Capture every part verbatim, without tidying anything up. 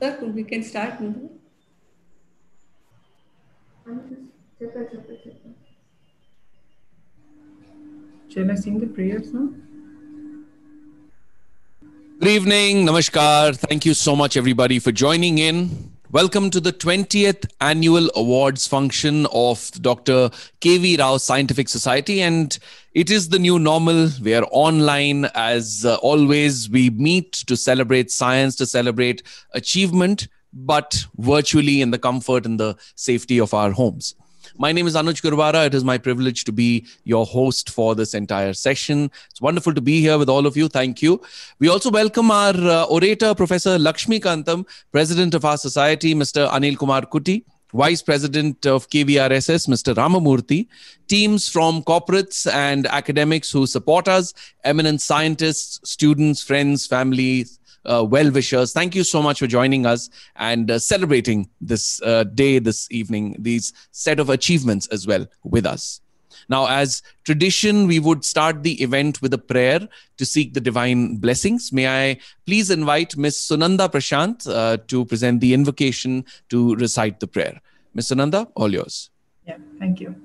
Tak, we can start. Shall I sing the prayers now? Good evening, namaskar. Thank you so much, everybody, for joining in. Welcome to the twentieth annual awards function of Doctor K V Rao Scientific Society. And it is the new normal. We are online as uh, always. We meet to celebrate science, to celebrate achievement, but virtually in the comfort and the safety of our homes. My name is Anuj Gurwara. It is my privilege to be your host for this entire session. It's wonderful to be here with all of you. Thank you. We also welcome our uh, orator, Professor Lakshmi Kantam, President of our society, Mister Anil Kumar Kuti, Vice President of K V R S S, Mister Ramamurthy, teams from corporates and academics who support us, eminent scientists, students, friends, families, Uh, well-wishers. Thank you so much for joining us and uh, celebrating this uh, day, this evening, these set of achievements as well with us. Now, as tradition, we would start the event with a prayer to seek the divine blessings. May I please invite Miss Sunanda Prashant uh, to present the invocation to recite the prayer. Miss Sunanda, all yours. Yeah, thank you.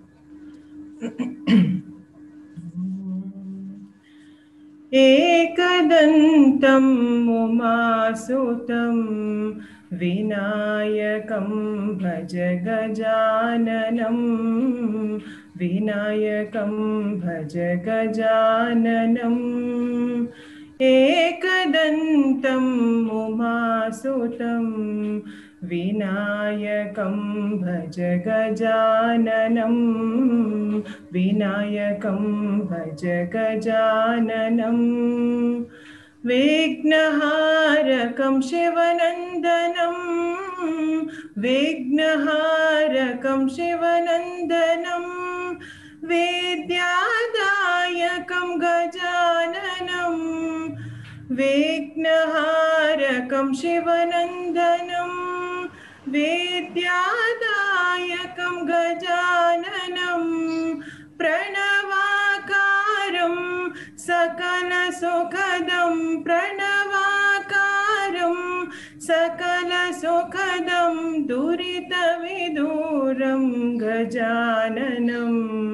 एकदन्तं उमासुतं विनायकं भज गजाननं विनायकं भज गजाननम् एकदन्तम् उमासुतं विनायकं भज गजाननं विनायकं भज गजाननं विघ्नहारकं शिवनन्दनं विघ्नहारकं शिवनन्दनं विद्यादायकं गजाननं विघ्नहारकं शिवनन्दनं विद्यादायकं गजाननं प्रणवाकारं सकलसुखदं प्रणवाकारं सकलसुखदं दुरितविदूरं गजाननं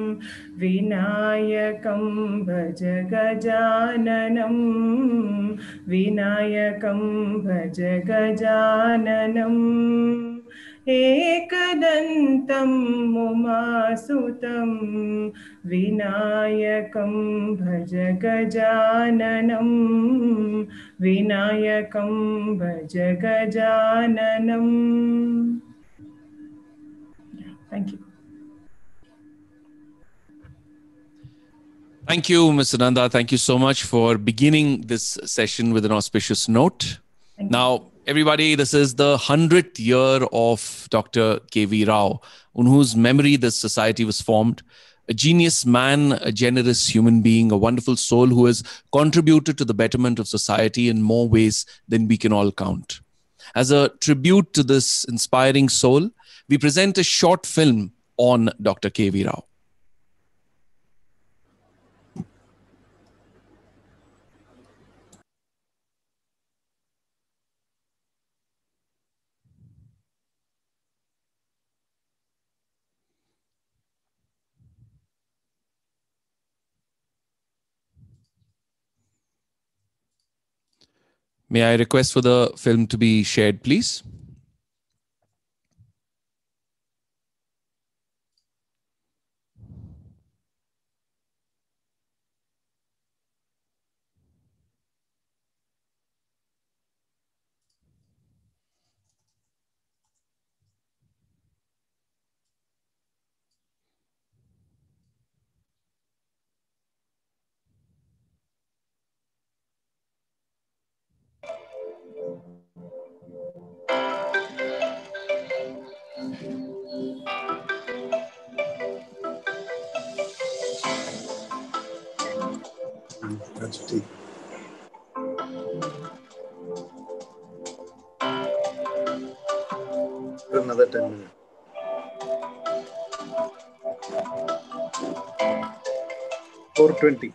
विनायकं भज गजाननं विनायकं भज गजाननम् एकदन्तम् उमासुतं विनायकं भज गजाननं विनायकं भज गजाननम्. Thank you. Thank you, Mister Nanda. Thank you so much for beginning this session with an auspicious note. Now, everybody, this is the hundredth year of Doctor K V Rao, on whose memory this society was formed. A genius man, a generous human being, a wonderful soul who has contributed to the betterment of society in more ways than we can all count. As a tribute to this inspiring soul, we present a short film on Doctor K V Rao. May I request for the film to be shared, please? That's tea. Another ten minutes. four twenty.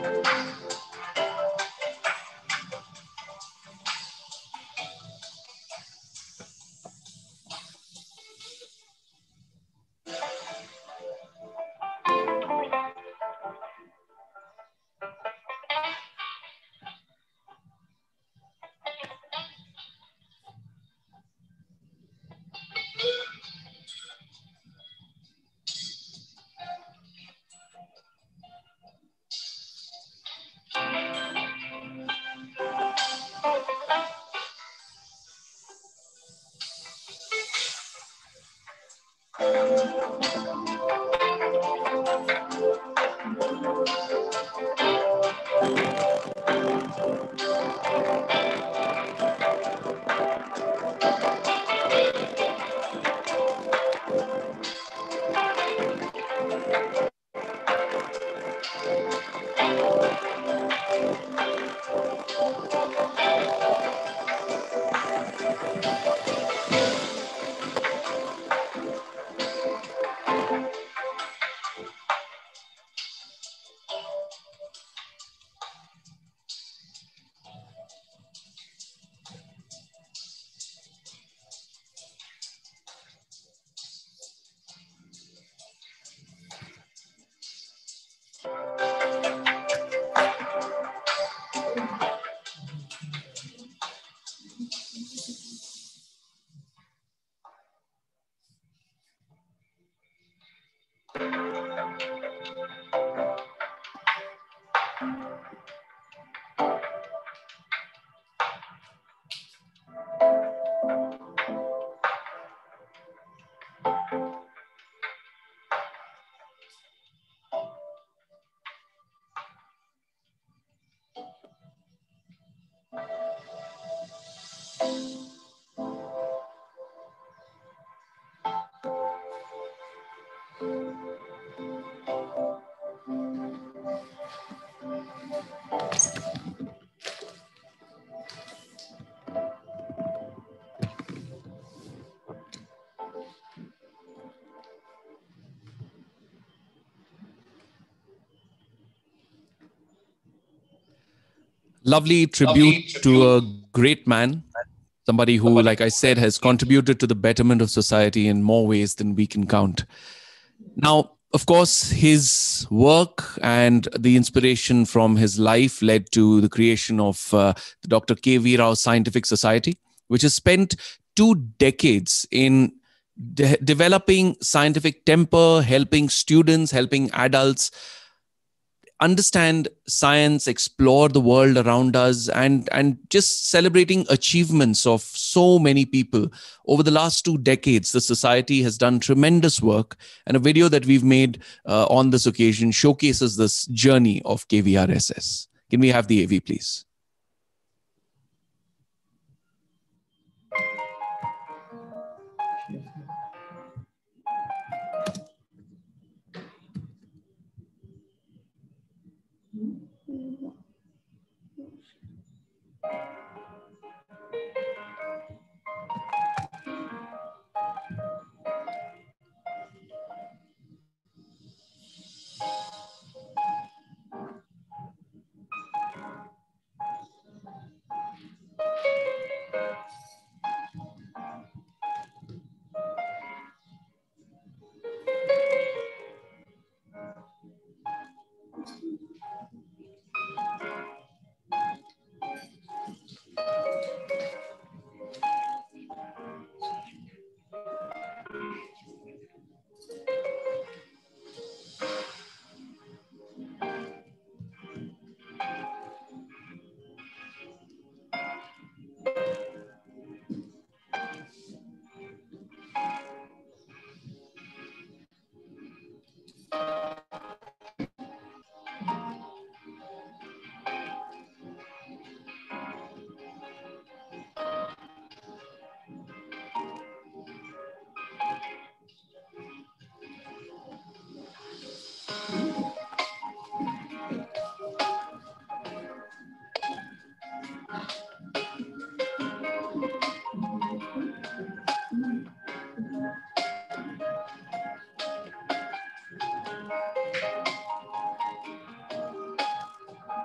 Lovely tribute to a great man, somebody who, like I said, has contributed to the betterment of society in more ways than we can count. Now, of course, his work and the inspiration from his life led to the creation of uh, the Doctor K V Rao Scientific Society, which has spent two decades in de- developing scientific temper, helping students, helping adults understand science, explore the world around us, and, and just celebrating achievements of so many people. Over the last two decades, the society has done tremendous work, and a video that we've made uh, on this occasion showcases this journey of K V R S S. Can we have the A V, please?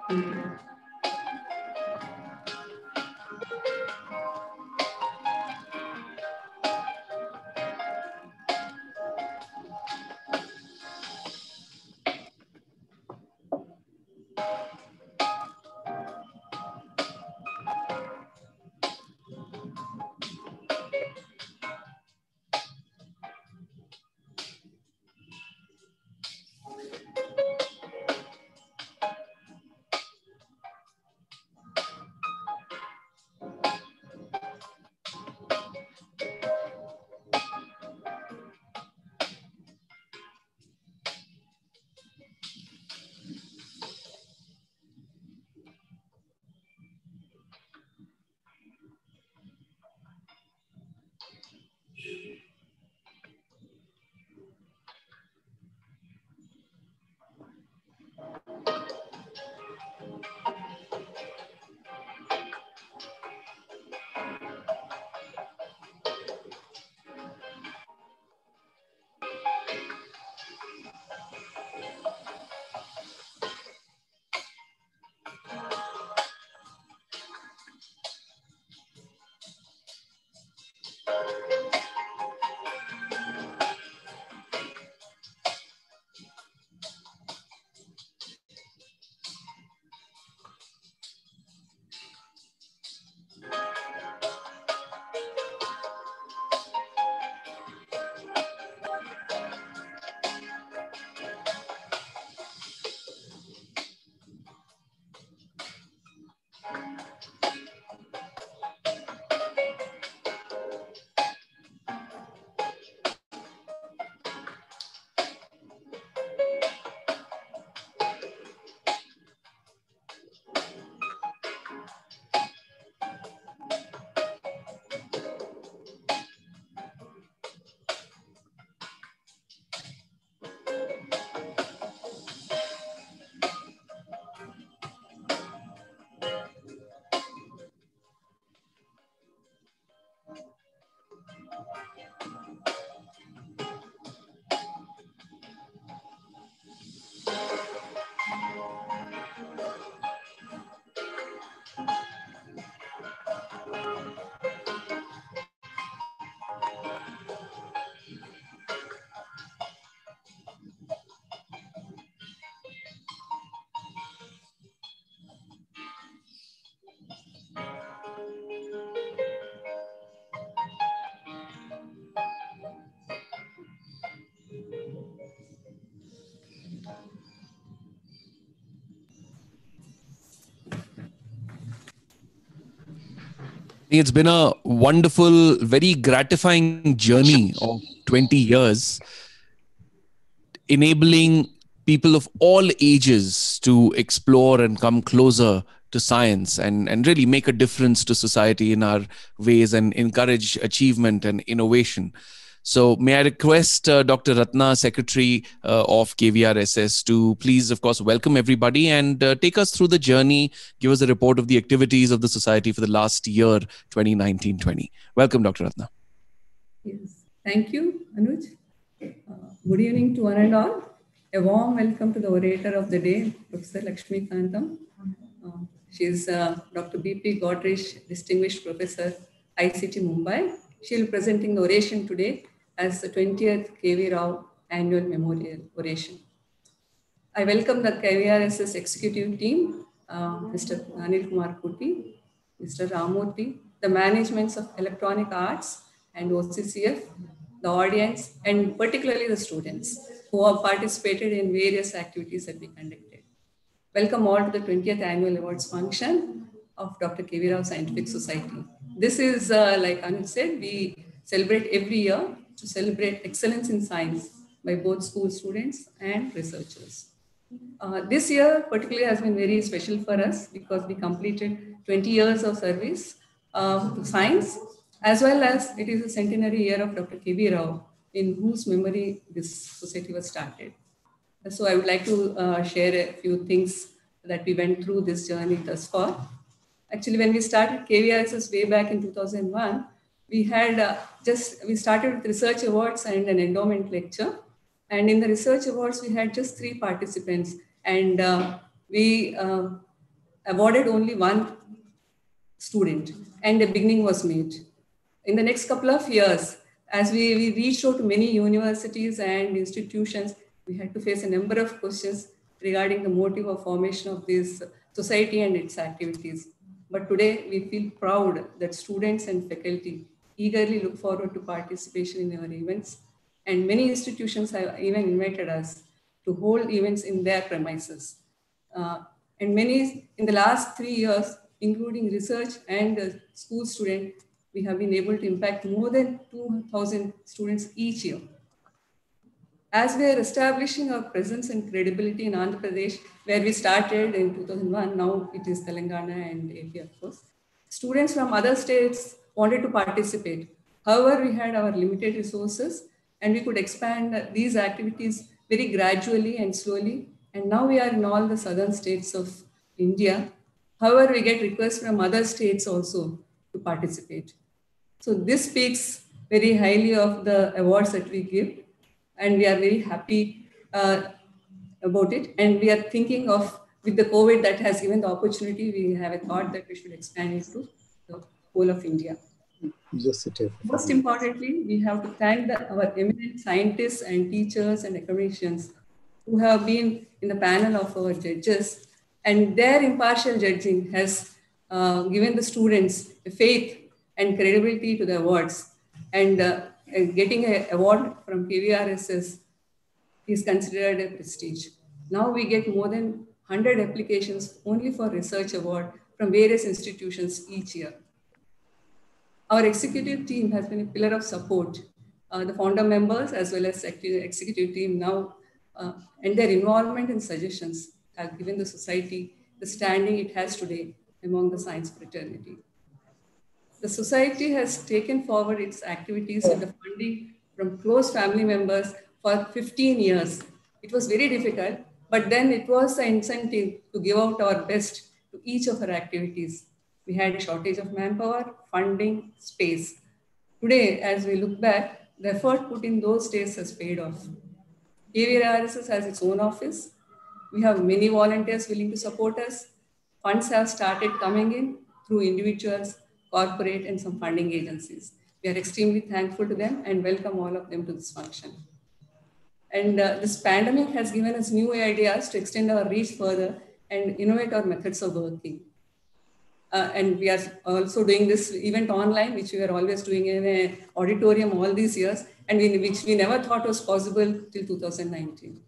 Thank you. It's been a wonderful, very gratifying journey of twenty years, enabling people of all ages to explore and come closer to science and, and really make a difference to society in our ways and encourage achievement and innovation. So may I request uh, Doctor Ratna, Secretary uh, of K V R S S, to please, of course, welcome everybody and uh, take us through the journey, give us a report of the activities of the Society for the last year, twenty nineteen twenty. Welcome, Doctor Ratna. Yes, thank you, Anuj. Uh, good evening to one and all. A warm welcome to the orator of the day, Professor Lakshmi Kantam. Uh, she is uh, Doctor B P Godrej, Distinguished Professor, I C T Mumbai. She will be presenting the oration today as the twentieth K V Rao Annual Memorial Oration. I welcome the K V R S S executive team, uh, Mister Anil Kumar Kuti, Mister Ramurthy, the managements of Electronic Arts and O C C F, the audience, and particularly the students who have participated in various activities that we conducted. Welcome all to the twentieth Annual Awards function of Doctor K V Rao Scientific Society. This is, uh, like Anuj said, we celebrate every year to celebrate excellence in science by both school students and researchers. Uh, this year particularly has been very special for us because we completed twenty years of service uh, to science, as well as it is a centenary year of Doctor K V Rao, in whose memory this society was started. So I would like to uh, share a few things that we went through this journey thus far. Actually, when we started K V R S S way back in two thousand one, we had uh, just, we started with research awards and an endowment lecture. And in the research awards, we had just three participants. And uh, we uh, awarded only one student, and a beginning was made. In the next couple of years, as we, we reached out to many universities and institutions, we had to face a number of questions regarding the motive or formation of this society and its activities. But today we feel proud that students and faculty eagerly look forward to participation in our events, and many institutions have even invited us to hold events in their premises. Uh, and many, in the last three years, including research and uh, school student, we have been able to impact more than two thousand students each year. As we are establishing our presence and credibility in Andhra Pradesh, where we started in two thousand one, now it is Telangana and A P, of course. Students from other states wanted to participate. However, we had our limited resources and we could expand these activities very gradually and slowly. And now we are in all the southern states of India. However, we get requests from other states also to participate. So this speaks very highly of the awards that we give, and we are very happy uh, about it. And we are thinking of, with the COVID that has given the opportunity, we have a thought that we should expand it to the whole of India. Just sit here. Most importantly, we have to thank the, our eminent scientists and teachers and academicians who have been in the panel of our judges, and their impartial judging has uh, given the students a faith and credibility to the awards. And uh, getting an award from K V R S S is considered a prestige. Now we get more than one hundred applications only for research award from various institutions each year. Our executive team has been a pillar of support. Uh, the founder members as well as executive team now uh, and their involvement and suggestions have given the society the standing it has today among the science fraternity. The society has taken forward its activities with the funding from close family members for fifteen years. It was very difficult, but then it was an incentive to give out our best to each of our activities. We had a shortage of manpower, funding, space. Today, as we look back, the effort put in those days has paid off. K V R S S has its own office. We have many volunteers willing to support us. Funds have started coming in through individuals, corporate, and some funding agencies. We are extremely thankful to them and welcome all of them to this function. And uh, this pandemic has given us new ideas to extend our reach further and innovate our methods of working. Uh, and we are also doing this event online, which we were always doing in an auditorium all these years, and we, which we never thought was possible till two thousand nineteen.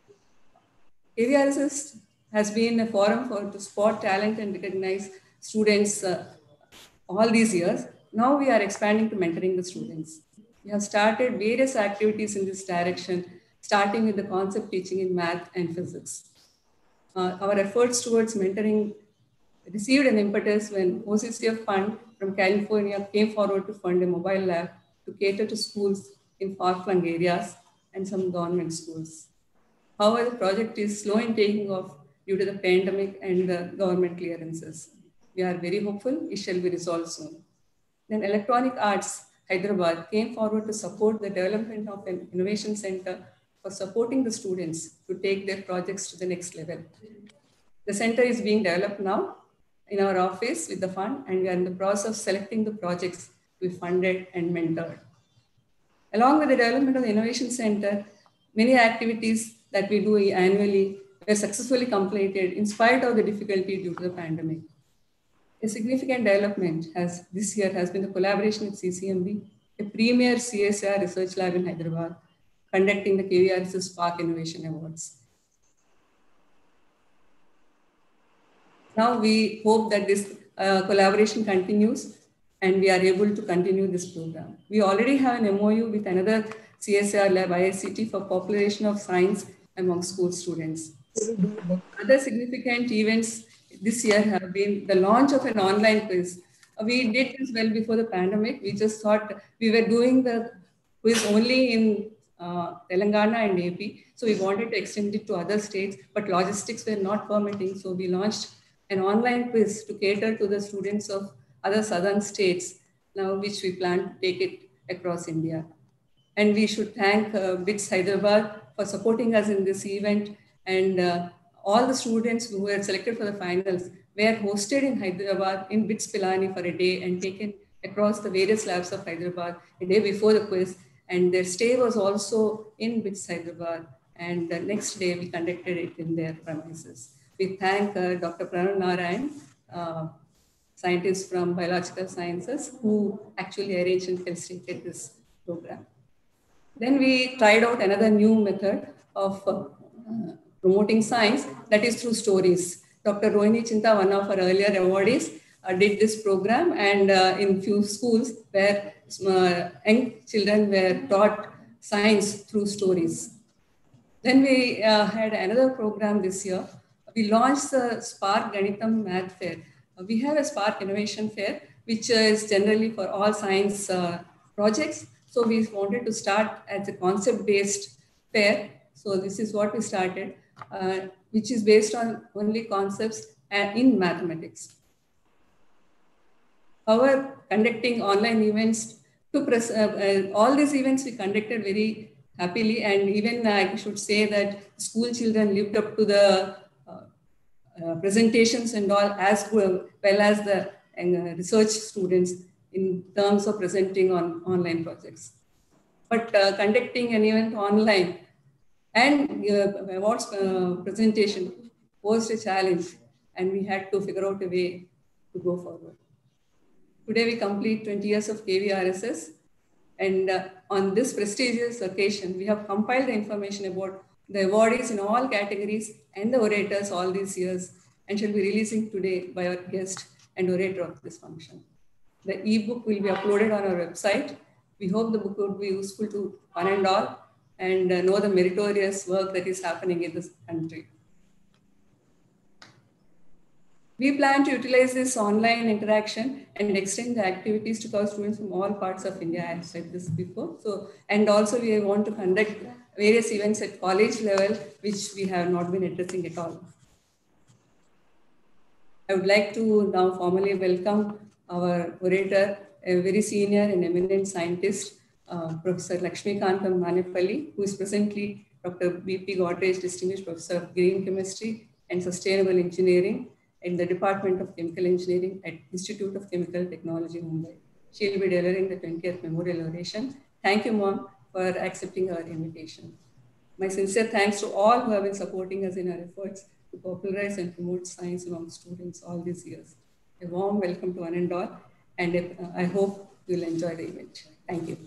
K V R S S has been a forum for to spot talent and recognize students uh, all these years. Now we are expanding to mentoring the students. We have started various activities in this direction, starting with the concept teaching in math and physics. Uh, our efforts towards mentoring received an impetus when O C C F Fund from California came forward to fund a mobile lab to cater to schools in far-flung areas and some government schools. However, the project is slow in taking off due to the pandemic and the government clearances. We are very hopeful it shall be resolved soon. Then Electronic Arts Hyderabad came forward to support the development of an innovation center for supporting the students to take their projects to the next level. The center is being developed now in our office with the fund, and we are in the process of selecting the projects to be funded and mentored. Along with the development of the Innovation Center, many activities that we do annually were successfully completed in spite of the difficulty due to the pandemic. A significant development has this year has been the collaboration with C C M B, a premier C S R research lab in Hyderabad, conducting the K V R S S Spark Innovation Awards. Now we hope that this uh, collaboration continues and we are able to continue this program. We already have an M O U with another C S R lab, I I C T, for population of science among school students. Other significant events this year have been the launch of an online quiz. We did this well before the pandemic. We just thought we were doing the quiz only in uh, Telangana and A P. So we wanted to extend it to other states, but logistics were not permitting. So we launched an online quiz to cater to the students of other southern states, now which we plan to take it across India. And we should thank uh, B I T S Hyderabad for supporting us in this event, and uh, all the students who were selected for the finals were hosted in Hyderabad in BITS Pilani for a day and taken across the various labs of Hyderabad a day before the quiz. And their stay was also in BITS Hyderabad. And the next day we conducted it in their premises. We thank uh, Doctor Pranav Narayan, uh, scientist from Biological Sciences, who actually arranged and facilitated this program. Then we tried out another new method of uh, uh, promoting science, that is through stories. Doctor Rohini Chinta, one of our earlier awardees, uh, did this program, and uh, in few schools where uh, young children were taught science through stories. Then we uh, had another program this year. We launched the Spark Ganitam Math Fair. Uh, we have a Spark Innovation Fair, which uh, is generally for all science uh, projects. So we wanted to start as a concept-based fair. So this is what we started, uh, which is based on only concepts in mathematics. However, conducting online events, to press, uh, uh, all these events we conducted very happily, and even uh, I should say that school children lived up to the uh, uh, presentations and all as well, well as the uh, research students in terms of presenting on online projects. But uh, conducting an event online and uh, awards uh, presentation was a challenge, and we had to figure out a way to go forward. Today we complete twenty years of K V R S S, and uh, on this prestigious occasion, we have compiled the information about the awardees in all categories and the orators all these years, and shall be releasing today by our guest and orator of this function. The e-book will be uploaded on our website. We hope the book would be useful to one and all, and uh, know the meritorious work that is happening in this country. We plan to utilize this online interaction and extend the activities to our students from all parts of India. I have said this before. So, and also we want to conduct various events at college level, which we have not been addressing at all. I would like to now formally welcome our orator, a very senior and eminent scientist, uh, Professor Lakshmikantam Manepalli, who is presently Doctor B P Godrej, Distinguished Professor of Green Chemistry and Sustainable Engineering in the Department of Chemical Engineering at Institute of Chemical Technology, Mumbai. She will be delivering the twentieth memorial oration. Thank you, Mom, for accepting our invitation. My sincere thanks to all who have been supporting us in our efforts to popularize and promote science among students all these years. A warm welcome to one and all, and uh, I hope you'll enjoy the event. Thank you.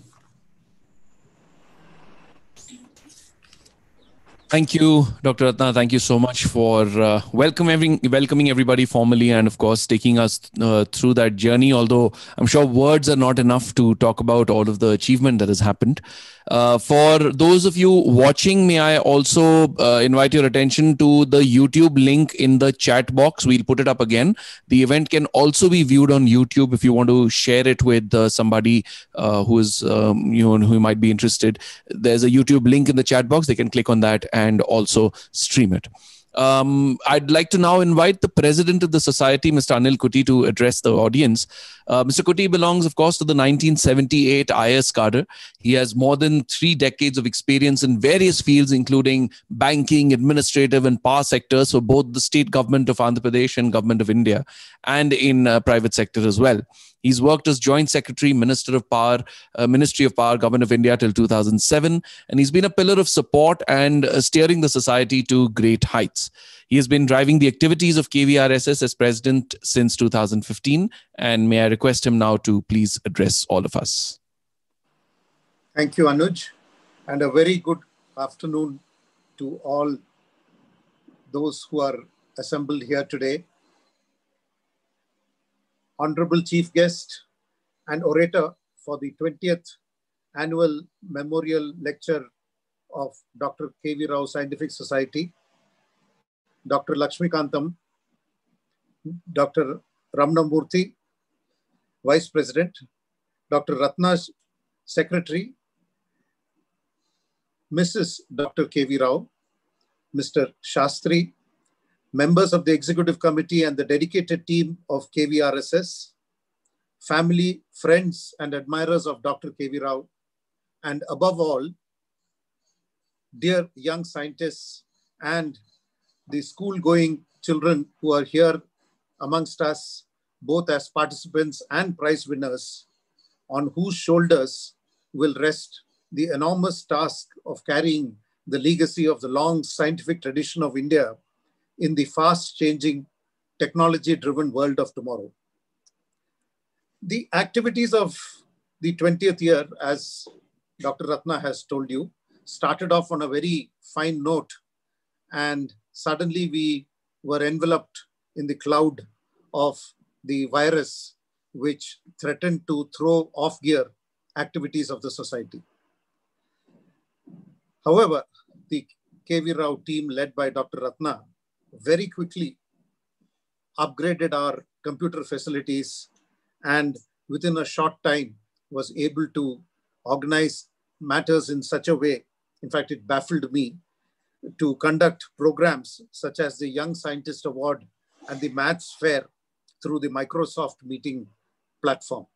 Thank you, Doctor Ratna. Thank you so much for uh, welcoming, welcoming everybody formally, and of course taking us uh, through that journey. Although I'm sure words are not enough to talk about all of the achievement that has happened. Uh, for those of you watching, may I also uh, invite your attention to the YouTube link in the chat box. We'll put it up again. The event can also be viewed on YouTube if you want to share it with uh, somebody uh, who is um, you know who might be interested. There's a YouTube link in the chat box. They can click on that and also stream it. Um, I'd like to now invite the president of the society, Mister Anil Kuti, to address the audience. Uh, Mister Kuti belongs, of course, to the nineteen seventy-eight I A S cadre. He has more than three decades of experience in various fields, including banking, administrative, and power sectors for both the state government of Andhra Pradesh and government of India, and in uh, private sector as well. He's worked as Joint Secretary, Minister of Power, uh, Ministry of Power, Government of India till two thousand seven, and he's been a pillar of support and uh, steering the society to great heights. He has been driving the activities of K V R S S as president since two thousand fifteen, and may I request him now to please address all of us. Thank you, Anuj, and a very good afternoon to all those who are assembled here today. Honorable Chief Guest and orator for the twentieth Annual Memorial Lecture of Doctor K V Rao Scientific Society, Doctor Lakshmikantam, Doctor Ramanamurthy, Vice President, Doctor Ratna's Secretary, Missus Doctor K V Rao, Mister Shastri, members of the Executive Committee and the dedicated team of K V R S S, family, friends, and admirers of Doctor K V Rao, and above all, dear young scientists and the school-going children who are here amongst us, both as participants and prize winners, on whose shoulders will rest the enormous task of carrying the legacy of the long scientific tradition of India in the fast-changing, technology-driven world of tomorrow. The activities of the twentieth year, as Doctor Ratna has told you, started off on a very fine note, and suddenly we were enveloped in the cloud of the virus, which threatened to throw off gear activities of the society. However, the K V Rao team led by Doctor Ratna very quickly upgraded our computer facilities, and within a short time was able to organize matters in such a way, in fact, it baffled me, to conduct programs such as the Young Scientist Award and the Maths Fair through the Microsoft Meeting platform.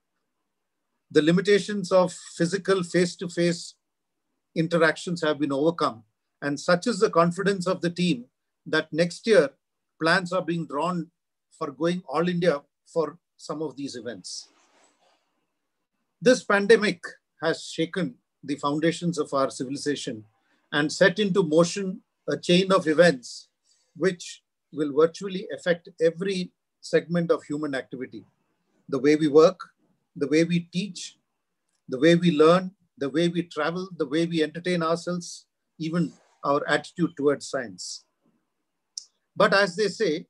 The limitations of physical face-to-face interactions have been overcome, and such is the confidence of the team that next year plans are being drawn for going all India for some of these events. This pandemic has shaken the foundations of our civilization and set into motion a chain of events which will virtually affect every segment of human activity. The way we work, the way we teach, the way we learn, the way we travel, the way we entertain ourselves, even our attitude towards science. But as they say,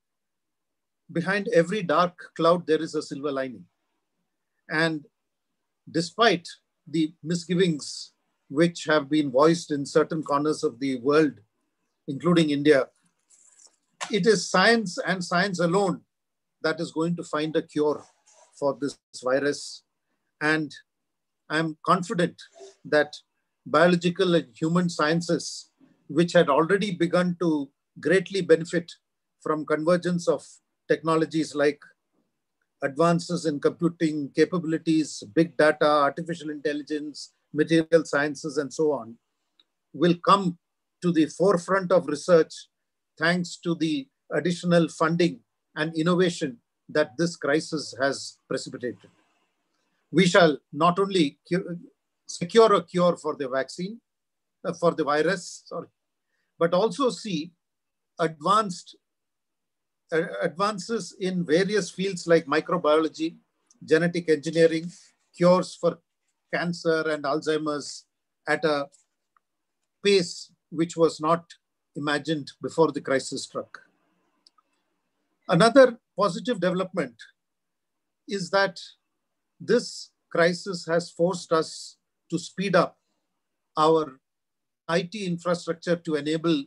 behind every dark cloud, there is a silver lining. And despite the misgivings which have been voiced in certain corners of the world, including India, it is science and science alone that is going to find a cure for this virus. And I'm confident that biological and human sciences, which had already begun to greatly benefit from convergence of technologies like advances in computing capabilities, big data, artificial intelligence, material sciences, and so on, will come to the forefront of research thanks to the additional funding and innovation that this crisis has precipitated. We shall not only cure, secure a cure for the vaccine, uh, for the virus, sorry, but also see advanced uh, advances in various fields like microbiology, genetic engineering, cures for cancer and Alzheimer's at a pace which was not imagined before the crisis struck. Another positive development is that this crisis has forced us to speed up our I T infrastructure to enable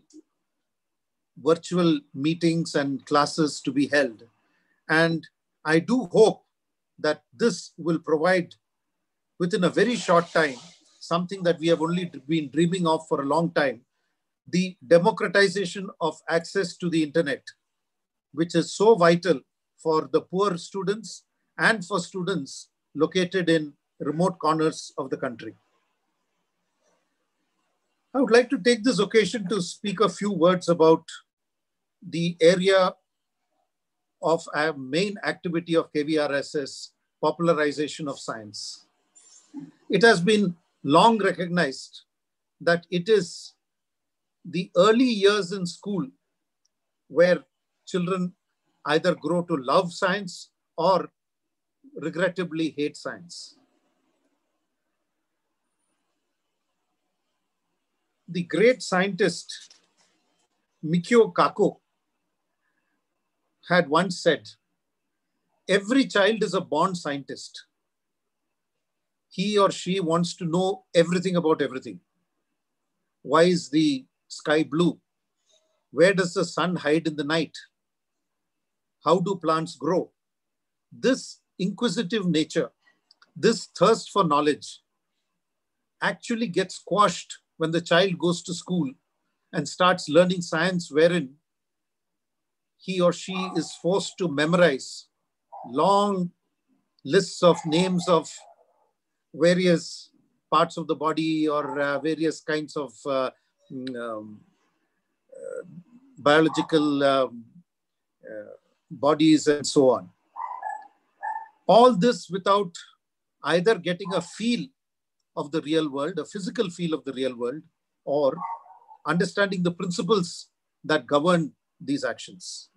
virtual meetings and classes to be held. And I do hope that this will provide, within a very short time, something that we have only been dreaming of for a long time, the democratization of access to the internet, which is so vital for the poor students and for students located in remote corners of the country. I would like to take this occasion to speak a few words about the area of our main activity of K V R S S, popularization of science. It has been long recognized that it is the early years in school where children either grow to love science or regrettably hate science. The great scientist Mikio Kaku had once said, every child is a born scientist. He or she wants to know everything about everything. Why is the sky blue? Where does the sun hide in the night? How do plants grow? This inquisitive nature, this thirst for knowledge actually gets squashed when the child goes to school and starts learning science, wherein he or she is forced to memorize long lists of names of various parts of the body or uh, various kinds of uh, um, uh, biological um, uh, bodies and so on. All this without either getting a feel of the real world, a physical feel of the real world, or understanding the principles that govern these actions.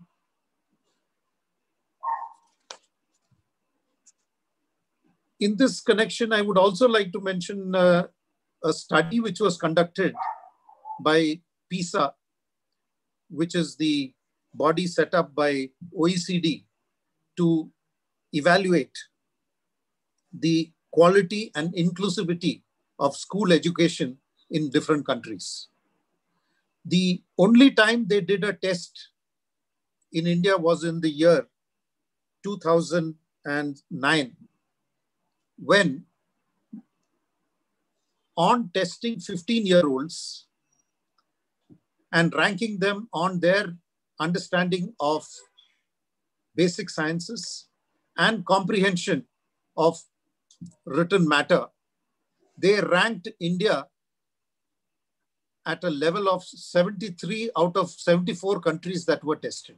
In this connection, I would also like to mention uh, a study which was conducted by PISA, which is the body set up by O E C D to evaluate the quality and inclusivity of school education in different countries. The only time they did a test in India was in the year two thousand nine, when on testing fifteen-year-olds and ranking them on their understanding of basic sciences and comprehension of written matter, they ranked India at a level of seventy-three out of seventy-four countries that were tested.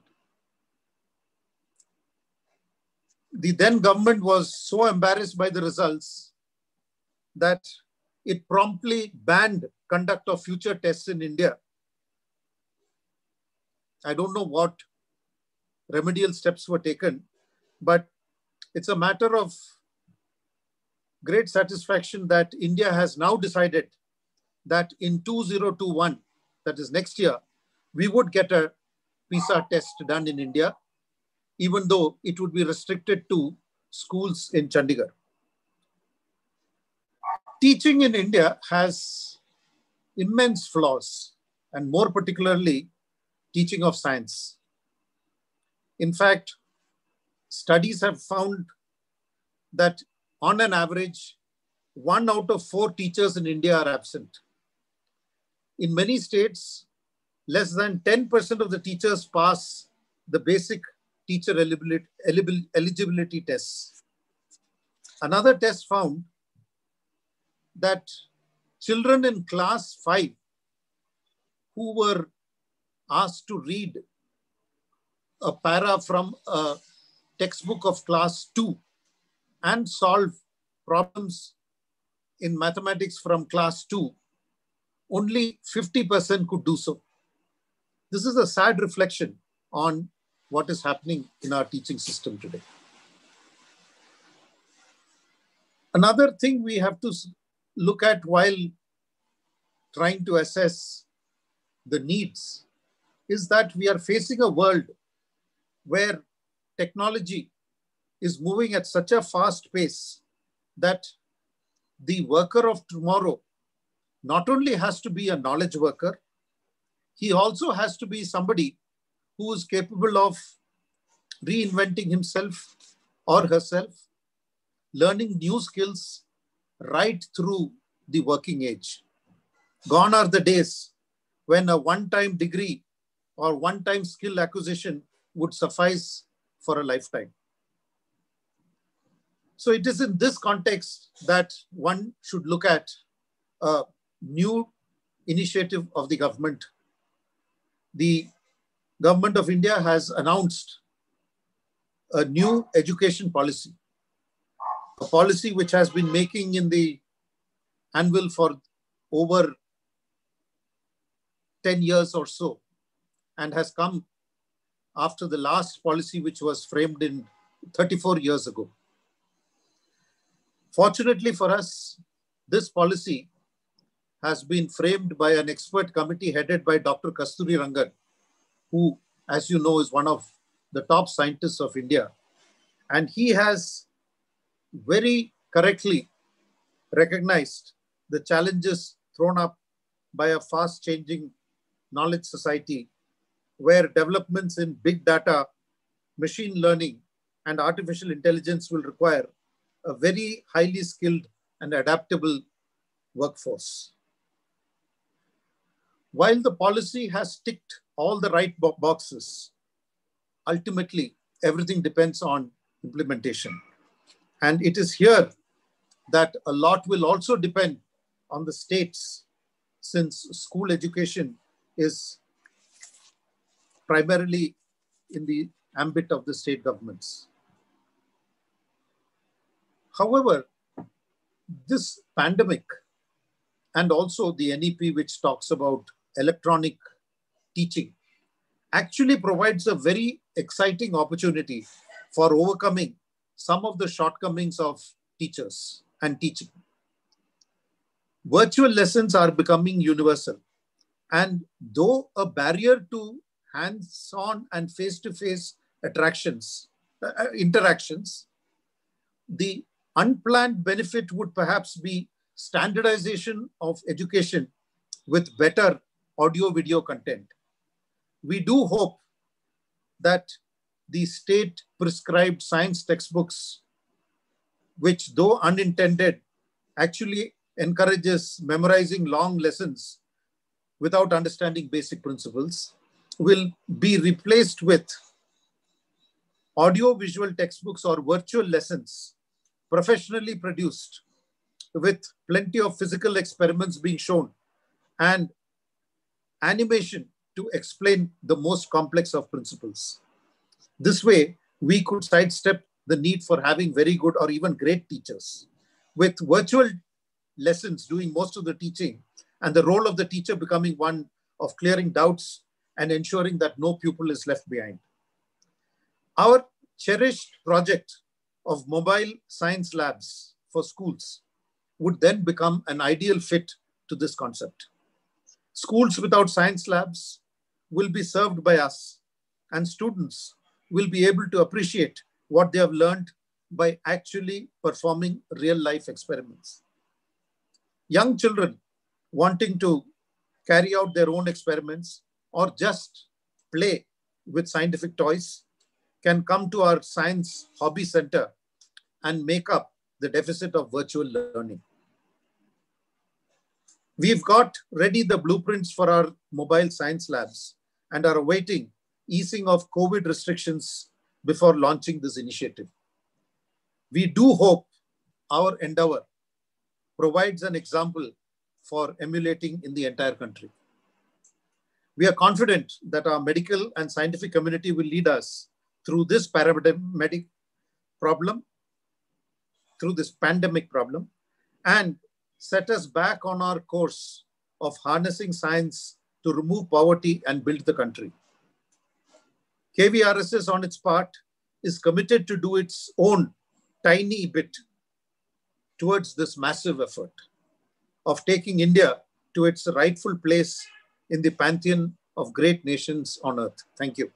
The then government was so embarrassed by the results that it promptly banned conduct of future tests in India. I don't know what remedial steps were taken, but it's a matter of great satisfaction that India has now decided that in two thousand twenty-one, that is next year, we would get a PISA test done in India, even though it would be restricted to schools in Chandigarh. Teaching in India has immense flaws, and more particularly, teaching of science. In fact, studies have found that on an average, one out of four teachers in India are absent. In many states, less than ten percent of the teachers pass the basic teacher eligibility, eligibility tests. Another test found that children in class five who were asked to read a para from a textbook of class two and solve problems in mathematics from class two, only fifty percent could do so. This is a sad reflection on what is happening in our teaching system today. Another thing we have to look at while trying to assess the needs is that we are facing a world where technology is moving at such a fast pace that the worker of tomorrow not only has to be a knowledge worker, he also has to be somebody who is capable of reinventing himself or herself, learning new skills right through the working age. Gone are the days when a one-time degree or one-time skill acquisition would suffice for a lifetime. So it is in this context that one should look at a new initiative of the government. The government of India has announced a new education policy, a policy which has been making in the anvil for over ten years or so, and has come after the last policy which was framed in thirty-four years ago. Fortunately for us, this policy has been framed by an expert committee headed by Doctor Kasturi Rangan, who, as you know, is one of the top scientists of India. And he has very correctly recognized the challenges thrown up by a fast-changing knowledge society, where developments in big data, machine learning, and artificial intelligence will require a very highly skilled and adaptable workforce. While the policy has ticked all the right bo- boxes, ultimately everything depends on implementation. And it is here that a lot will also depend on the states, since school education is primarily in the ambit of the state governments. However, this pandemic and also the N E P, which talks about electronic teaching, actually provides a very exciting opportunity for overcoming some of the shortcomings of teachers and teaching. Virtual lessons are becoming universal. And though a barrier to hands-on and face-to-face attractions, uh, interactions, the unplanned benefit would perhaps be standardization of education with better audio-video content. We do hope that the state prescribed science textbooks, which though unintended, actually encourages memorizing long lessons without understanding basic principles, will be replaced with audio-visual textbooks or virtual lessons professionally produced with plenty of physical experiments being shown and animation to explain the most complex of principles. This way, we could sidestep the need for having very good or even great teachers, with virtual lessons doing most of the teaching and the role of the teacher becoming one of clearing doubts and ensuring that no pupil is left behind. Our cherished project of mobile science labs for schools would then become an ideal fit to this concept. Schools without science labs will be served by us, and students will be able to appreciate what they have learned by actually performing real-life experiments. Young children wanting to carry out their own experiments or just play with scientific toys can come to our Science Hobby Center and make up the deficit of virtual learning. We've got ready the blueprints for our mobile science labs and are awaiting easing of COVID restrictions before launching this initiative. We do hope our endeavor provides an example for emulating in the entire country. We are confident that our medical and scientific community will lead us through this paradigmatic problem, through this pandemic problem, and set us back on our course of harnessing science to remove poverty and build the country. K V R S S on its part is committed to do its own tiny bit towards this massive effort of taking India to its rightful place in the pantheon of great nations on earth. Thank you.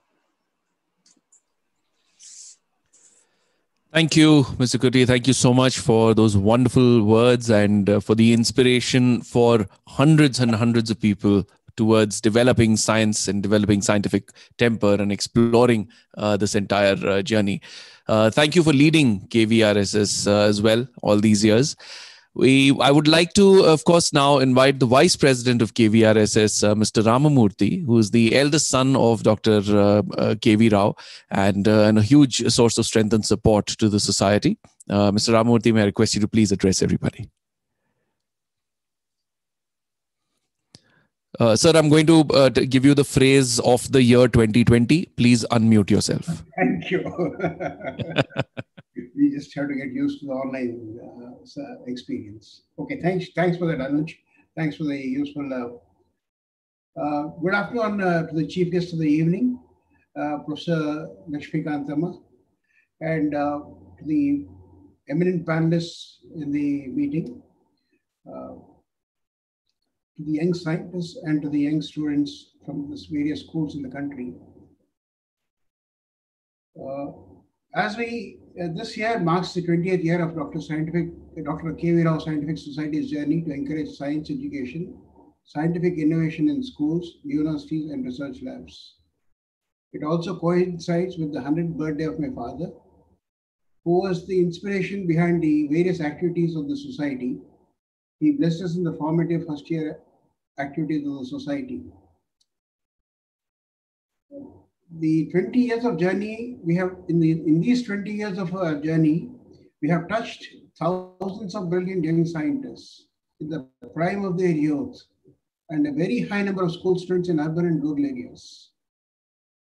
Thank you, Mister Kuti. Thank you so much for those wonderful words and uh, for the inspiration for hundreds and hundreds of people towards developing science and developing scientific temper and exploring uh, this entire uh, journey. Uh, thank you for leading K V R S S uh, as well all these years. We, I would like to, of course, now invite the Vice President of K V R S S, uh, Mister Ramamurthy, who is the eldest son of Doctor Uh, uh, K V Rao and, uh, and a huge source of strength and support to the society. Uh, Mister Ramamurthy, may I request you to please address everybody. Uh, sir, I'm going to, uh, to give you the phrase of the year twenty twenty. Please unmute yourself. Thank you. We just have to get used to the online uh, experience. Okay, thanks. Thanks for that, Anuj. Thanks for the useful. Uh, uh, good afternoon uh, to the chief guest of the evening, uh, Professor Lakshmikantama, and uh, to the eminent panelists in the meeting, uh, to the young scientists and to the young students from the various schools in the country. Uh, as we, uh, this year marks the twentieth year of Doctor Scientific, Doctor K V Rao Scientific Society's journey to encourage science education, scientific innovation in schools, universities, and research labs. It also coincides with the hundredth birthday of my father, who was the inspiration behind the various activities of the society. He blessed us in the formative first year activities of the society. The twenty years of journey, we have, in, the, in these twenty years of our journey, we have touched thousands of brilliant young scientists in the prime of their youth and a very high number of school students in urban and rural areas.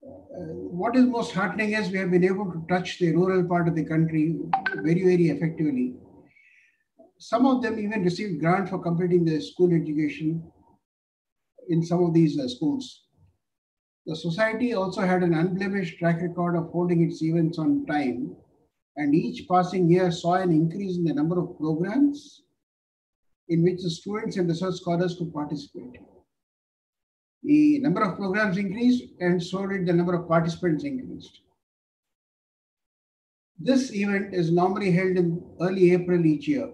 Uh, what is most heartening is we have been able to touch the rural part of the country very, very effectively. Some of them even received grant for completing their school education in some of these uh, schools. The society also had an unblemished track record of holding its events on time, and each passing year saw an increase in the number of programs in which the students and research scholars could participate. The number of programs increased, and so did the number of participants increased. This event is normally held in early April each year.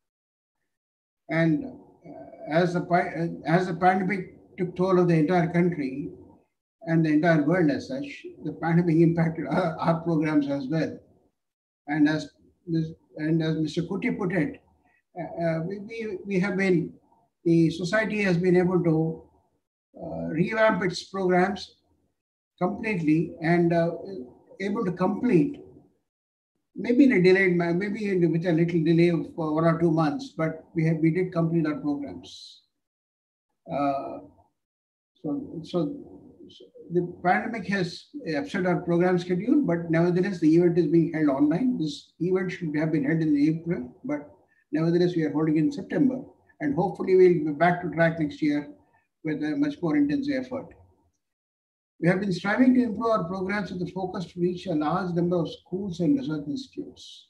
And uh, as, the, as the pandemic took toll of the entire country and the entire world as such, the pandemic impacted our, our programs as well. And as, and as Mister Kuti put it, uh, we, we, we have been, the society has been able to uh, revamp its programs completely and uh, able to complete, maybe in a delayed, maybe in, with a little delay of one or two months, but we have we did complete our programs. Uh, so, so, so the pandemic has upset our program schedule, but nevertheless the event is being held online. This event should have been held in April, but nevertheless we are holding in September, and hopefully we'll be back to track next year with a much more intensive effort. We have been striving to improve our programs with the focus to reach a large number of schools and research institutes.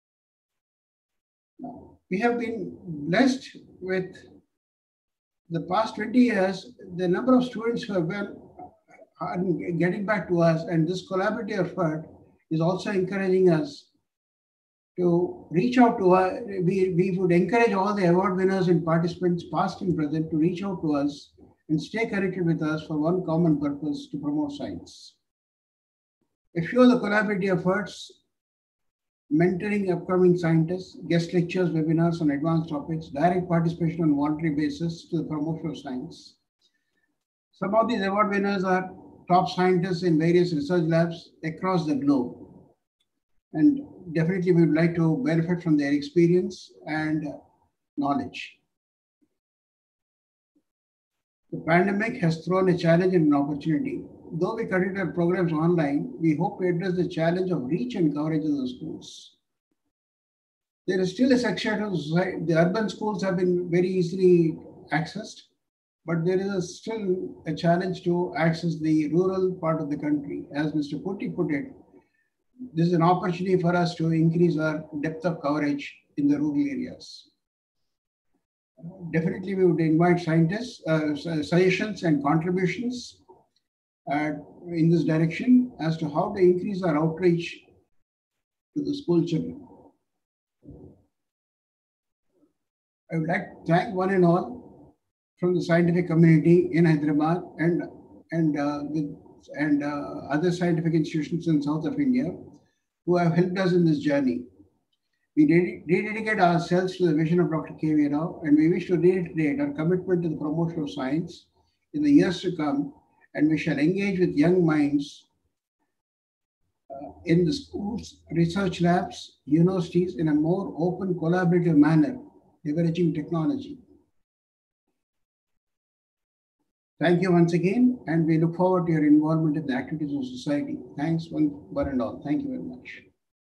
Now, we have been blessed with the past twenty years, the number of students who have been are getting back to us, and this collaborative effort is also encouraging us to reach out to us. We, we would encourage all the award winners and participants, past and present, to reach out to us and stay connected with us for one common purpose: to promote science. A few of the collaborative efforts: mentoring upcoming scientists, guest lectures, webinars on advanced topics, direct participation on voluntary basis to the promotion of science. Some of these award winners are top scientists in various research labs across the globe. And definitely we would like to benefit from their experience and knowledge. The pandemic has thrown a challenge and an opportunity. Though we conduct our programs online, we hope to address the challenge of reach and coverage of the schools. There is still a section of society. The urban schools have been very easily accessed, but there is a still a challenge to access the rural part of the country. As Mister Kuti put it, this is an opportunity for us to increase our depth of coverage in the rural areas. Definitely, we would invite scientists, uh, suggestions and contributions uh, in this direction as to how to increase our outreach to the school children. I would like to thank one and all from the scientific community in Hyderabad and, and, uh, with, and uh, other scientific institutions in South of India who have helped us in this journey. We rededicate ourselves to the vision of Doctor K V Rao, and we wish to reiterate our commitment to the promotion of science in the years to come, and we shall engage with young minds uh, in the schools, research labs, universities in a more open, collaborative manner, leveraging technology. Thank you once again, and we look forward to your involvement in the activities of society. Thanks one, one and all. Thank you very much.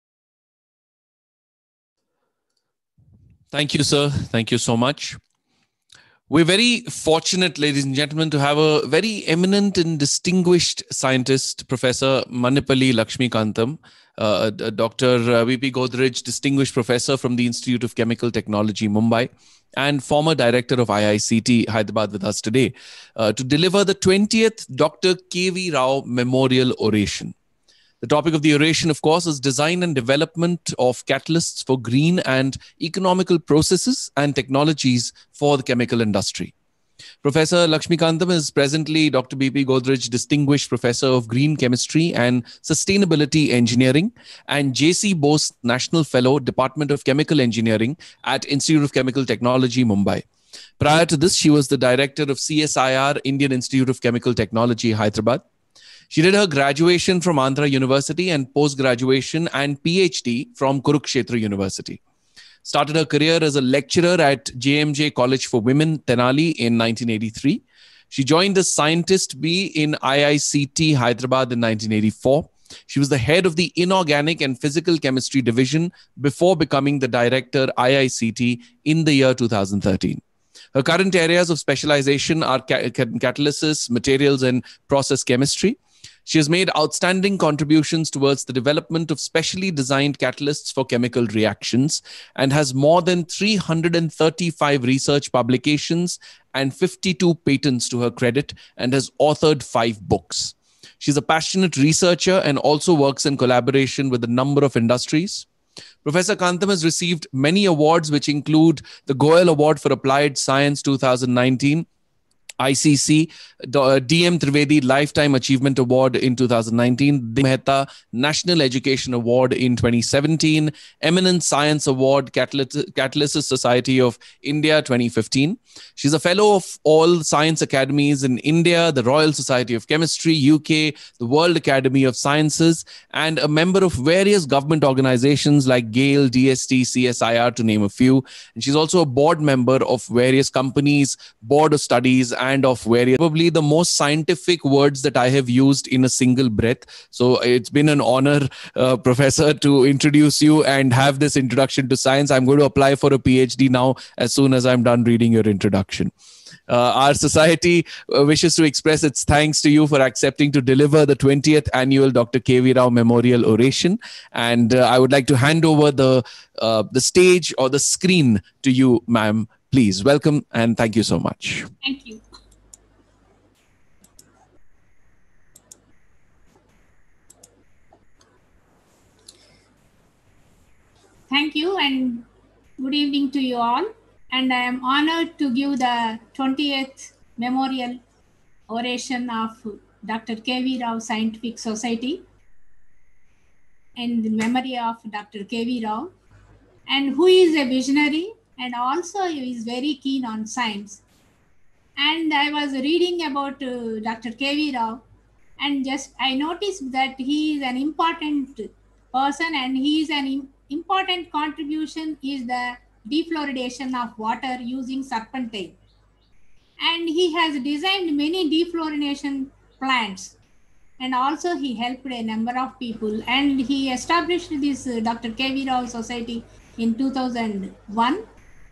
Thank you, sir. Thank you so much. We're very fortunate, ladies and gentlemen, to have a very eminent and distinguished scientist, Professor Mannipalli Lakshmikantam, uh, Doctor V P Godrej, Distinguished Professor from the Institute of Chemical Technology, Mumbai, and former Director of I I C T, Hyderabad, with us today, uh, to deliver the twentieth Doctor K V Rao Memorial Oration. The topic of the oration, of course, is design and development of catalysts for green and economical processes and technologies for the chemical industry. Professor Lakshmikantam is presently Doctor B P Godrej Distinguished Professor of Green Chemistry and Sustainability Engineering and J C Bose National Fellow, Department of Chemical Engineering at Institute of Chemical Technology, Mumbai. Prior to this, she was the Director of C S I R, Indian Institute of Chemical Technology, Hyderabad. She did her graduation from Andhra University and post-graduation and PhD from Kurukshetra University. Started her career as a lecturer at J M J College for Women, Tenali in nineteen eighty-three. She joined as Scientist B in I I C T Hyderabad in nineteen eighty-four. She was the head of the Inorganic and Physical Chemistry Division before becoming the director I I C T in the year two thousand thirteen. Her current areas of specialization are catalysis, materials, and process chemistry. She has made outstanding contributions towards the development of specially designed catalysts for chemical reactions and has more than three hundred thirty-five research publications and fifty-two patents to her credit and has authored five books. She's a passionate researcher and also works in collaboration with a number of industries. Professor Kantam has received many awards, which include the Goyal Award for Applied Science two thousand nineteen, I C C, D M Trivedi Lifetime Achievement Award in two thousand nineteen, the Mehta National Education Award in twenty seventeen, Eminent Science Award, Catalysis Society of India twenty fifteen. She's a fellow of all science academies in India, the Royal Society of Chemistry, U K, the World Academy of Sciences, and a member of various government organizations like GAIL, D S T, C S I R, to name a few. And she's also a board member of various companies, board of studies, and of various, probably the most scientific words that I have used in a single breath. So it's been an honor, uh, Professor, to introduce you and have this introduction to science. I'm going to apply for a PhD now as soon as I'm done reading your introduction. Uh, our society uh, wishes to express its thanks to you for accepting to deliver the twentieth annual Doctor K V Rao Memorial Oration. And uh, I would like to hand over the, uh, the stage or the screen to you, ma'am. Please welcome and thank you so much. Thank you. Thank you and good evening to you all. And I am honored to give the twentieth Memorial Oration of Doctor K V Rao Scientific Society in the memory of Doctor K V Rao, and who is a visionary and also is very keen on science. And I was reading about uh, Doctor K V Rao, and just I noticed that he is an important person, and he is an important contribution is the defluoridation of water using serpentine. And he has designed many defluorination plants, and also he helped a number of people, and he established this uh, Doctor K V Rao Society in two thousand one.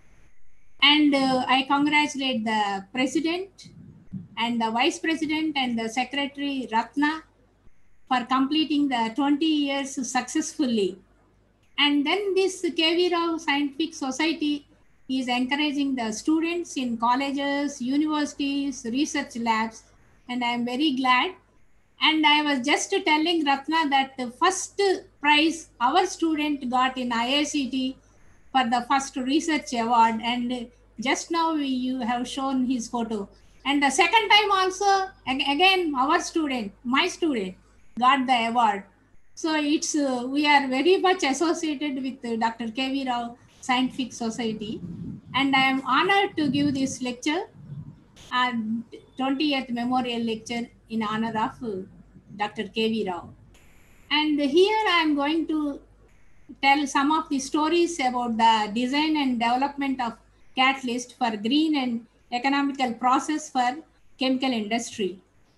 And uh, I congratulate the president and the vice president and the secretary Ratna for completing the twenty years successfully. And then this K V Rao Scientific Society is encouraging the students in colleges, universities, research labs, and I am very glad. And I was just telling Ratna that the first prize our student got in I I C T for the first research award, and just now we, you have shown his photo. And the second time also, again, our student, my student, got the award. So it's uh, we are very much associated with uh, Doctor K V Rao Scientific Society, and I am honored to give this lecture, uh, twentieth Memorial Lecture in honor of uh, Doctor K V Rao. And here I am going to tell some of the stories about the design and development of catalyst for green and economical process for chemical industry.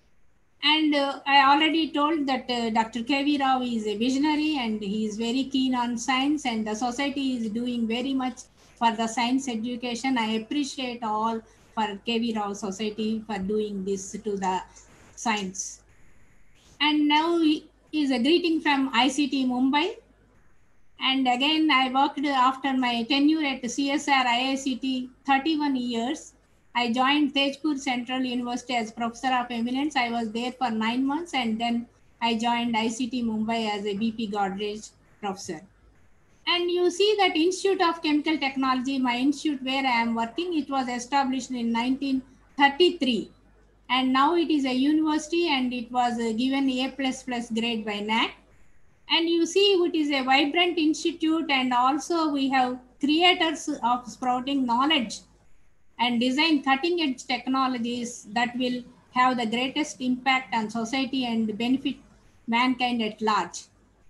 And uh, I already told that uh, Doctor K V Rao is a visionary, and he is very keen on science, and the society is doing very much for the science education. I appreciate all for K V Rao Society for doing this to the science. And now is a greeting from I C T Mumbai. And again, I worked after my tenure at C S R I I C T thirty-one years. I joined Tejpur Central University as Professor of Eminence. I was there for nine months, and then I joined I C T Mumbai as a B P Godrej Professor. And you see that Institute of Chemical Technology, my institute where I am working, it was established in nineteen thirty-three. And now it is a university, and it was given A plus plus grade by N A C. And you see it is a vibrant institute, and also we have creators of sprouting knowledge and design cutting edge technologies that will have the greatest impact on society and benefit mankind at large.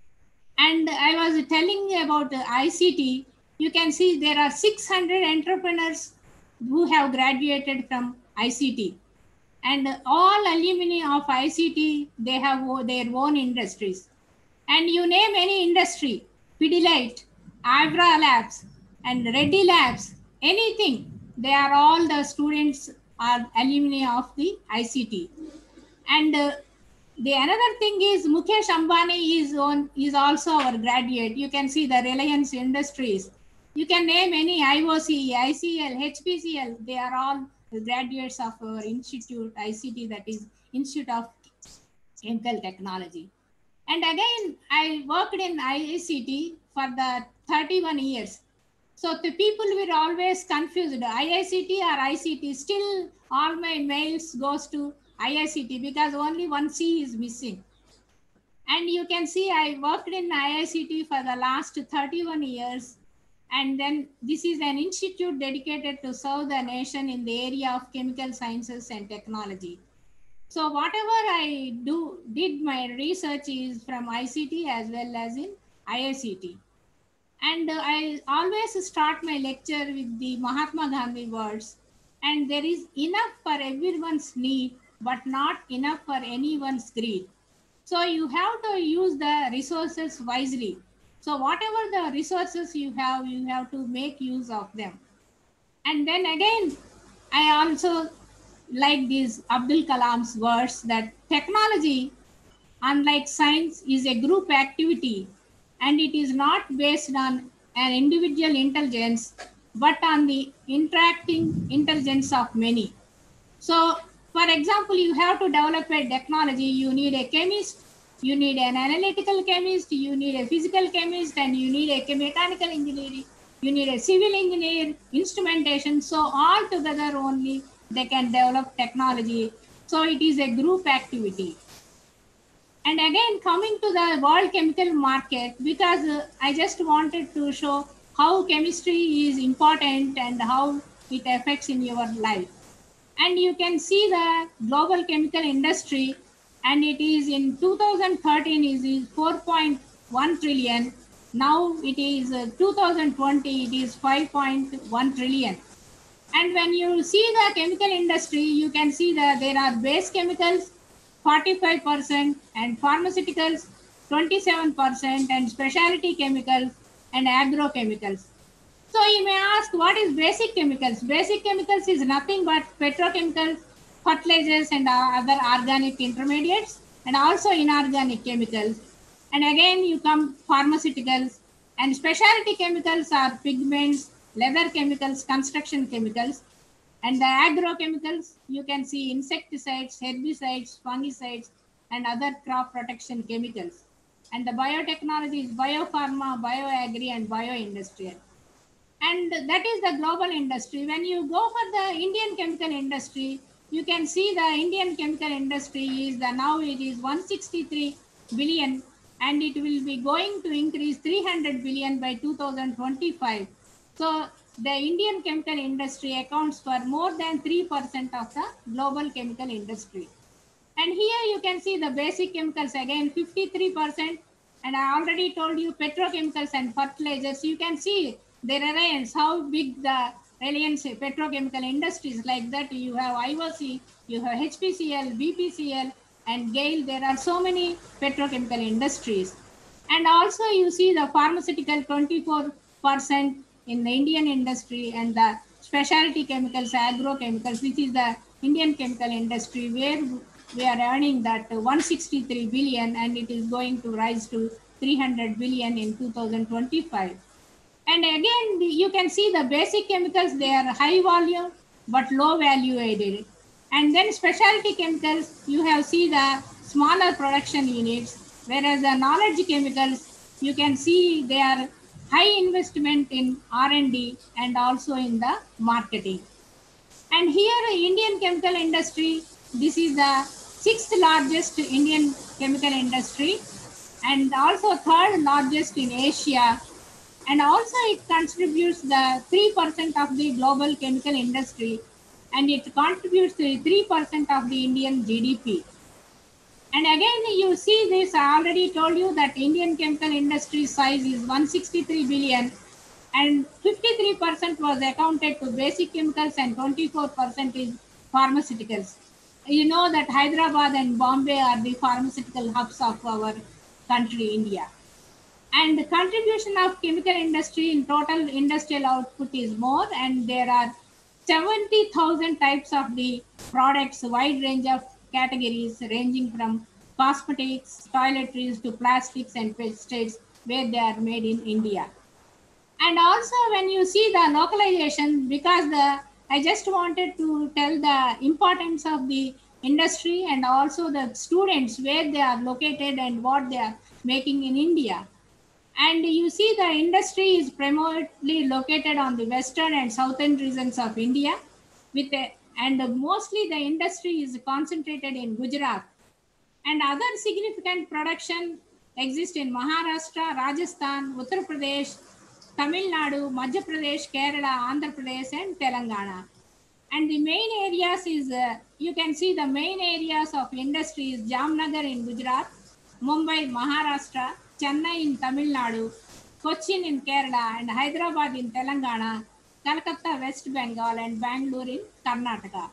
And I was telling about I C T, you can see there are six hundred entrepreneurs who have graduated from I C T. And all alumni of I C T, they have their own industries. And you name any industry, Pidilite, Avra Labs, and Reddy Labs, anything, they are all the students are alumni of the I C T. And uh, the another thing is Mukesh Ambani is on is also our graduate. You can see the Reliance Industries. You can name any I O C, I C L, H P C L. They are all graduates of our institute, I C T, that is Institute of Chemical Technology. And again, I worked in I C T for the thirty-one years. So the people were always confused, I I C T or I C T. Still, all my mails goes to I I C T because only one C is missing. And you can see I worked in I I C T for the last thirty-one years. And then this is an institute dedicated to serve the nation in the area of chemical sciences and technology. So whatever I do, did my research is from I C T as well as in I I C T. And uh, I always start my lecture with the Mahatma Gandhi words. And there is enough for everyone's need, but not enough for anyone's greed. So you have to use the resources wisely. So whatever the resources you have, you have to make use of them. And then again, I also like these Abdul Kalam's words that technology, unlike science, is a group activity, and it is not based on an individual intelligence, but on the interacting intelligence of many. So, for example, you have to develop a technology, you need a chemist, you need an analytical chemist, you need a physical chemist, and you need a mechanical engineering, you need a civil engineer, instrumentation. So all together only they can develop technology. So it is a group activity. And again, coming to the world chemical market, because uh, I just wanted to show how chemistry is important and how it affects in your life. And you can see the global chemical industry, and it is in two thousand thirteen is four point one trillion. Now it is uh, two thousand twenty, it is five point one trillion. And when you see the chemical industry, you can see that there are base chemicals, forty-five percent, and pharmaceuticals, twenty-seven percent, and specialty chemicals and agrochemicals. So you may ask, what is basic chemicals? Basic chemicals is nothing but petrochemicals, fertilizers, and other organic intermediates, and also inorganic chemicals. And again, you come pharmaceuticals, and specialty chemicals are pigments, leather chemicals, construction chemicals. And the agrochemicals, you can see insecticides, herbicides, fungicides, and other crop protection chemicals. And the biotechnology is biopharma, bioagri, and bioindustrial. And that is the global industry. When you go for the Indian chemical industry, you can see the Indian chemical industry is the now it is one hundred sixty-three billion, and it will be going to increase three hundred billion by two thousand twenty-five. So the Indian chemical industry accounts for more than three percent of the global chemical industry. And here you can see the basic chemicals again fifty-three percent. And I already told you petrochemicals and fertilizers. You can see the reliance, how big the reliance petrochemical industries like that. You have I O C, you have H P C L, B P C L, and GAIL. There are so many petrochemical industries. And also you see the pharmaceutical twenty-four percent in the Indian industry, and the specialty chemicals, agrochemicals, which is the Indian chemical industry, where we are earning that one hundred sixty-three billion, and it is going to rise to three hundred billion in two thousand twenty-five. And again, you can see the basic chemicals, they are high volume but low value added. And then specialty chemicals, you have see the smaller production units, whereas the knowledge chemicals, you can see they are high investment in R and D and also in the marketing. And here Indian chemical industry, this is the sixth largest Indian chemical industry, and also third largest in Asia. And also it contributes the three percent of the global chemical industry, and it contributes to three percent of the Indian G D P. And again, you see this, I already told you that Indian chemical industry size is one hundred sixty-three billion, and fifty-three percent was accounted to basic chemicals and twenty-four percent is pharmaceuticals. You know that Hyderabad and Bombay are the pharmaceutical hubs of our country, India. And the contribution of chemical industry in total industrial output is more, and there are seventy thousand types of the products, a wide range of categories ranging from cosmetics, toiletries to plastics and pesticides, where they are made in India. And also when you see the localization, because the I just wanted to tell the importance of the industry and also the students, where they are located and what they are making in India. And you see the industry is primarily located on the western and southern regions of India, with a, and mostly the industry is concentrated in Gujarat. And other significant production exist in Maharashtra, Rajasthan, Uttar Pradesh, Tamil Nadu, Madhya Pradesh, Kerala, Andhra Pradesh, and Telangana. And the main areas is, uh, you can see the main areas of industry is Jamnagar in Gujarat, Mumbai, Maharashtra, Chennai in Tamil Nadu, Cochin in Kerala, and Hyderabad in Telangana, Calcutta, West Bengal, and Bangalore in Karnataka.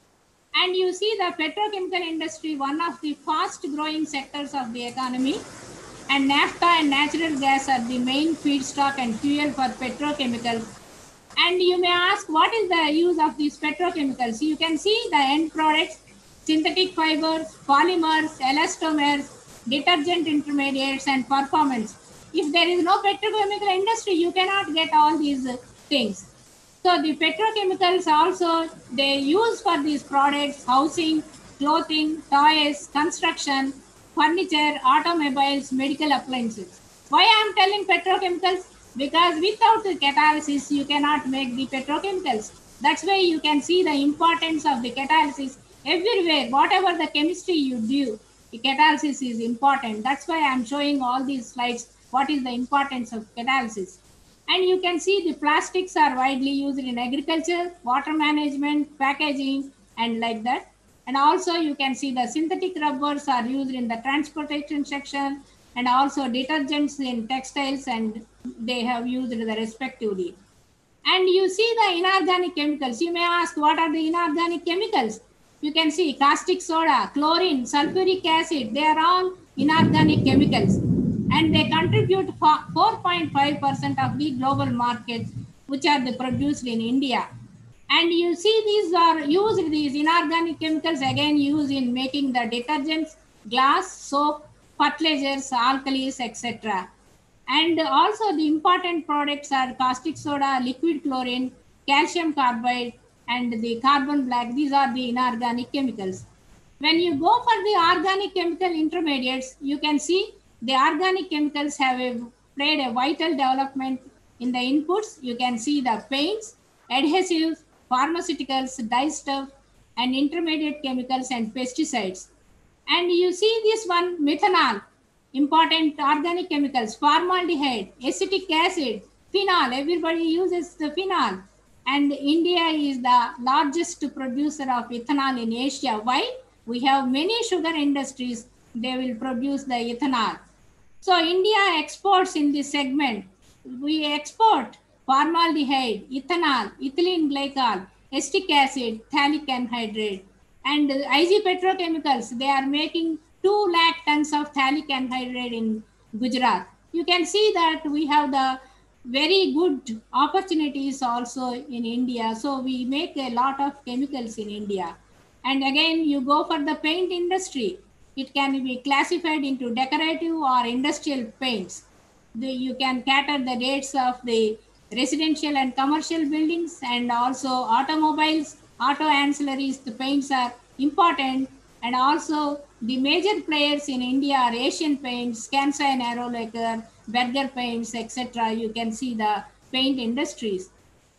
And you see the petrochemical industry, one of the fast growing sectors of the economy, and naphtha and natural gas are the main feedstock and fuel for petrochemicals. And you may ask, what is the use of these petrochemicals? You can see the end products, synthetic fibers, polymers, elastomers, detergent intermediates, and performance. If there is no petrochemical industry, you cannot get all these things. So the petrochemicals also, they use for these products, housing, clothing, toys, construction, furniture, automobiles, medical appliances. Why I am telling petrochemicals? Because without the catalysis, you cannot make the petrochemicals. That's why you can see the importance of the catalysis everywhere. Whatever the chemistry you do, the catalysis is important. That's why I'm showing all these slides, what is the importance of catalysis. And you can see the plastics are widely used in agriculture, water management, packaging, and like that. And also you can see the synthetic rubbers are used in the transportation section, and also detergents in textiles, and they have used the respectively. And you see the inorganic chemicals. You may ask, what are the inorganic chemicals? You can see caustic soda, chlorine, sulfuric acid, they are all inorganic chemicals. And they contribute four point five percent of the global market, which are the produced in India. And you see these are used, these inorganic chemicals again used in making the detergents, glass, soap, fertilizers, alkalis, et cetera. And also the important products are caustic soda, liquid chlorine, calcium carbide, and the carbon black. These are the inorganic chemicals. When you go for the organic chemical intermediates, you can see the organic chemicals have a, played a vital development in the inputs. You can see the paints, adhesives, pharmaceuticals, dyestuff, and intermediate chemicals and pesticides. And you see this one, methanol, important organic chemicals, formaldehyde, acetic acid, phenol. Everybody uses the phenol. And India is the largest producer of ethanol in Asia. Why? We have many sugar industries, they will produce the ethanol. So India exports in this segment. We export formaldehyde, ethanol, ethylene glycol, acetic acid, phthalic anhydride. And I G Petrochemicals, they are making two lakh tons of phthalic anhydride in Gujarat. You can see that we have the very good opportunities also in India. So we make a lot of chemicals in India. And again, you go for the paint industry. It can be classified into decorative or industrial paints. The, you can cater the rates of the residential and commercial buildings, and also automobiles, auto ancillaries, the paints are important. And also the major players in India are Asian Paints, Kansai and Aerolacquer, Berger Paints, et cetera. You can see the paint industries.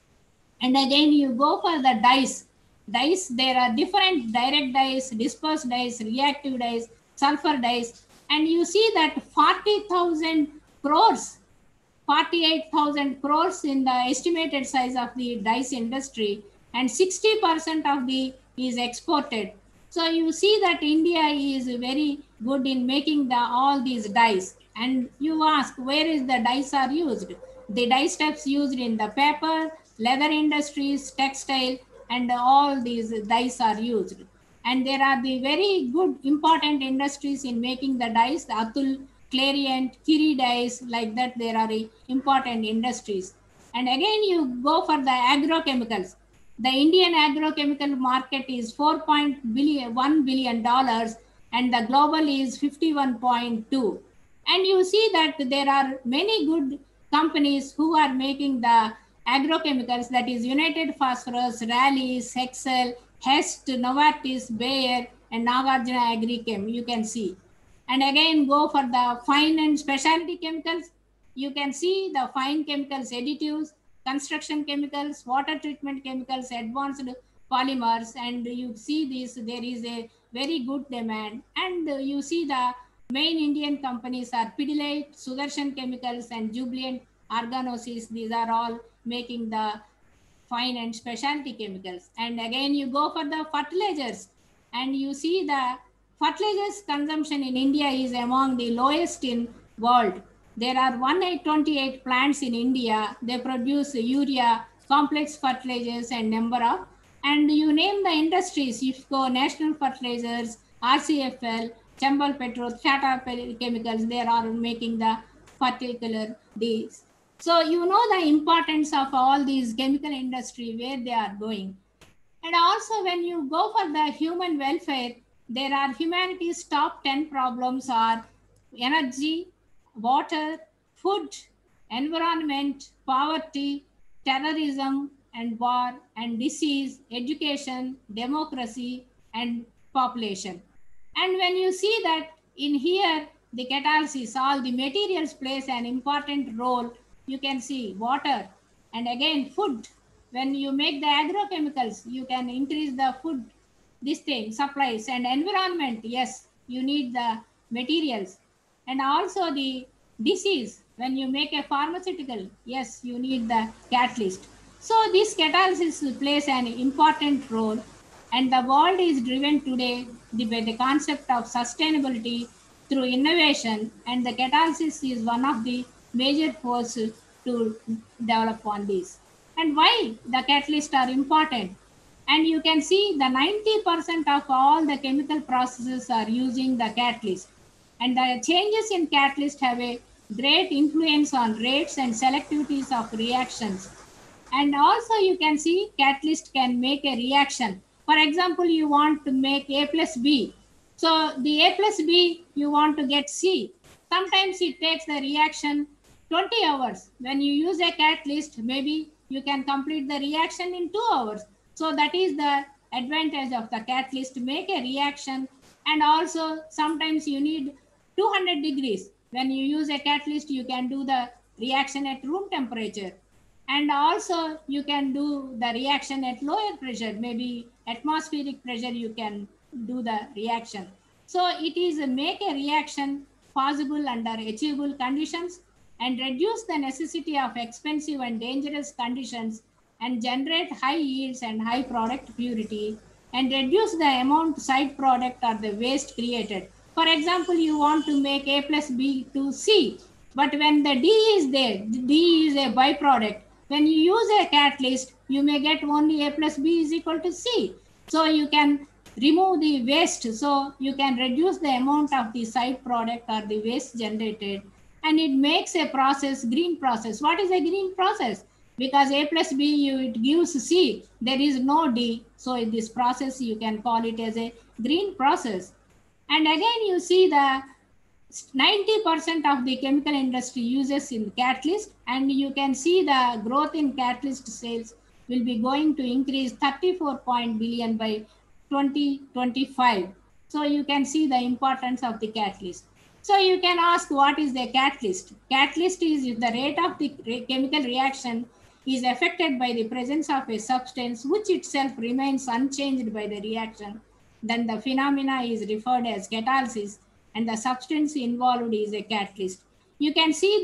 And again, you go for the dyes. Dyes, there are different direct dyes, dispersed dyes, reactive dyes, sulfur dyes. And you see that forty thousand crores, forty-eight thousand crores in the estimated size of the dyes industry, and sixty percent of the is exported. So you see that India is very good in making the all these dyes. And you ask, where is the dyes are used? The dye steps used in the paper, leather industries, textile, and all these dyes are used. And there are the very good important industries in making the dyes, the Atul, Clariant, Kiri dyes, like that there are important industries. And again, you go for the agrochemicals. The Indian agrochemical market is four point one billion dollars and the global is fifty-one point two. And you see that there are many good companies who are making the agrochemicals, that is United Phosphorus, Rallis, Hexel, Hest, Novartis, Bayer, and Nagarjuna Agrichem, you can see. And again, go for the fine and specialty chemicals. You can see the fine chemicals, additives, construction chemicals, water treatment chemicals, advanced polymers, and you see this, there is a very good demand. And you see the main Indian companies are Pidilite, Sudarshan Chemicals, and Jubilant Organosis. These are all making the fine and specialty chemicals. And again, you go for the fertilizers, and you see the fertilizers consumption in India is among the lowest in world. There are one hundred twenty-eight plants in India. They produce urea, complex fertilizers, and number of, and you name the industries, IFFCO, National Fertilizers, R C F L, Chambal Petro, Tata Chemicals, they are making the particular these. So you know the importance of all these chemical industry, where they are going. And also when you go for the human welfare, there are humanity's top ten problems are energy, water, food, environment, poverty, terrorism and war, and disease, education, democracy, and population. And when you see that in here, the catalysis, all the materials plays an important role. You can see water, and again food. When you make the agrochemicals, you can increase the food, this thing, supplies, and environment. Yes, you need the materials. And also the disease, when you make a pharmaceutical, yes, you need the catalyst. So this catalysis plays an important role, and the world is driven today by the concept of sustainability through innovation, and the catalysis is one of the major forces to develop on this. And why the catalysts are important? And you can see the ninety percent of all the chemical processes are using the catalyst. And the changes in catalyst have a great influence on rates and selectivities of reactions. And also you can see catalyst can make a reaction. For example, you want to make A plus B. So the A plus B, you want to get C. Sometimes it takes the reaction twenty hours. When you use a catalyst, maybe you can complete the reaction in two hours. So that is the advantage of the catalyst, make a reaction. And also sometimes you need two hundred degrees. When you use a catalyst, you can do the reaction at room temperature. And also you can do the reaction at lower pressure, maybe atmospheric pressure, you can do the reaction. So it is a make a reaction possible under achievable conditions, and reduce the necessity of expensive and dangerous conditions, and generate high yields and high product purity, and reduce the amount side product or the waste created. For example, you want to make A plus B to C, but when the D is there, D is a byproduct. When you use a catalyst, you may get only A plus B is equal to C. So you can remove the waste. So you can reduce the amount of the side product or the waste generated. And it makes a process, green process. What is a green process? Because A plus B, you, it gives C. There is no D. So in this process, you can call it as a green process. And again, you see the ninety percent of the chemical industry uses in catalyst, and you can see the growth in catalyst sales will be going to increase thirty-four billion by twenty twenty-five. So you can see the importance of the catalyst. So you can ask, what is the catalyst? Catalyst is if the rate of the re chemical reaction is affected by the presence of a substance which itself remains unchanged by the reaction, then the phenomena is referred as catalysis, and the substance involved is a catalyst. You can see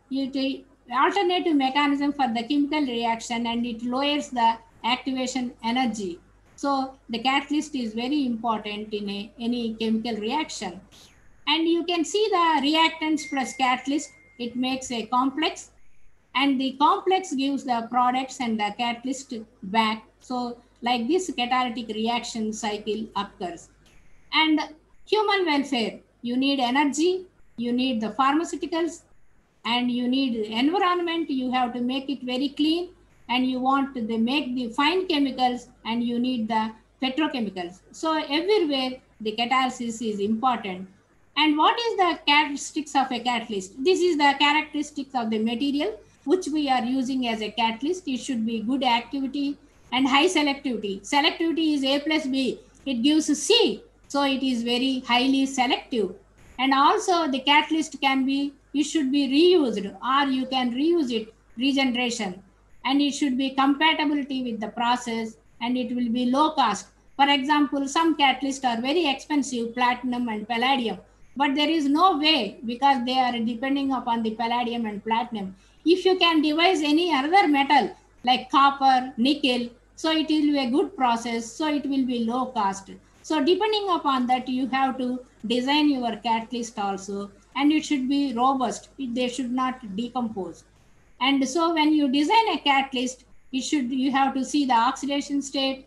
the alternative mechanism for the chemical reaction, and it lowers the activation energy. So the catalyst is very important in a, any chemical reaction. And you can see the reactants plus catalyst, it makes a complex, and the complex gives the products and the catalyst back. So like this catalytic reaction cycle occurs. And human welfare, you need energy, you need the pharmaceuticals, and you need environment. You have to make it very clean, and you want to make the fine chemicals, and you need the petrochemicals. So everywhere the catalysis is important. And what is the characteristics of a catalyst? This is the characteristics of the material which we are using as a catalyst. It should be good activity and high selectivity. Selectivity is A plus B. It gives C. So it is very highly selective. And also the catalyst can be, it should be reused, or you can reuse it, regeneration. And it should be compatibility with the process, and it will be low cost. For example, some catalysts are very expensive, platinum and palladium, but there is no way, because they are depending upon the palladium and platinum. If you can devise any other metal like copper, nickel, so it will be a good process, so it will be low cost. So depending upon that, you have to design your catalyst also, and it should be robust. They should not decompose. And so when you design a catalyst, it should, you have to see the oxidation state,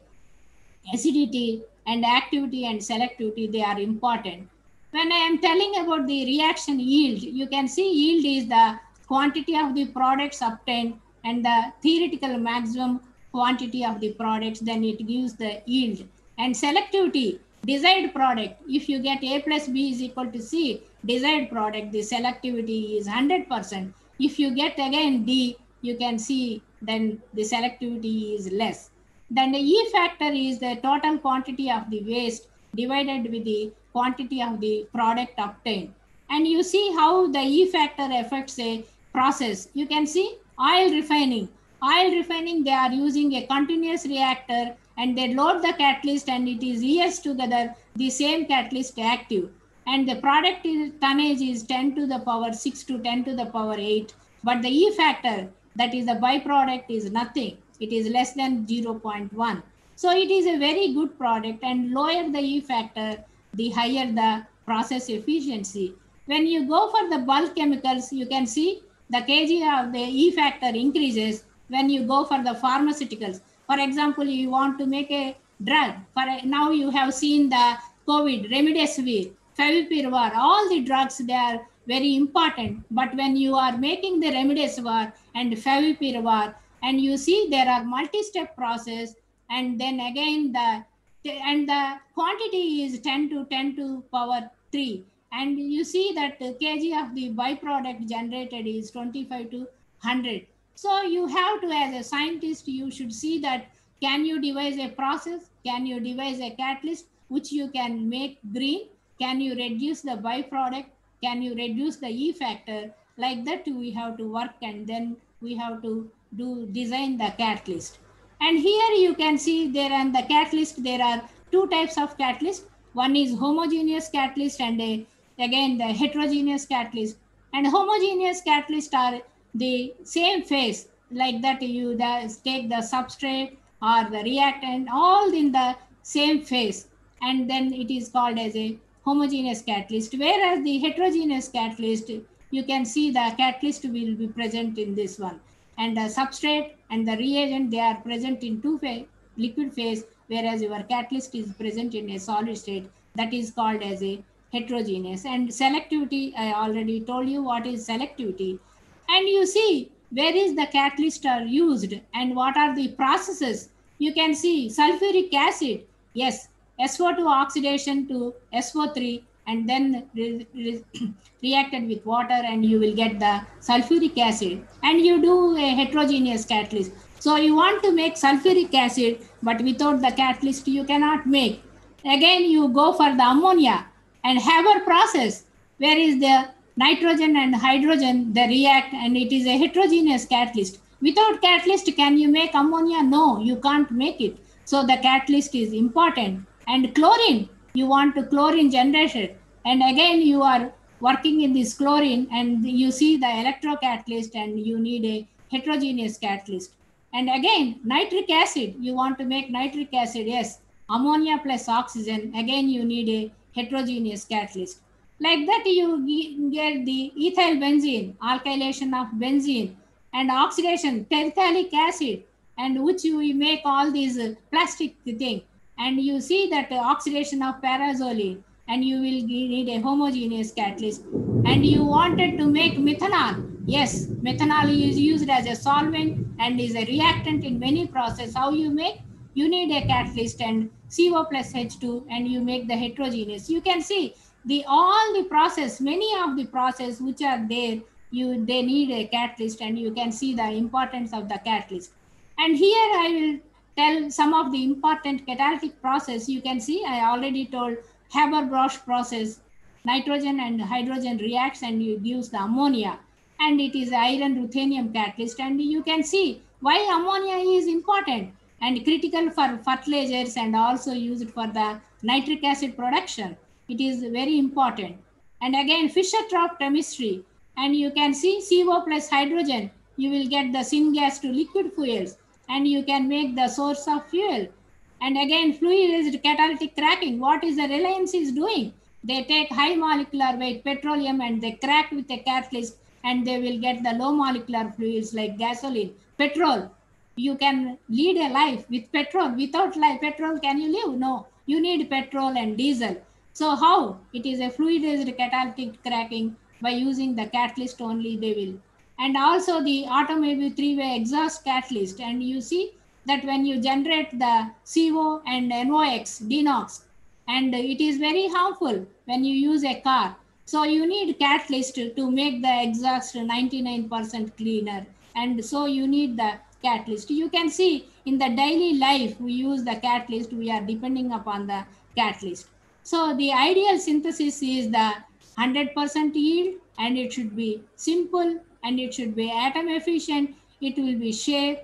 acidity, and activity and selectivity. They are important. When I am telling about the reaction yield, you can see yield is the quantity of the products obtained and the theoretical maximum quantity of the products, then it gives the yield. And selectivity, desired product, if you get A plus B is equal to C, desired product, the selectivity is one hundred percent. If you get again D, you can see then the selectivity is less. Then the E factor is the total quantity of the waste divided with the quantity of the product obtained. And you see how the E factor affects a process. You can see oil refining. Oil refining, they are using a continuous reactor, and they load the catalyst, and it is years together, the same catalyst active. And the product is, tonnage is ten to the power six to ten to the power eight. But the E factor, that is the byproduct, is nothing. It is less than zero point one. So it is a very good product, and lower the E factor, the higher the process efficiency. When you go for the bulk chemicals, you can see the kg of the E factor increases when you go for the pharmaceuticals. For example, you want to make a drug. For a, now you have seen the COVID, remdesivir, favipiravir, all the drugs, they are very important. But when you are making the remdesivir and favipiravir, and you see there are multi-step process, and then again the and the quantity is ten to ten to power three, and you see that the kg of the byproduct generated is twenty-five to one hundred. So you have to, as a scientist, you should see that can you devise a process, can you devise a catalyst which you can make green, can you reduce the byproduct, can you reduce the E factor. Like that we have to work, and then we have to do design the catalyst. And here you can see there on the catalyst, there are two types of catalyst. One is homogeneous catalyst, and a, again the heterogeneous catalyst. And homogeneous catalyst are the same phase, like that you the, take the substrate or the reactant all in the same phase, and then it is called as a homogeneous catalyst. Whereas the heterogeneous catalyst, you can see the catalyst will be present in this one, and the substrate and the reagent, they are present in two phase, liquid phase, whereas your catalyst is present in a solid state. That is called as a heterogeneous. And selectivity, I already told you what is selectivity. And you see where is the catalyst are used and what are the processes. You can see sulfuric acid, yes, S O two oxidation to S O three, and then re re reacted with water, and you will get the sulfuric acid, and you do a heterogeneous catalyst. So you want to make sulfuric acid, but without the catalyst you cannot make. Again you go for the ammonia and Haber process, where is the nitrogen and hydrogen, they react, and it is a heterogeneous catalyst. Without catalyst, can you make ammonia? No, you can't make it. So the catalyst is important. And chlorine, you want to chlorine generation, and again you are working in this chlorine, and you see the electrocatalyst, and you need a heterogeneous catalyst. And again nitric acid, you want to make nitric acid, yes, ammonia plus oxygen, again you need a heterogeneous catalyst. Like that you get the ethyl benzene, alkylation of benzene, and oxidation, terephthalic acid. and which we make all these uh, plastic thing. And you see that uh, oxidation of parazoline, and you will need a homogeneous catalyst. And you wanted to make methanol. Yes, methanol is used as a solvent and is a reactant in many processes. How you make? You need a catalyst and C O plus H two, and you make the heterogeneous. You can see the all the process, many of the process which are there, you they need a catalyst, and you can see the importance of the catalyst. And here I will tell some of the important catalytic process. You can see I already told Haber-Bosch process. Nitrogen and hydrogen reacts and you gives the ammonia, and it is iron ruthenium catalyst. And you can see why ammonia is important and critical for fertilizers and also used for the nitric acid production. It is very important. And again, Fischer-Tropsch chemistry, and you can see C O plus hydrogen, you will get the syngas to liquid fuels, and you can make the source of fuel. And again, fluidized catalytic cracking, what is the Reliance is doing? They take high molecular weight petroleum and they crack with a catalyst, and they will get the low molecular fluids like gasoline, petrol. You can lead a life with petrol. Without life, petrol, can you live? No, you need petrol and diesel. So how? It is a fluidized catalytic cracking. By using the catalyst only they will. And also the automobile three-way exhaust catalyst. And you see that when you generate the C O and N O X, D NOx, and it is very harmful when you use a car. So you need catalyst to, to make the exhaust ninety-nine percent cleaner. And so you need the catalyst. You can see in the daily life, we use the catalyst, we are depending upon the catalyst. So the ideal synthesis is the one hundred percent yield, and it should be simple, and it should be atom efficient, it will be safe,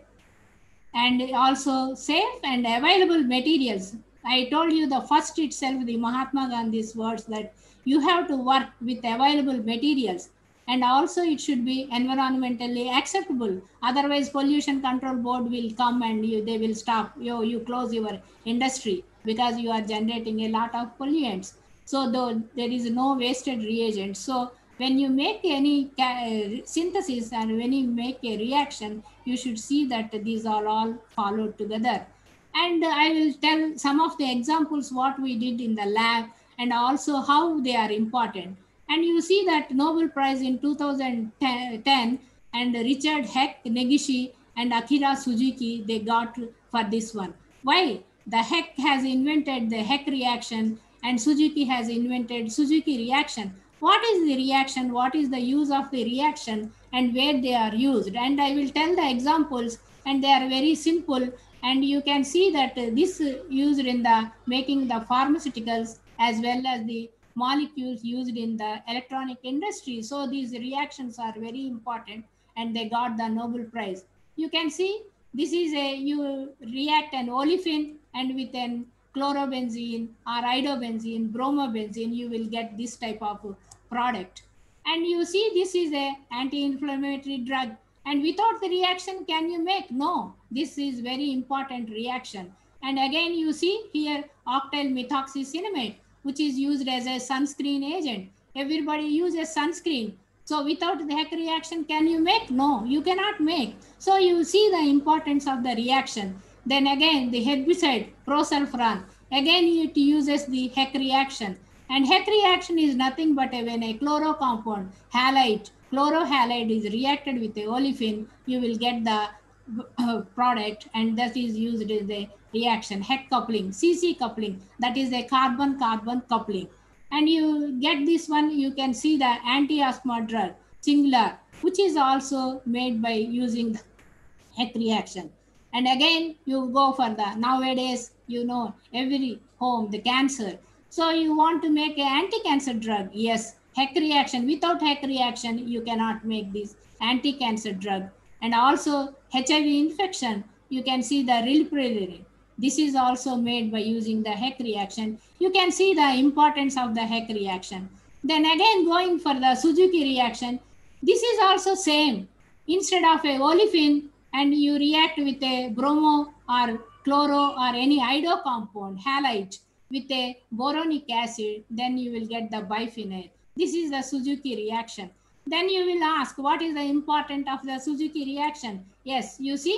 and also safe and available materials. I told you the first itself, the Mahatma Gandhi's words, that you have to work with available materials, and also it should be environmentally acceptable. Otherwise, pollution control board will come and you, they will stop you, you close your industry because you are generating a lot of pollutants. So though there is no wasted reagent. So when you make any synthesis and when you make a reaction, you should see that these are all followed together. And I will tell some of the examples what we did in the lab and also how they are important. And you see that Nobel Prize in two thousand ten and Richard Heck, Negishi and Akira Suzuki, they got for this one. Why? The Heck has invented the Heck reaction and Suzuki has invented Suzuki reaction. What is the reaction? What is the use of the reaction and where they are used? And I will tell the examples, and they are very simple. And you can see that this used in the making the pharmaceuticals as well as the molecules used in the electronic industry. So these reactions are very important and they got the Nobel Prize. You can see this is a, you react an olefin and with an chlorobenzene or iodobenzene, bromobenzene, you will get this type of product. And you see this is a anti-inflammatory drug. And without the reaction, can you make? No, this is very important reaction. And again, you see here octyl methoxycinnamate, which is used as a sunscreen agent. Everybody uses sunscreen. So without the Heck reaction, can you make? No, you cannot make. So you see the importance of the reaction. Then again, the herbicide, prosulfuron, again it uses the Heck reaction. And Heck reaction is nothing but a, when a chloro compound, halide, chlorohalide is reacted with a olefin, you will get the uh, product, and that is used as a reaction. Heck coupling, C C coupling, that is a carbon-carbon coupling. And you get this one, you can see the anti-asthma drug, Singulair, which is also made by using the Heck reaction. And again, you go for the, nowadays, you know, every home, the cancer. So you want to make an anti-cancer drug. Yes, Heck reaction. Without Heck reaction, you cannot make this anti-cancer drug. And also H I V infection, you can see the rilpivirine. This is also made by using the Heck reaction. You can see the importance of the Heck reaction. Then again, going for the Suzuki reaction, this is also same. Instead of a olefin, and you react with a bromo or chloro or any iodo compound, halide, with a boronic acid, then you will get the biphenyl. This is the Suzuki reaction. Then you will ask, what is the importance of the Suzuki reaction? Yes, you see,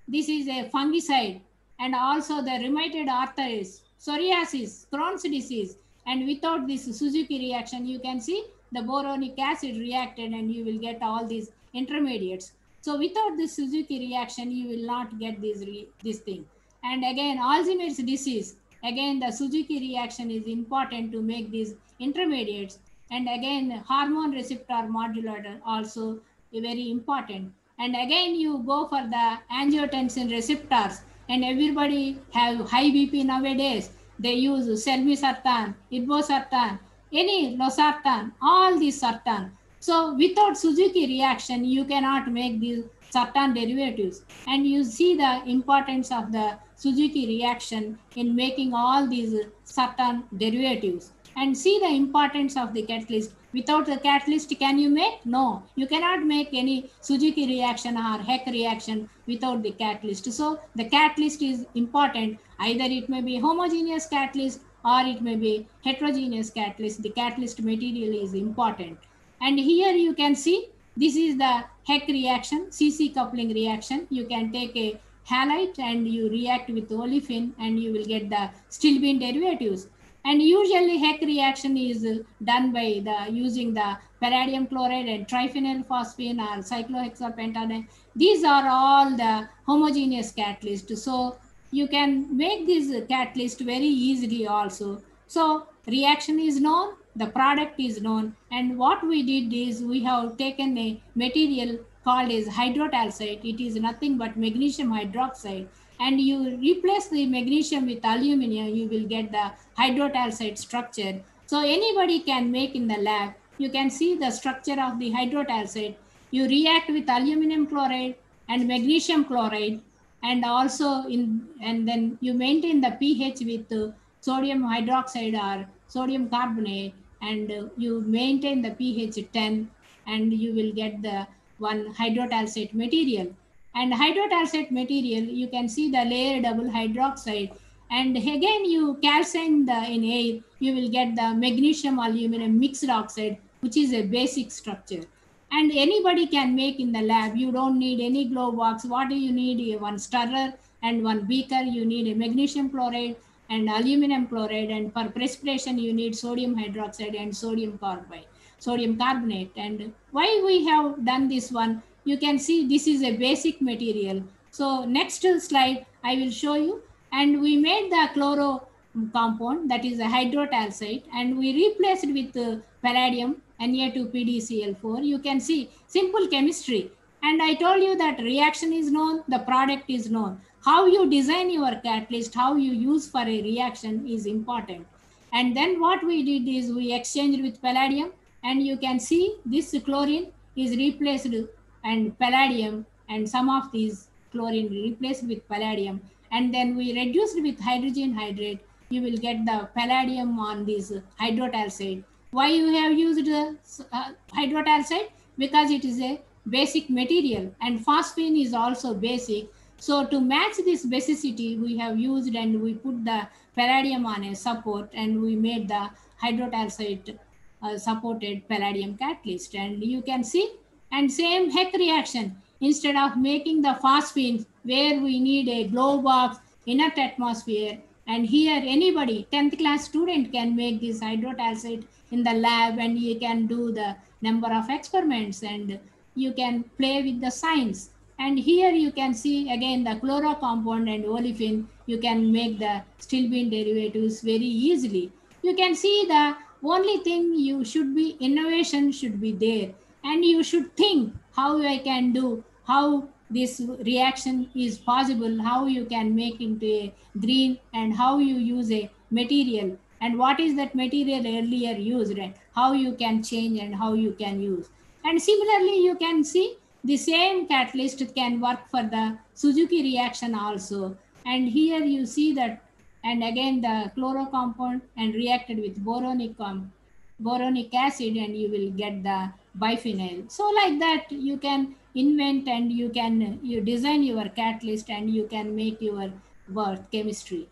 This is a fungicide, and also the rheumatoid arthritis, psoriasis, Crohn's disease. And without this Suzuki reaction, you can see the boronic acid reacted and you will get all these intermediates. So without this Suzuki reaction, you will not get this, re this thing. And again, Alzheimer's disease, again, the Suzuki reaction is important to make these intermediates. And again, hormone receptor modulator also very important. And again, you go for the angiotensin receptors, and everybody have high B P nowadays. They use selmisartan, irbosartan, any losartan, all these sartan. So without Suzuki reaction, you cannot make these sartan derivatives. And you see the importance of the Suzuki reaction in making all these sartan derivatives. And see the importance of the catalyst. Without the catalyst, can you make? No, you cannot make any Suzuki reaction or Heck reaction without the catalyst. So the catalyst is important. Either it may be homogeneous catalyst or it may be heterogeneous catalyst. The catalyst material is important. And here you can see, this is the Heck reaction, C C coupling reaction. You can take a halite and you react with olefin and you will get the stilbene derivatives. And usually Heck reaction is done by the using the palladium chloride and triphenyl phosphine or cyclohexapentane. These are all the homogeneous catalysts. So you can make this catalyst very easily also. So reaction is known, the product is known. And what we did is we have taken a material called as hydrotalcite. It is nothing but magnesium hydroxide. And you replace the magnesium with aluminum, you will get the hydrotalcite structure. So anybody can make in the lab. You can see the structure of the hydrotalcite. You react with aluminum chloride and magnesium chloride, and also in and then you maintain the pH with uh, sodium hydroxide or sodium carbonate, and uh, you maintain the pH ten, and you will get the one hydrotalcite material. And hydrotalcite material, you can see the layer double hydroxide. And again, you calcine the in air, you will get the magnesium aluminum mixed oxide, which is a basic structure. And anybody can make in the lab. You don't need any glow box. What do you need? One stirrer and one beaker. You need a magnesium chloride and aluminum chloride. And for precipitation, you need sodium hydroxide and sodium carbide, sodium carbonate. And why we have done this one? You can see this is a basic material. So next slide, I will show you. And we made the chloro compound, that is a hydrotalcite, and we replaced it with uh, palladium, N A two P D C L four. You can see simple chemistry. And I told you that reaction is known, the product is known. How you design your catalyst, how you use for a reaction is important. And then what we did is we exchanged with palladium, and you can see this chlorine is replaced and palladium, and some of these chlorine replaced with palladium, and then we reduced with hydrogen hydrate. You will get the palladium on this hydrotalcite. Why you have used the uh, hydrotalcite? Because it is a basic material, and phosphine is also basic. So to match this basicity, we have used and we put the palladium on a support, and we made the hydrotalcite uh, supported palladium catalyst. And you can see, and same Heck reaction, instead of making the phosphines where we need a glow box, inert atmosphere, and here anybody, tenth class student can make this hydrotalcite in the lab, and you can do the number of experiments and you can play with the science. And here you can see again the chloro compound and olefin, you can make the stilbene derivatives very easily. You can see the only thing you should be, innovation should be there. And you should think how I can do, how this reaction is possible, how you can make into a green, and how you use a material, and what is that material earlier used, and how you can change and how you can use. And similarly, you can see the same catalyst can work for the Suzuki reaction also. And here you see that, and again the chloro compound and reacted with boronic compound, boronic acid, and you will get the biphenyl. So like that you can invent and you can you design your catalyst and you can make your work chemistry.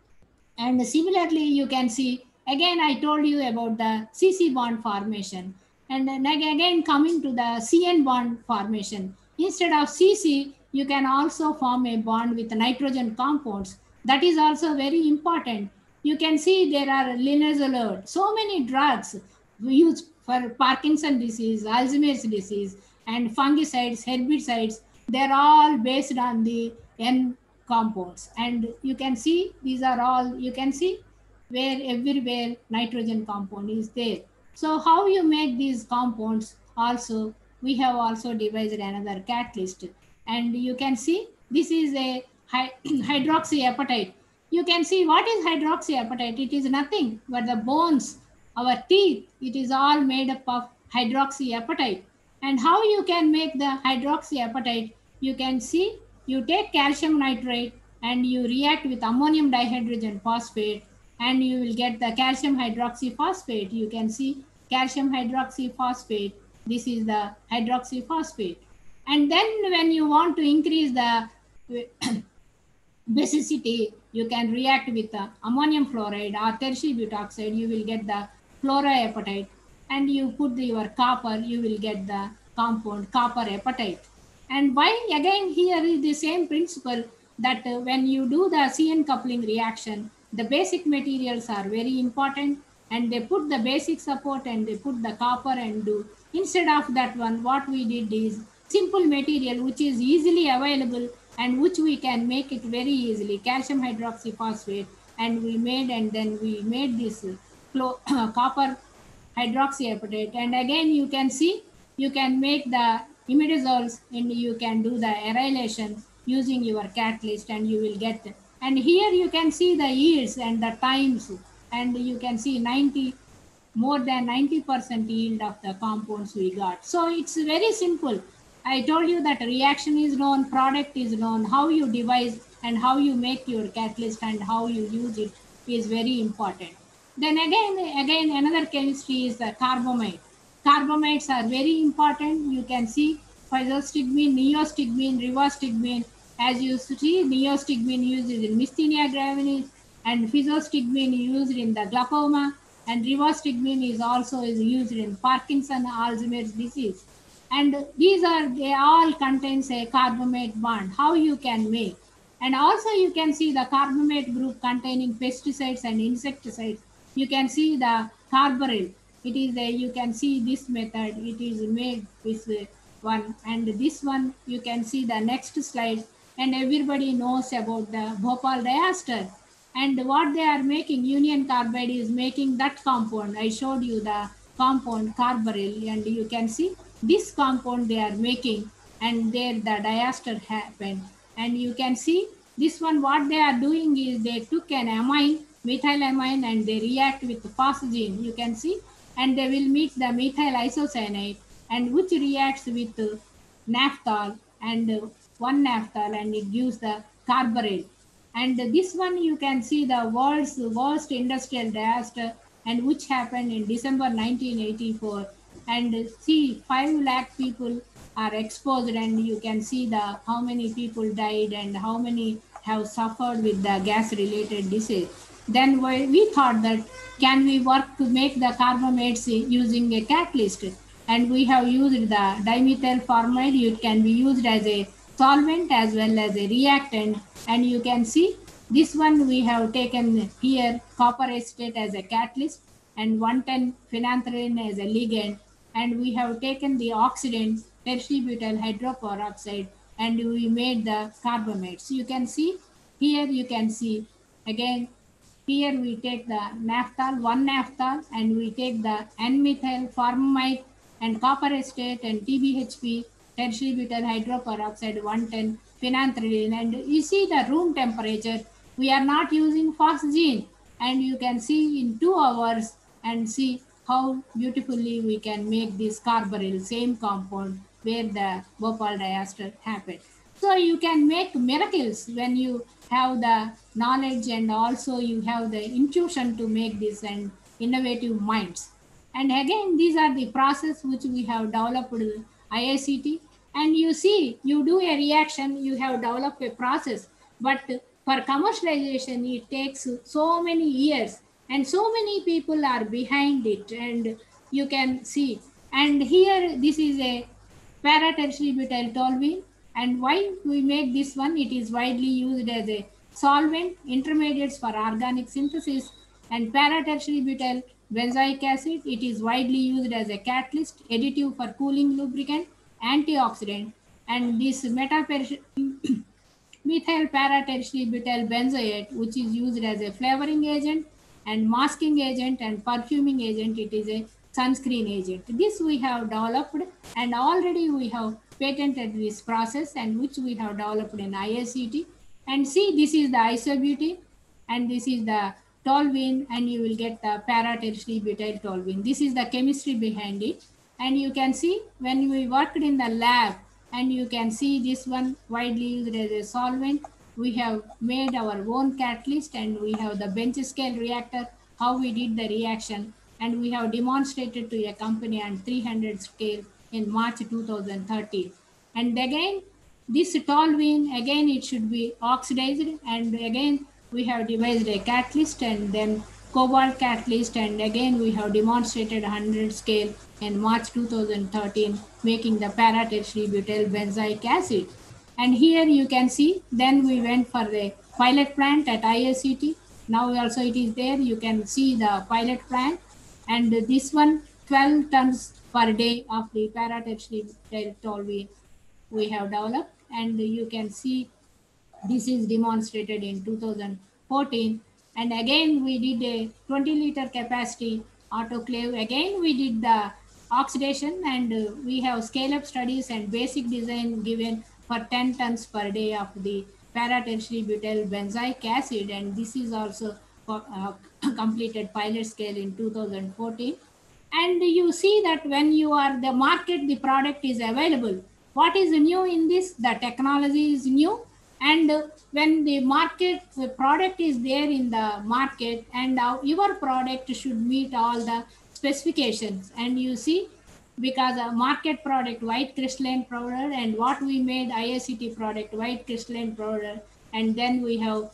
And similarly you can see, again I told you about the C C bond formation, and then again coming to the C N bond formation. instead of C C, you can also form a bond with nitrogen compounds. That is also very important. You can see there are linezolid, so many drugs used for Parkinson disease, Alzheimer's disease, and fungicides, herbicides. They're all based on the N compounds. And you can see these are all, you can see where everywhere nitrogen compound is there. So how you make these compounds also, we have also devised another catalyst. And you can see this is a hydroxyapatite. You can see what is hydroxyapatite. It is nothing but the bones, our teeth, it is all made up of hydroxyapatite. And how you can make the hydroxyapatite, you can see you take calcium nitrate and you react with ammonium dihydrogen phosphate and you will get the calcium hydroxyphosphate. You can see calcium hydroxyphosphate. This is the hydroxyphosphate. And then when you want to increase the basicity, you can react with the ammonium fluoride or tertiary butoxide. You will get the fluoroapatite. And you put the, your copper, you will get the compound copper apatite. And why again here is the same principle that uh, when you do the C N coupling reaction, the basic materials are very important and they put the basic support and they put the copper and do. Instead of that one, what we did is simple material which is easily available and which we can make it very easily, calcium hydroxyphosphate, and we made and then we made this uh, copper hydroxyapatite. And again you can see you can make the imidazoles and you can do the arylation using your catalyst and you will get. And here you can see the yields and the times, and you can see ninety, more than ninety percent yield of the compounds we got. So it's very simple. I told you that reaction is known, product is known, how you devise and how you make your catalyst and how you use it is very important. Then again, again another chemistry is the carbamide. Carbamides are very important. You can see physostigmine, neostigmine, rivastigmine. As you see, neostigmine used in Myasthenia gravis and physostigmine used in the glaucoma, and rivastigmine is also is used in Parkinson, Alzheimer's disease. And these are, they all contains a carbamate bond, how you can make. And also you can see the carbamate group containing pesticides and insecticides. You can see the carbaryl. It is a, you can see this method, it is made this one, and this one you can see the next slide, and everybody knows about the Bhopal diester. And what they are making, Union Carbide is making that compound. I showed you the compound carbaryl, and you can see this compound they are making, and there the diester happened. And you can see this one, what they are doing is they took an amine, methylamine, and they react with phosgene, you can see, and they will mix the methyl isocyanate, and which reacts with uh, naphthol and uh, one naphthol, and it gives the carbaryl. And uh, this one you can see the world's worst industrial disaster, and which happened in December nineteen eighty-four. And uh, see, five lakh people are exposed, and you can see the how many people died and how many have suffered with the gas-related disease. Then we thought that can we work to make the carbamates using a catalyst, and we have used the dimethyl formamide. It can be used as a solvent as well as a reactant, and you can see this one we have taken here copper acetate as a catalyst and one ten phenanthrene as a ligand, and we have taken the oxidant tertiary butyl hydroperoxide and we made the carbamates. You can see here, you can see again here we take the naphthol, one naphthol, and we take the N-methyl formamide and copper acetate and T B H P, tertiary butyl hydroperoxide, one ten phenanthrene. And you see the room temperature, we are not using phosgene, and you can see in two hours and see how beautifully we can make this carbaryl, same compound where the Bhopal diester happened. So you can make miracles when you have the knowledge and also you have the intuition to make this and innovative minds. And again, these are the process which we have developed I I C T. And you see, you do a reaction, you have developed a process, but for commercialization, it takes so many years and so many people are behind it, and you can see. And here, this is a para-tertiary butyl toluene. And why we make this one? It is widely used as a solvent, intermediates for organic synthesis, and para-tertiary butyl benzoic acid. It is widely used as a catalyst, additive for cooling lubricant, antioxidant, and this meta methyl para-tertiary butyl benzoate, which is used as a flavoring agent and masking agent and perfuming agent. It is a sunscreen agent. This we have developed, and already we have patented this process, and which we have developed in I S C T. And see, this is the isobutene, and this is the toluene, and you will get the para-tertiary butyl toluene. This is the chemistry behind it. And you can see when we worked in the lab, and you can see this one widely used as a solvent. We have made our own catalyst, and we have the bench scale reactor, how we did the reaction, and we have demonstrated to a company on three hundred scale in March two thousand thirteen. And again, this toluene, again it should be oxidized, and again we have devised a catalyst, and then cobalt catalyst, and again we have demonstrated one hundred scale in March two thousand thirteen, making the para-tertiary butyl benzoic acid. And here you can see, then we went for the pilot plant at I S C T. Now also it is there, you can see the pilot plant, and this one twelve tons per day of the para-tertiary butyl toluene we have developed, and you can see this is demonstrated in two thousand fourteen. And again we did a twenty liter capacity autoclave. Again we did the oxidation, and uh, we have scale up studies and basic design given for ten tons per day of the para-tertiary butyl benzoic acid, and this is also uh, completed pilot scale in two thousand fourteen. And you see that when you are the market, the product is available. What is new in this? The technology is new, and uh, when the market, the product is there in the market, and uh, your product should meet all the specifications. And you see, because a market product white crystalline powder, and what we made I S C T product white crystalline powder, and then we have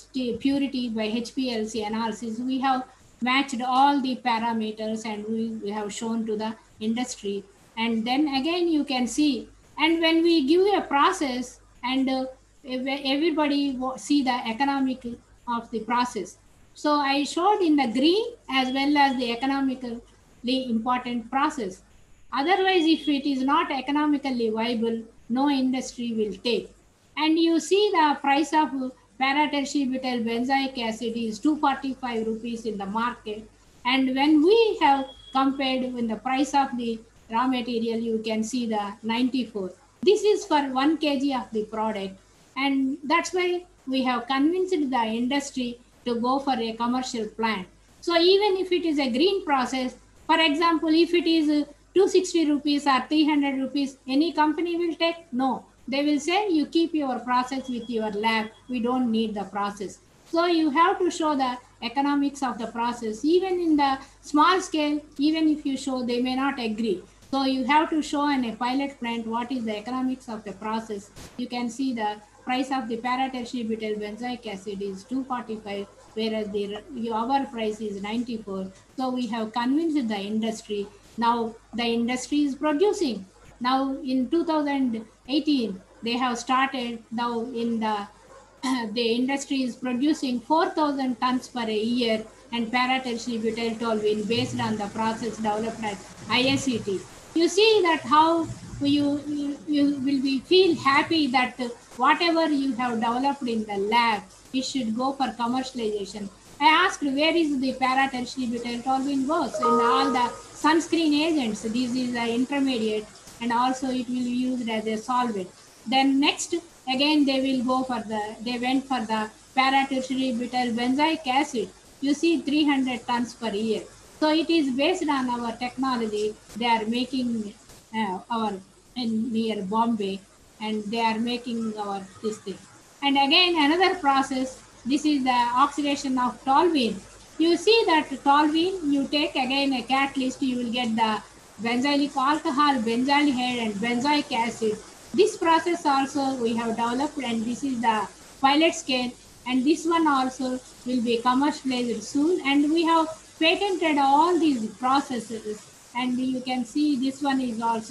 purity by H P L C analysis. We have matched all the parameters, and we, we have shown to the industry. And then again you can see, and when we give a process, and uh, everybody see the economic of the process. So I showed in the green as well as the economically important process. Otherwise, if it is not economically viable, no industry will take. And you see the price of para-tertiary butyl benzoic acid is two hundred forty-five rupees in the market. And when we have compared with the price of the raw material, you can see the ninety-four. This is for one kilogram of the product. And that's why we have convinced the industry to go for a commercial plant. So even if it is a green process, for example, if it is two hundred sixty rupees or three hundred rupees, any company will take? No. They will say, you keep your process with your lab. We don't need the process. So you have to show the economics of the process. Even in the small scale, even if you show, they may not agree. So you have to show in a pilot plant what is the economics of the process. You can see the price of the para-tertiary butyl benzoic acid is two hundred forty-five, whereas the our price is ninety-four. So we have convinced the industry. Now the industry is producing. Now in two thousand eighteen, they have started. Now in the the industry is producing four thousand tons per year, and para-tertiary butyl toluene based on the process developed at I S C T. You see that how you, you, you will be feel happy that whatever you have developed in the lab, it should go for commercialization. I asked, where is the para-tertiary butyl toluene goes? In all the sunscreen agents, this is the intermediate, and also it will be used as a solvent. Then next, again they will go for the, they went for the para-tertiary butyl benzoic acid. You see three hundred tons per year. So it is based on our technology. They are making uh, our in near Bombay, and they are making our this thing. And again another process. This is the oxidation of toluene. You see that toluene, you take again a catalyst, you will get the benzoylic alcohol, benzaldehyde, and benzoic acid. This process also we have developed, and this is the pilot scale, and this one also will be commercialized soon. And we have patented all these processes, and you can see this one is also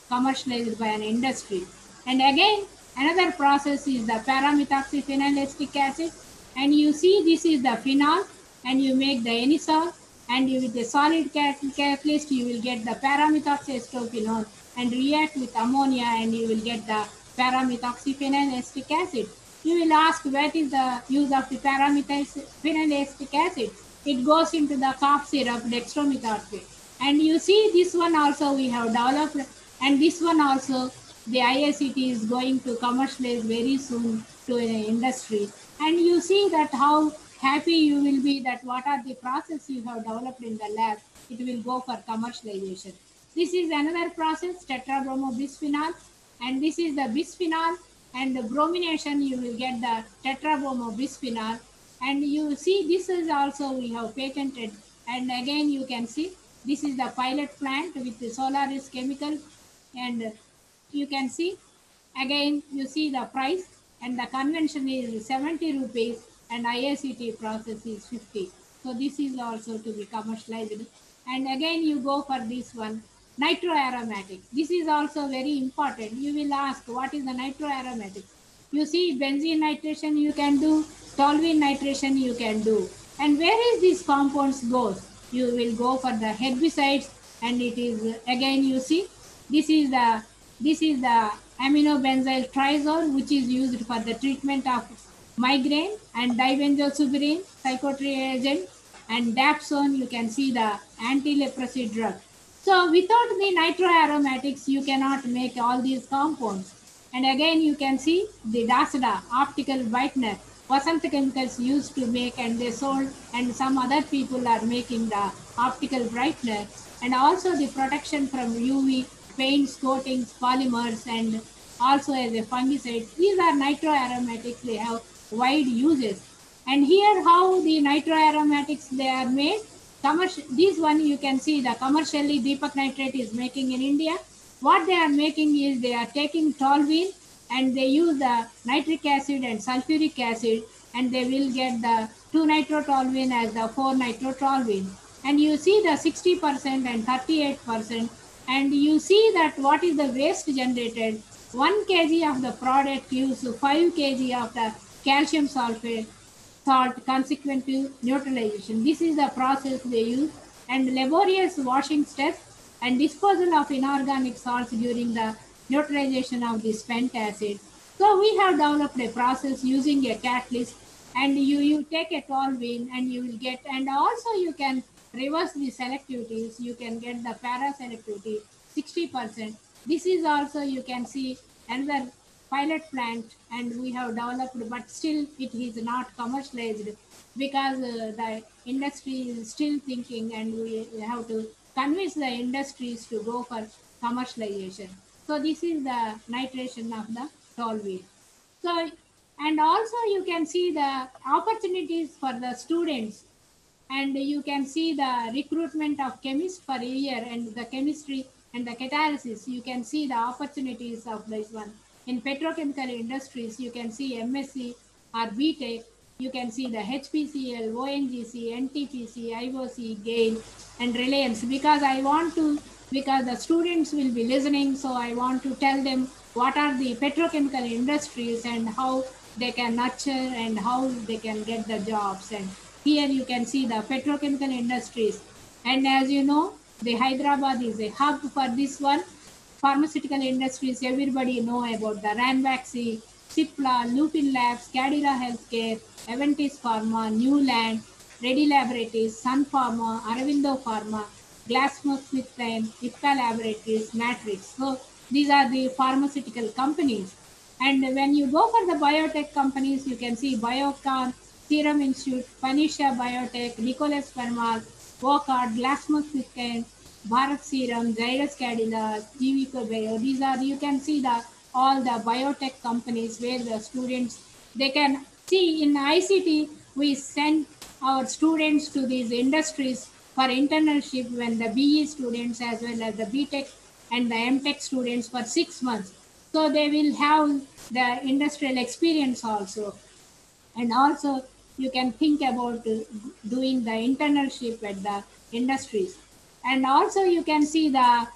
commercialized by an industry. And again, another process is the paramethoxyphenylestic acid. And you see this is the phenol, and you make the anisole, and you, with the solid catalyst, you will get the paramethoxyestophenol and react with ammonia, and you will get the paramethoxyphenylestic acid. You will ask, what is the use of the paramethoxyphenylestic acid? It goes into the cough syrup, dextromethorphan. And you see this one also we have developed, and this one also the I I C T is going to commercialize very soon to an industry. And you see that how happy you will be that what are the process you have developed in the lab, it will go for commercialization. This is another process, tetrabromobisphenol, and this is the bisphenol, and the bromination you will get the tetrabromobisphenol. And you see this is also we have patented, and again you can see this is the pilot plant with the Solaris chemical, and you can see again you see the price, and the convention is seventy rupees and I I C T process is fifty. So this is also to be commercialized. And again you go for this one, nitroaromatics. This is also very important. You will ask what is the nitroaromatics. You see benzene nitration you can do, toluene nitration you can do. And where is these compounds goes? You will go for the herbicides, and it is again you see this is the this is the aminobenzyl triazole, which is used for the treatment of migraine, and dibenzosuberin, psychotropic agent, and dapsone, you can see the anti-leprosy drug. So without the nitroaromatics, you cannot make all these compounds. And again, you can see the DASDA, optical whitener, Vasanta Chemicals used to make, and they sold, and some other people are making the optical brightener, and also the protection from U V, paints, coatings, polymers, and also as a fungicide. These are nitroaromatics, they have wide uses. And here how the nitroaromatics they are made. Commercial, this one you can see the commercially Deepak Nitrite is making in India. What they are making is they are taking toluene, and they use the nitric acid and sulfuric acid, and they will get the two nitrotoluene as the four nitrotoluene. And you see the sixty percent and thirty-eight percent, and you see that what is the waste generated. one kilogram of the product gives five kilograms of the calcium sulfate salt consequent to neutralization. This is the process they use, and laborious washing steps and disposal of inorganic salts during the neutralization of the spent acid. So we have developed a process using a catalyst, and you, you take a toluene and you will get, and also you can reverse the selectivities, you can get the para-selectivity sixty percent. This is also you can see another pilot plant, and we have developed, but still it is not commercialized because uh, the industry is still thinking, and we have to convince the industries to go for commercialization. So this is the nitration of the toluene. So, and also you can see the opportunities for the students, and you can see the recruitment of chemists for a year, and the chemistry and the catalysis, you can see the opportunities of this one. In petrochemical industries, you can see M S c or B Tech, you can see the H P C L, O N G C, N T P C, I O C, GAIL, and Reliance, because I want to, because the students will be listening, so I want to tell them what are the petrochemical industries and how they can nurture and how they can get the jobs. And here you can see the petrochemical industries. And as you know, the Hyderabad is a hub for this one. Pharmaceutical industries, everybody know about the Ranbaxy, Cipla, Lupin Labs, Cadila Healthcare, Aventis Pharma, Newland, Reddy Laboratories, Sun Pharma, Aravindo Pharma, GlaxoSmithKline, Ipca Laboratories, Matrix. So these are the pharmaceutical companies. And when you go for the biotech companies, you can see Biocon, Serum Institute, Panisha Biotech, Nicholas Permal, Vocard, GlaxoSmithKline, Bharat Serum, Zydus Cadila, Jivico Bio. These are, you can see the all the biotech companies where the students, they can see in I C T, we send our students to these industries for internship when the B E students as well as the B Tech and the M Tech students for six months. So they will have the industrial experience also. And also you can think about doing the internship at the industries. And also you can see the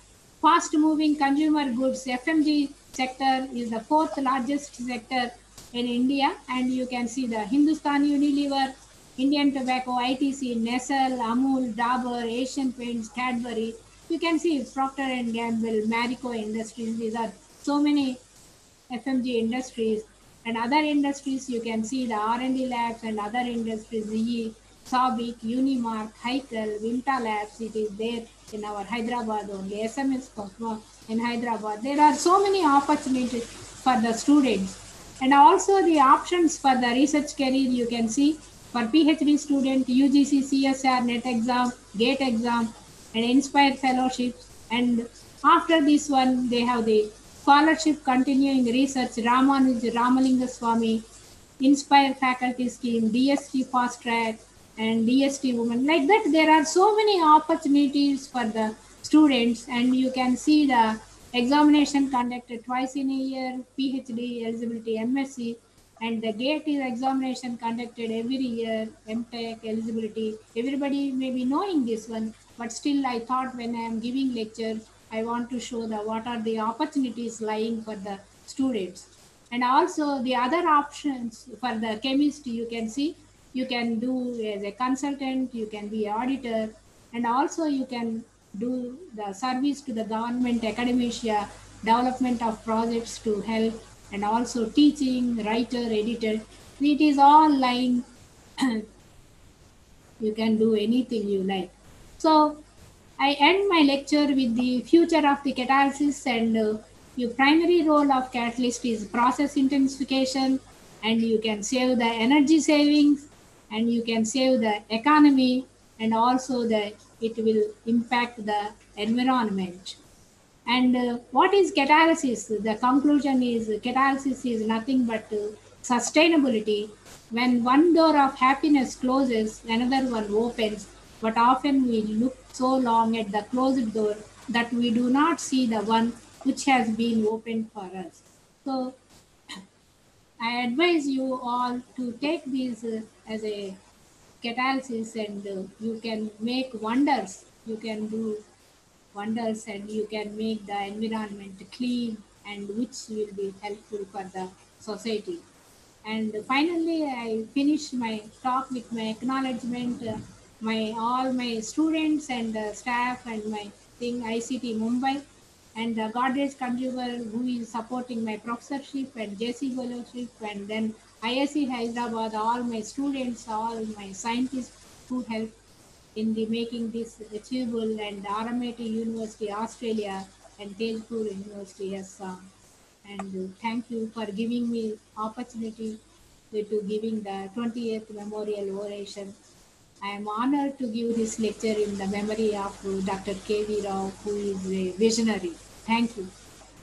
fast-moving consumer goods, F M G sector is the fourth largest sector in India, and you can see the Hindustan Unilever, Indian Tobacco, I T C, Nestle, Amul, Dabur, Asian Paints, Cadbury. You can see Procter and Gamble, Marico Industries. These are so many F M G industries. And other industries, you can see the R and D labs and other industries, Z E, Sabic, Unimark, Heikel, Vimta Labs. It is there in our Hyderabad only, S M S Cosmo in Hyderabad. There are so many opportunities for the students. And also the options for the research career, you can see for PhD student, U G C, C S R, NET exam, GATE exam, and Inspire fellowships. And after this one, they have the scholarship continuing research, Ramanuj Ramalinga Swami, Inspire faculty scheme, D S T fast track, and D S T women. Like that, there are so many opportunities for the students, and you can see the examination conducted twice in a year, PhD eligibility, M S c, and the GATE is examination conducted every year, M Tech eligibility. Everybody may be knowing this one, but still I thought when I am giving lectures, I want to show the what are the opportunities lying for the students. And also the other options for the chemist, you can see, you can do as a consultant, you can be an auditor, and also you can do the service to the government, academia, development of projects to help, and also teaching, writer, editor. It is all lying. You can do anything you like. So I end my lecture with the future of the catalysis, and uh, your primary role of catalyst is process intensification, and you can save the energy savings, and you can save the economy, and also the it will impact the environment. And uh, what is catalysis? The conclusion is catalysis is nothing but uh, sustainability. When one door of happiness closes, another one opens, but often we look so long at the closed door that we do not see the one which has been opened for us. So I advise you all to take this uh, as a catalysis, and uh, you can make wonders. You can do wonders, and you can make the environment clean, and which will be helpful for the society. And finally, I finish my talk with my acknowledgement, uh, my all my students and uh, staff and my thing I C T Mumbai, and the Godrej Consumer who is supporting my professorship, and J C fellowship, and then I S C Hyderabad, all my students, all my scientists who help in the making this achievable, and R M I T University, Australia, and Tezpur University, Assam. And uh, thank you for giving me opportunity to, to giving the twentieth memorial oration. I am honored to give this lecture in the memory of uh, Doctor K V Rao, who is a visionary. Thank you.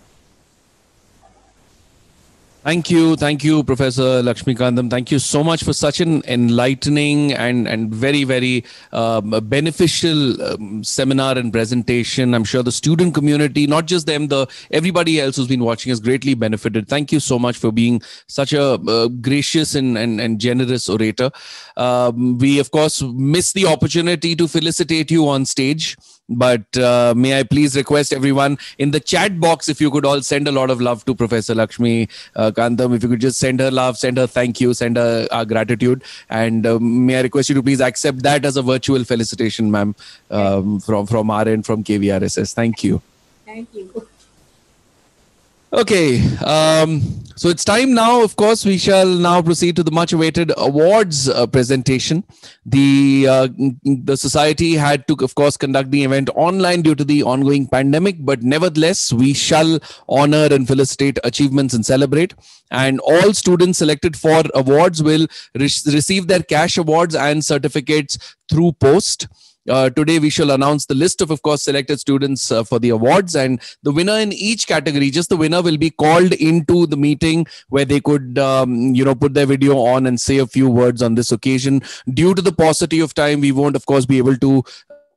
Thank you. Thank you, Professor Lakshmikantam. Thank you so much for such an enlightening and, and very, very um, beneficial um, seminar and presentation. I'm sure the student community, not just them, the everybody else who's been watching has greatly benefited. Thank you so much for being such a uh, gracious and, and, and generous orator. Um, we, of course, missed the opportunity to felicitate you on stage. But uh, may I please request everyone in the chat box, if you could all send a lot of love to Professor Lakshmi uh, Kantam, if you could just send her love, send her thank you, send her our gratitude. And um, may I request you to please accept that as a virtual felicitation, ma'am, um, from, from our end, from K V R S S. Thank you. Thank you. Okay, um, so it's time now. Of course, we shall now proceed to the much-awaited awards uh, presentation. The uh, the society had to, of course, conduct the event online due to the ongoing pandemic, but nevertheless, we shall honor and felicitate achievements and celebrate. And all students selected for awards will re receive their cash awards and certificates through post. Uh, today, we shall announce the list of, of course, selected students uh, for the awards, and the winner in each category, just the winner, will be called into the meeting where they could, um, you know, put their video on and say a few words on this occasion. Due to the paucity of time, we won't, of course, be able to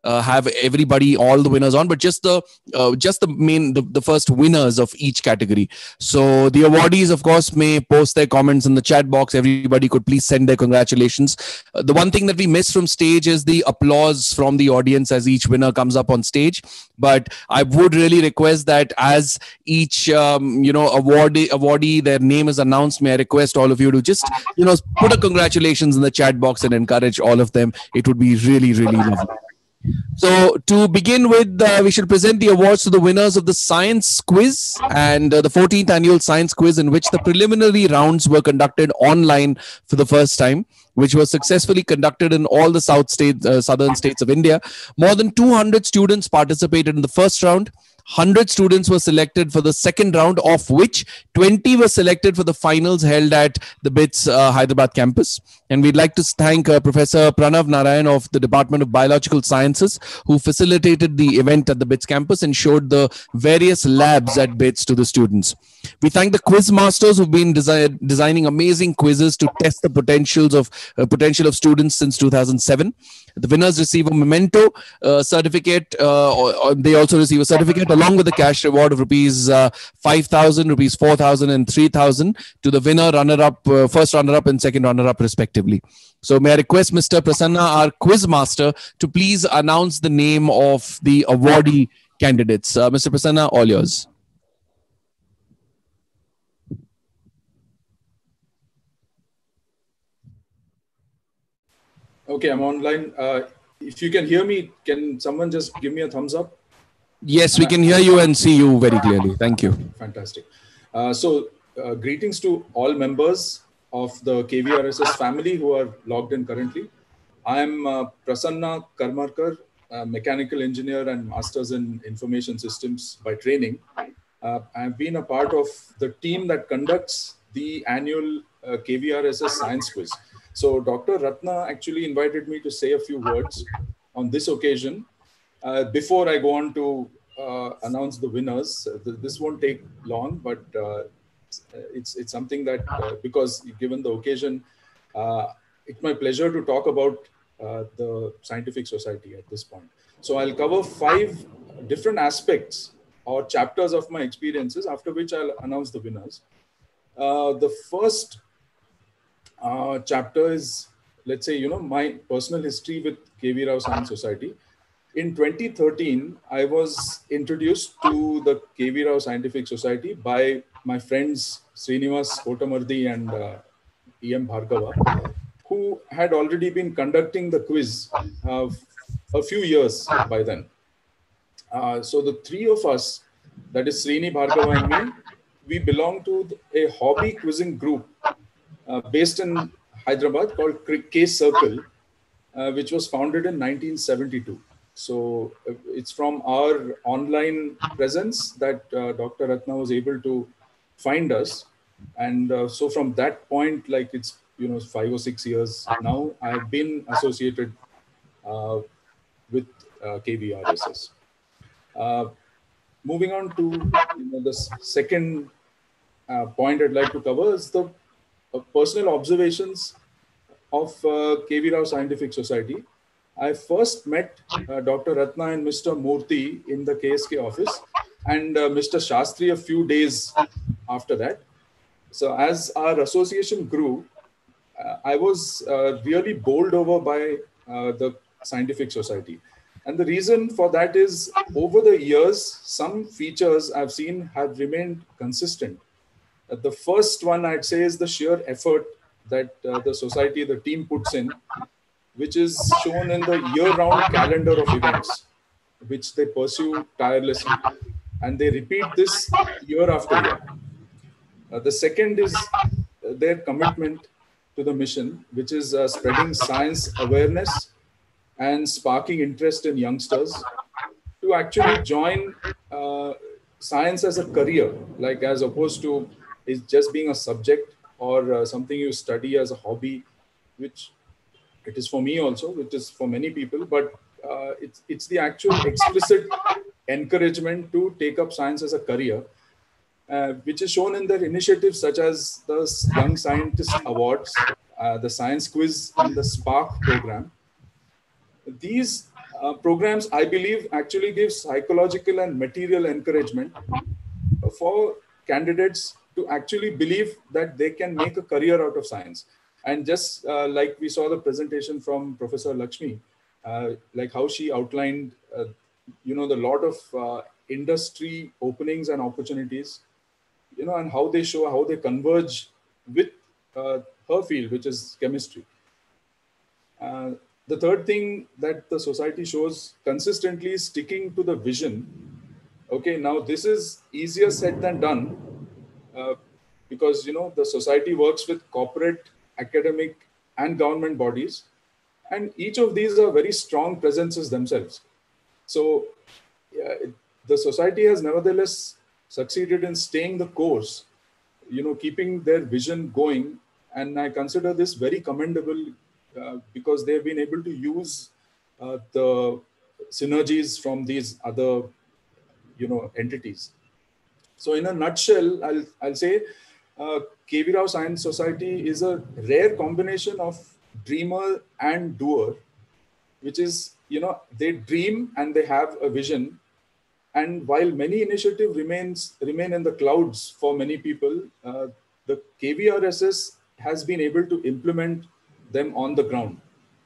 uh, have everybody, all the winners on, but just the uh, just the main, the, the first winners of each category. So the awardees, of course, may post their comments in the chat box. Everybody could please send their congratulations. Uh, the one thing that we miss from stage is the applause from the audience as each winner comes up on stage. But I would really request that as each um, you know awardee, awardee, their name is announced, may I request all of you to just you know put a congratulations in the chat box and encourage all of them. It would be really, really lovely. So to begin with, uh, we should present the awards to the winners of the science quiz and uh, the fourteenth annual science quiz, in which the preliminary rounds were conducted online for the first time, which was successfully conducted in all the south states, uh, southern states of India. More than two hundred students participated in the first round. one hundred students were selected for the second round, of which twenty were selected for the finals held at the B I T S uh, Hyderabad campus. And we'd like to thank uh, Professor Pranav Narayan of the Department of Biological Sciences, who facilitated the event at the B I T S campus and showed the various labs at B I T S to the students. We thank the quiz masters who've been desi designing amazing quizzes to test the potentials of uh, potential of students since two thousand seven. The winners receive a memento uh, certificate. Uh, or, or they also receive a certificate along with the cash reward of rupees uh, five thousand, rupees four thousand, and three thousand to the winner, runner-up, uh, first runner-up, and second runner-up, respectively. So may I request Mister Prasanna, our quiz master, to please announce the name of the awardee candidates. Uh, Mister Prasanna, all yours. Okay, I'm online. Uh, if you can hear me, can someone just give me a thumbs up? Yes, we can hear you and see you very clearly. Thank you. Fantastic. Uh, so uh, greetings to all members of the K V R S S family who are logged in currently. I am uh, Prasanna Karmarkar, a mechanical engineer and masters in information systems by training. Uh, I've been a part of the team that conducts the annual uh, K V R S S science quiz. So Doctor Ratna actually invited me to say a few words on this occasion. Uh, before I go on to uh, announce the winners, uh, th this won't take long, but uh, it's, it's something that, uh, because given the occasion, uh, it's my pleasure to talk about uh, the Scientific Society at this point. So I'll cover five different aspects or chapters of my experiences, after which I'll announce the winners. Uh, the first Uh, chapter is, let's say, you know, my personal history with K V Rao Science Society. In twenty thirteen, I was introduced to the K V Rao Scientific Society by my friends Srinivas Kotamardi and uh, E M Bhargava, who had already been conducting the quiz uh, a few years by then. Uh, so the three of us, that is Srini, Bhargava and me, we belong to a hobby quizzing group Uh, based in Hyderabad called K Circle, uh, which was founded in nineteen seventy-two. So uh, it's from our online presence that uh, Doctor Ratna was able to find us. And uh, so from that point, like it's, you know, five or six years now, I've been associated uh, with uh, K V R S S. Uh, moving on to you know, the second uh, point I'd like to cover is the Uh, personal observations of uh, K V Rao Scientific Society. I first met uh, Doctor Ratna and Mister Murthy in the K S K office, and uh, Mister Shastri a few days after that. So as our association grew, uh, I was uh, really bowled over by uh, the Scientific Society. And the reason for that is, over the years, some features I've seen have remained consistent. The first one I'd say is the sheer effort that uh, the society, the team puts in, which is shown in the year-round calendar of events, which they pursue tirelessly. And they repeat this year after year. Uh, the second is their commitment to the mission, which is uh, spreading science awareness and sparking interest in youngsters to actually join uh, science as a career, like as opposed to is just being a subject or uh, something you study as a hobby, which it is for me also, which is for many people, but uh, it's, it's the actual explicit encouragement to take up science as a career, uh, which is shown in their initiatives such as the Young Scientist Awards, uh, the Science Quiz, and the Spark program. These uh, programs, I believe, actually give psychological and material encouragement for candidates to actually believe that they can make a career out of science. And just uh, like we saw the presentation from Professor Lakshmi, uh, like how she outlined, uh, you know, the lot of uh, industry openings and opportunities, you know, and how they show how they converge with uh, her field, which is chemistry. Uh, the third thing that the society shows consistently is sticking to the vision. Okay, now this is easier said than done uh, because, you know, the society works with corporate, academic, and government bodies, and each of these are very strong presences themselves. So yeah, it, the society has nevertheless succeeded in staying the course, you know, keeping their vision going. And I consider this very commendable uh, because they've been able to use uh, the synergies from these other, you know, entities. So in a nutshell, I'll, I'll say uh, K V Rao Science Society is a rare combination of dreamer and doer, which is, you know, they dream and they have a vision. And while many initiatives remains remain in the clouds for many people, uh, the K V R S S has been able to implement them on the ground.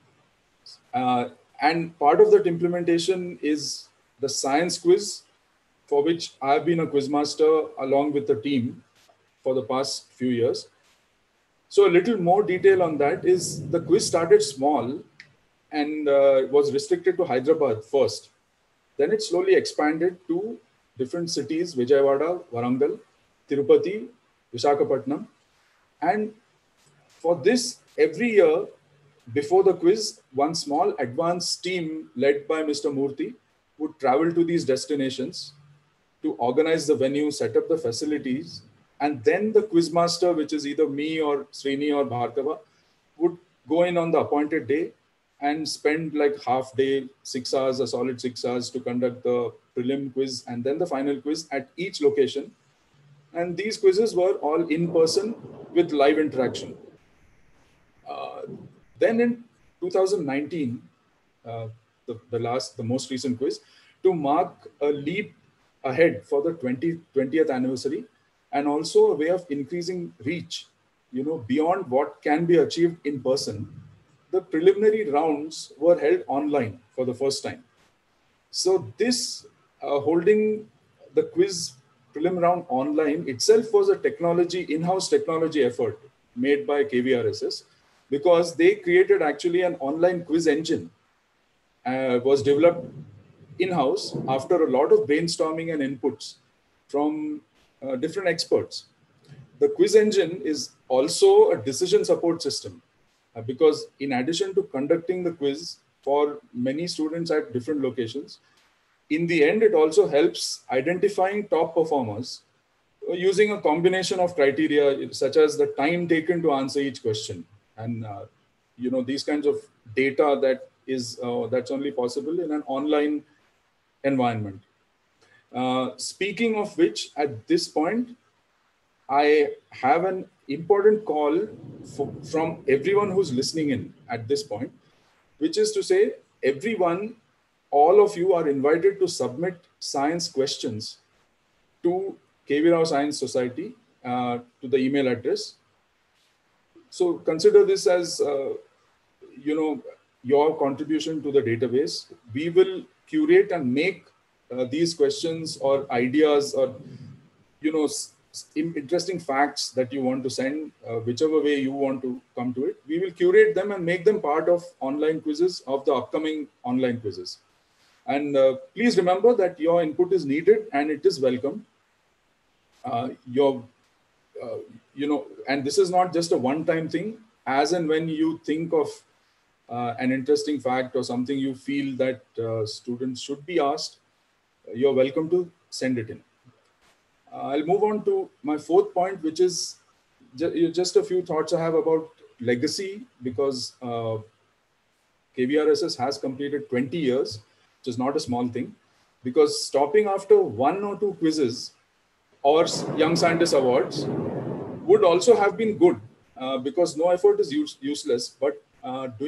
Uh, and part of that implementation is the science quiz, for which I've been a quizmaster along with the team for the past few years. So a little more detail on that is the quiz started small and uh, was restricted to Hyderabad first. Then it slowly expanded to different cities, Vijayawada, Warangal, Tirupati, Visakhapatnam. And for this, every year before the quiz, one small advanced team led by Mister Murthy would travel to these destinations to organize the venue, set up the facilities, and then the quizmaster, which is either me or Srini or Bhargava, would go in on the appointed day and spend like half day, six hours, a solid six hours to conduct the prelim quiz and then the final quiz at each location. And these quizzes were all in person with live interaction. Uh, then in two thousand nineteen, uh, the, the last, the most recent quiz, to mark a leap ahead for the twentieth anniversary and also a way of increasing reach, you know, beyond what can be achieved in person. The preliminary rounds were held online for the first time. So this uh, holding the quiz prelim round online itself was a technology, in-house technology effort made by K V R S S, because they created actually an online quiz engine, uh, was developed in-house after a lot of brainstorming and inputs from uh, different experts. The quiz engine is also a decision support system. Uh, because in addition to conducting the quiz for many students at different locations, in the end, it also helps identifying top performers uh, using a combination of criteria, such as the time taken to answer each question. And, uh, you know, these kinds of data that is, uh, that's only possible in an online environment. Uh, speaking of which, at this point, I have an important call for, from everyone who's listening in at this point, which is to say, everyone, all of you are invited to submit science questions to K V Rao Science Society uh, to the email address. So consider this as, uh, you know, your contribution to the database. We will curate and make uh, these questions or ideas or, you know, interesting facts that you want to send, uh, whichever way you want to come to it, we will curate them and make them part of online quizzes of the upcoming online quizzes. And uh, please remember that your input is needed and it is welcome. Uh, your, uh, you know, and this is not just a one-time thing. As and when you think of uh, an interesting fact or something you feel that uh, students should be asked, you're welcome to send it in. Uh, I'll move on to my fourth point, which is ju just a few thoughts I have about legacy, because uh, K V R S S has completed twenty years, which is not a small thing, because stopping after one or two quizzes or Young Scientist Awards would also have been good, uh, because no effort is use useless, but uh, doing it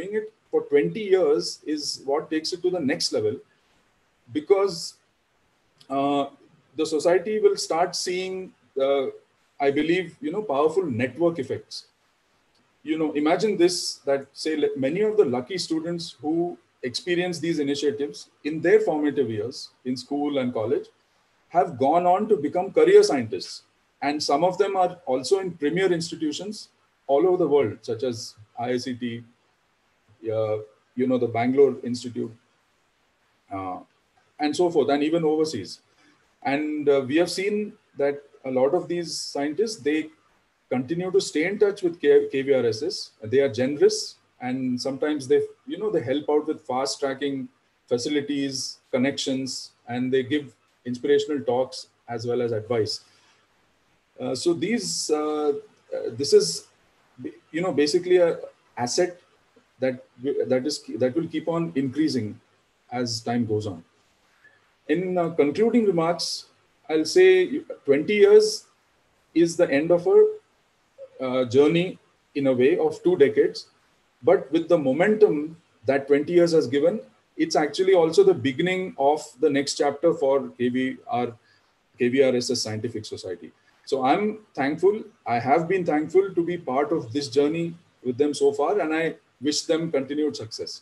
for twenty years is what takes it to the next level, because uh, the society will start seeing, uh, I believe, you know, powerful network effects. You know, imagine this, that say many of the lucky students who experience these initiatives in their formative years in school and college have gone on to become career scientists. And some of them are also in premier institutions all over the world, such as I I C T, uh, you know, the Bangalore Institute, uh, and so forth, and even overseas. And uh, we have seen that a lot of these scientists, they continue to stay in touch with K V R S S. They are generous, and sometimes they, you know, they help out with fast tracking facilities, connections, and they give inspirational talks as well as advice. Uh, so these, uh, uh, this is, you know, basically a asset that that is that will keep on increasing as time goes on. In uh, concluding remarks, I'll say twenty years is the end of a uh, journey in a way of two decades, but with the momentum that twenty years has given, it's actually also the beginning of the next chapter for K V R, K V R S S Scientific Society. So I'm thankful, I have been thankful to be part of this journey with them so far, and I wish them continued success.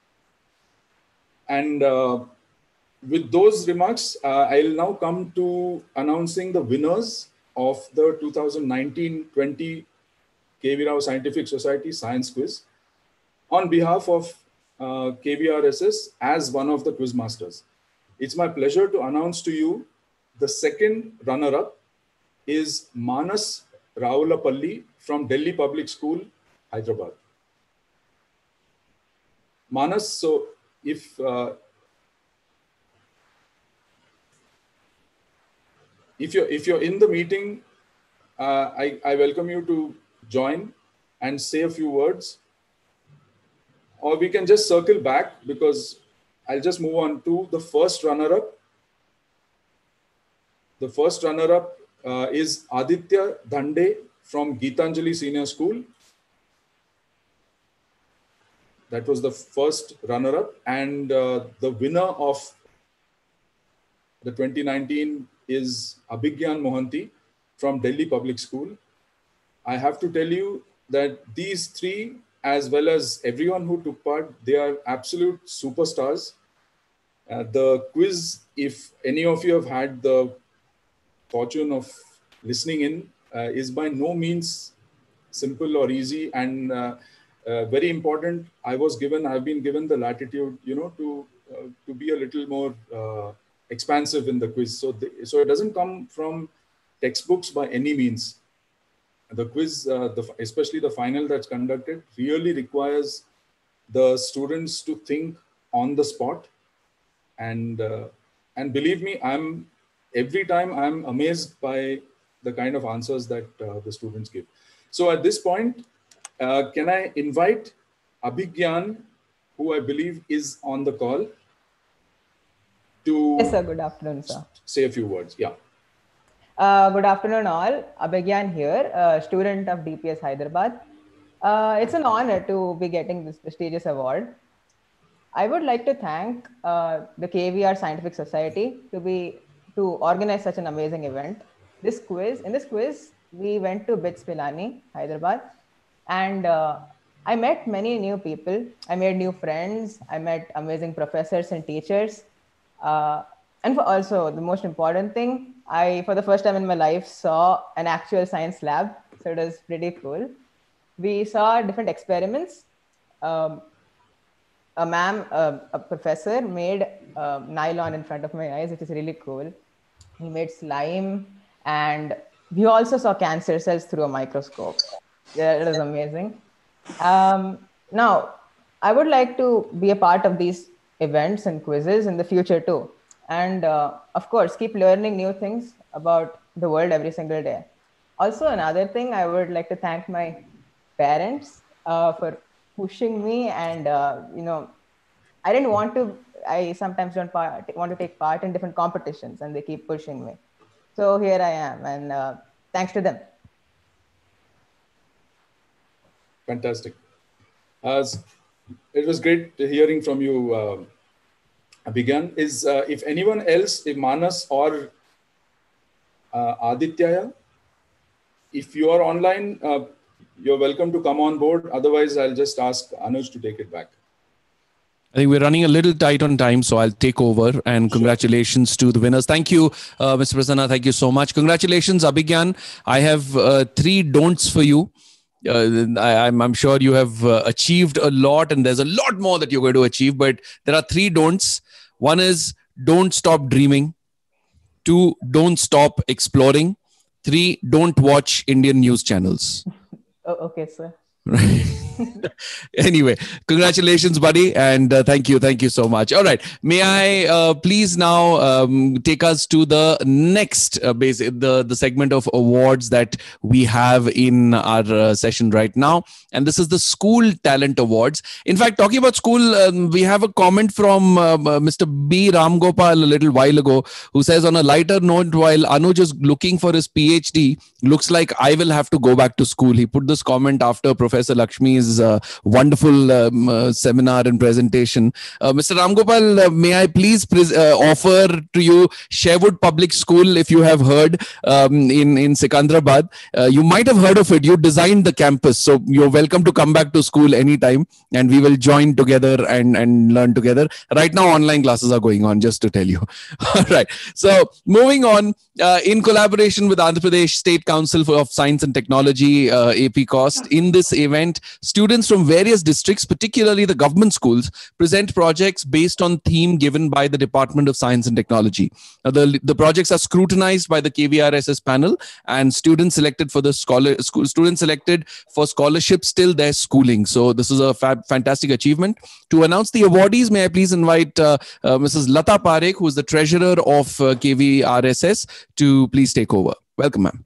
And uh, with those remarks, uh, I'll now come to announcing the winners of the two thousand nineteen twenty K V Rao Scientific Society Science Quiz on behalf of uh, K V R S S as one of the quiz masters. It's my pleasure to announce to you the second runner-up is Manas Raulapalli from Delhi Public School, Hyderabad. Manas, so if uh, if you're if you're in the meeting, uh, I, I welcome you to join and say a few words, or we can just circle back because I'll just move on to the first runner-up. The first runner-up uh, is Aditya Dhande from Geetanjali Senior School. That was the first runner-up, and uh, the winner of the twenty nineteen is Abhigyan Mohanty from Delhi Public School. I have to tell you that these three, as well as everyone who took part, they are absolute superstars. Uh, the quiz, if any of you have had the fortune of listening in, uh, is by no means simple or easy, and uh, uh, very important. I was given, I've been given the latitude, you know, to uh, to be a little more uh, expansive in the quiz. So, the, so it doesn't come from textbooks by any means. The quiz, uh, the, especially the final that's conducted, really requires the students to think on the spot. And uh, and believe me, I'm every time I'm amazed by the kind of answers that uh, the students give. So at this point, uh, can I invite Abhigyan, who I believe is on the call, to yes, sir. Good afternoon, sir. Say a few words. Yeah. Uh, good afternoon, all. Abhigyan here, uh, student of D P S Hyderabad. Uh, it's an honor to be getting this prestigious award. I would like to thank uh, the K V R Scientific Society to be to organize such an amazing event. This quiz, in this quiz, we went to BITS Pilani, Hyderabad, and uh, I met many new people. I made new friends. I met amazing professors and teachers. Uh, and for also the most important thing, I, for the first time in my life, saw an actual science lab. So it was pretty cool. We saw different experiments. Um, a ma'am, uh, a professor made uh, nylon in front of my eyes, which is really cool. He made slime, and we also saw cancer cells through a microscope. Yeah, it was amazing. Um, now, I would like to be a part of these events and quizzes in the future too. And uh, of course, keep learning new things about the world every single day. Also, another thing, I would like to thank my parents uh, for pushing me, and uh, you know, I didn't want to, I sometimes don't part, want to take part in different competitions, and they keep pushing me. So here I am, and uh, thanks to them. Fantastic. Uh, it was great hearing from you, uh, Abhigyan. Is uh, if anyone else, if Manas or uh, Aditya, if you are online, uh, you're welcome to come on board. Otherwise, I'll just ask Anuj to take it back. I think we're running a little tight on time, so I'll take over. And congratulations to the winners. Thank you, uh, Mister Prasanna. Thank you so much. Congratulations, Abhigyan. I have uh, three don'ts for you. Uh, I, I'm, I'm sure you have uh, achieved a lot, and there's a lot more that you're going to achieve. But there are three don'ts. One is don't stop dreaming. Two, don't stop exploring. Three, don't watch Indian news channels. Oh, okay, sir. Anyway, congratulations, buddy, and uh, thank you, thank you so much. All right, may I uh, please now um, take us to the next uh, basic the the segment of awards that we have in our uh, session right now, and this is the School Talent Awards. In fact, talking about school, um, we have a comment from uh, Mister B. Ramgopal a little while ago, who says, on a lighter note, while Anuj is looking for his PhD, looks like I will have to go back to school. He put this comment after Professor Lakshmi's uh, wonderful um, uh, seminar and presentation. Uh, Mister Ramgopal, uh, may I please pres- uh, offer to you Sherwood Public School, if you have heard, um, in, in Sikandrabad. Uh, you might have heard of it. You designed the campus. So you're welcome to come back to school anytime, and we will join together and, and learn together. Right now, online classes are going on, just to tell you. All right. So moving on, uh, in collaboration with Andhra Pradesh State Council for, of Science and Technology, uh, A P COST, in this event, students from various districts, particularly the government schools, present projects based on theme given by the Department of Science and Technology. Now, the, the projects are scrutinized by the K V R S S panel, and students selected for the scholar school students selected for scholarships still their schooling. So this is a fab, fantastic achievement. To announce the awardees, may I please invite uh, uh, Missus Lata Parekh, who is the treasurer of uh, K V R S S, to please take over. Welcome, ma'am.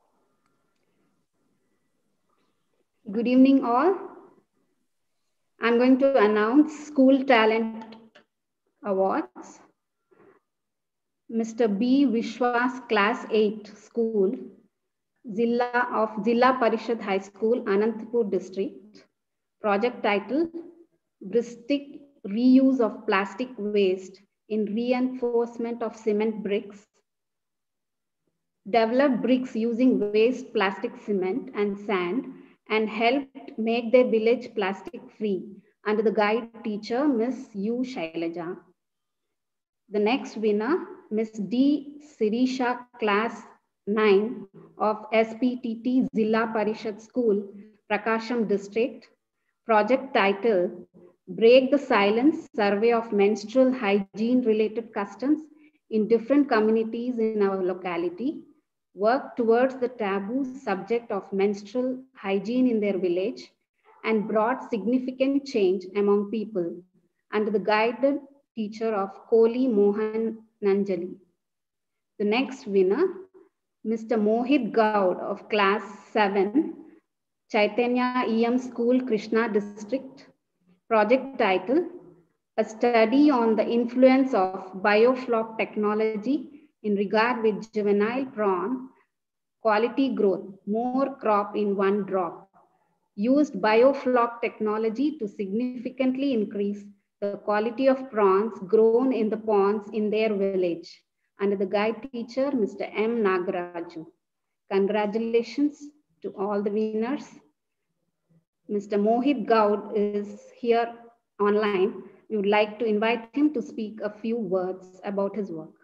Good evening, all. I'm going to announce School Talent Awards. Mister B. Vishwas, Class eight School, Zilla of Zilla Parishad High School, Anantapur District. Project title, Bristic Reuse of Plastic Waste in Reinforcement of Cement Bricks. Developed bricks using waste plastic cement and sand, and helped make their village plastic free under the guide teacher, Miss U. Shailaja. The next winner, Miss D. Sirisha, Class nine of S P T T Zilla Parishad School, Prakasham District. Project title, Break the Silence, Survey of Menstrual Hygiene Related Customs in Different Communities in Our Locality. Work towards the taboo subject of menstrual hygiene in their village, and brought significant change among people under the guided teacher of Koli Mohan Nanjali. The next winner, Mister Mohit Gaud of Class seven, Chaitanya E M School, Krishna District. Project title, A Study on the Influence of Biofloc Technology in regard with juvenile prawn quality growth, more crop in one drop. Used biofloc technology to significantly increase the quality of prawns grown in the ponds in their village, under the guide teacher, Mister M. Nagaraju. Congratulations to all the winners. Mister Mohit Gaud is here online. We would like to invite him to speak a few words about his work.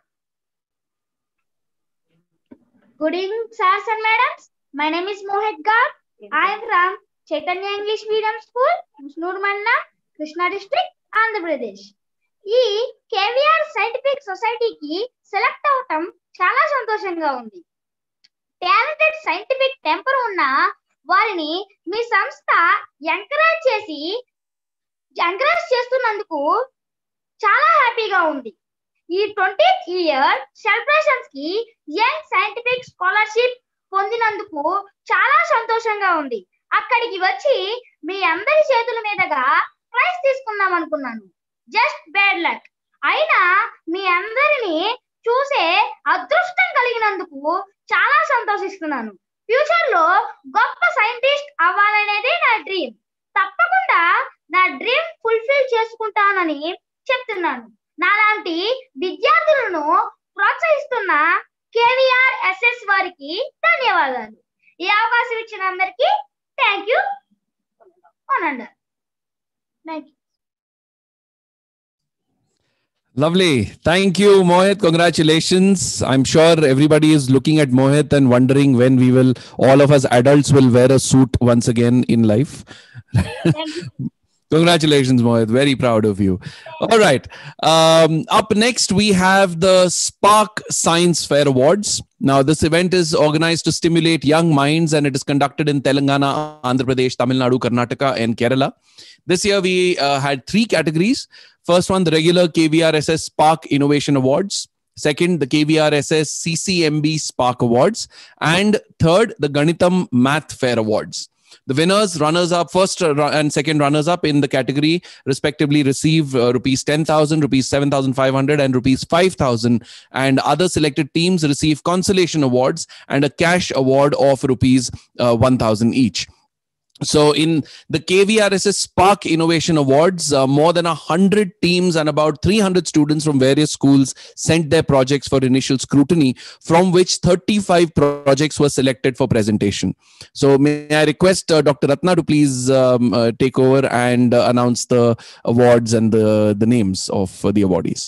Good evening, sirs and madams. My name is Mohit Gaud. I am from Chaitanya English Medium School, Musnurmanna, Krishna District, Andhra Pradesh. ఈ KVR scientific సొసైటీకి select అవటం చాలా సంతోషంగా ఉంది. Talented scientific temper ఉన్న వారిని మీ సంస్థ encourage చేసి ఎంకరేజ్ చేస్తున్నందుకు చాలా హ్యాపీగా ఉంది. ఈ ట్వంటీత్ ఇయర్ సెలబ్రేషన్స్ కి యంగ్ సైంటిఫిక్ స్కాలర్షిప్ పొందినందుకు చాలా సంతోషంగా ఉంది. అక్కడికి వచ్చి మీ అందరి చేతుల మీదుగా ప్రైజ్ తీసుకుందాం అనుకున్నాను. Just bad luck. అయినా మీ అందరిని చూసే అదృష్టం కలిగినందుకు చాలా సంతోషిస్తున్నాను. ఫ్యూచర్ లో గొప్ప సైంటిస్ట్ అవ్వాలనేదే నా డ్రీమ్. తప్పకుండా నా డ్రీమ్ అందరికీ థ్యాంక్ యూ అనండి. Thank you. Lovely. Thank you, Mohit. Congratulations. I'm sure everybody is looking at Mohit and wondering when we will, all of us adults will wear a suit once again in life. Thank you. Congratulations, Mohit. Very proud of you. All right. Um, up next, we have the Spark Science Fair Awards. Now, this event is organized to stimulate young minds, and it is conducted in Telangana, Andhra Pradesh, Tamil Nadu, Karnataka, and Kerala. This year, we uh, had three categories. First one, the regular K V R S S Spark Innovation Awards. Second, the K V R S S C C M B Spark Awards. And third, the Ganitam Math Fair Awards. The winners, runners-up, first and second runners-up in the category respectively receive uh, rupees ten thousand, rupees seven thousand five hundred, and rupees five thousand. And other selected teams receive consolation awards and a cash award of rupees uh, one thousand each. So in the K V R S S Spark Innovation Awards, uh, more than one hundred teams and about three hundred students from various schools sent their projects for initial scrutiny, from which thirty-five projects were selected for presentation. So may I request uh, Doctor Ratna to please um, uh, take over and uh, announce the awards and the, the names of uh, the awardees.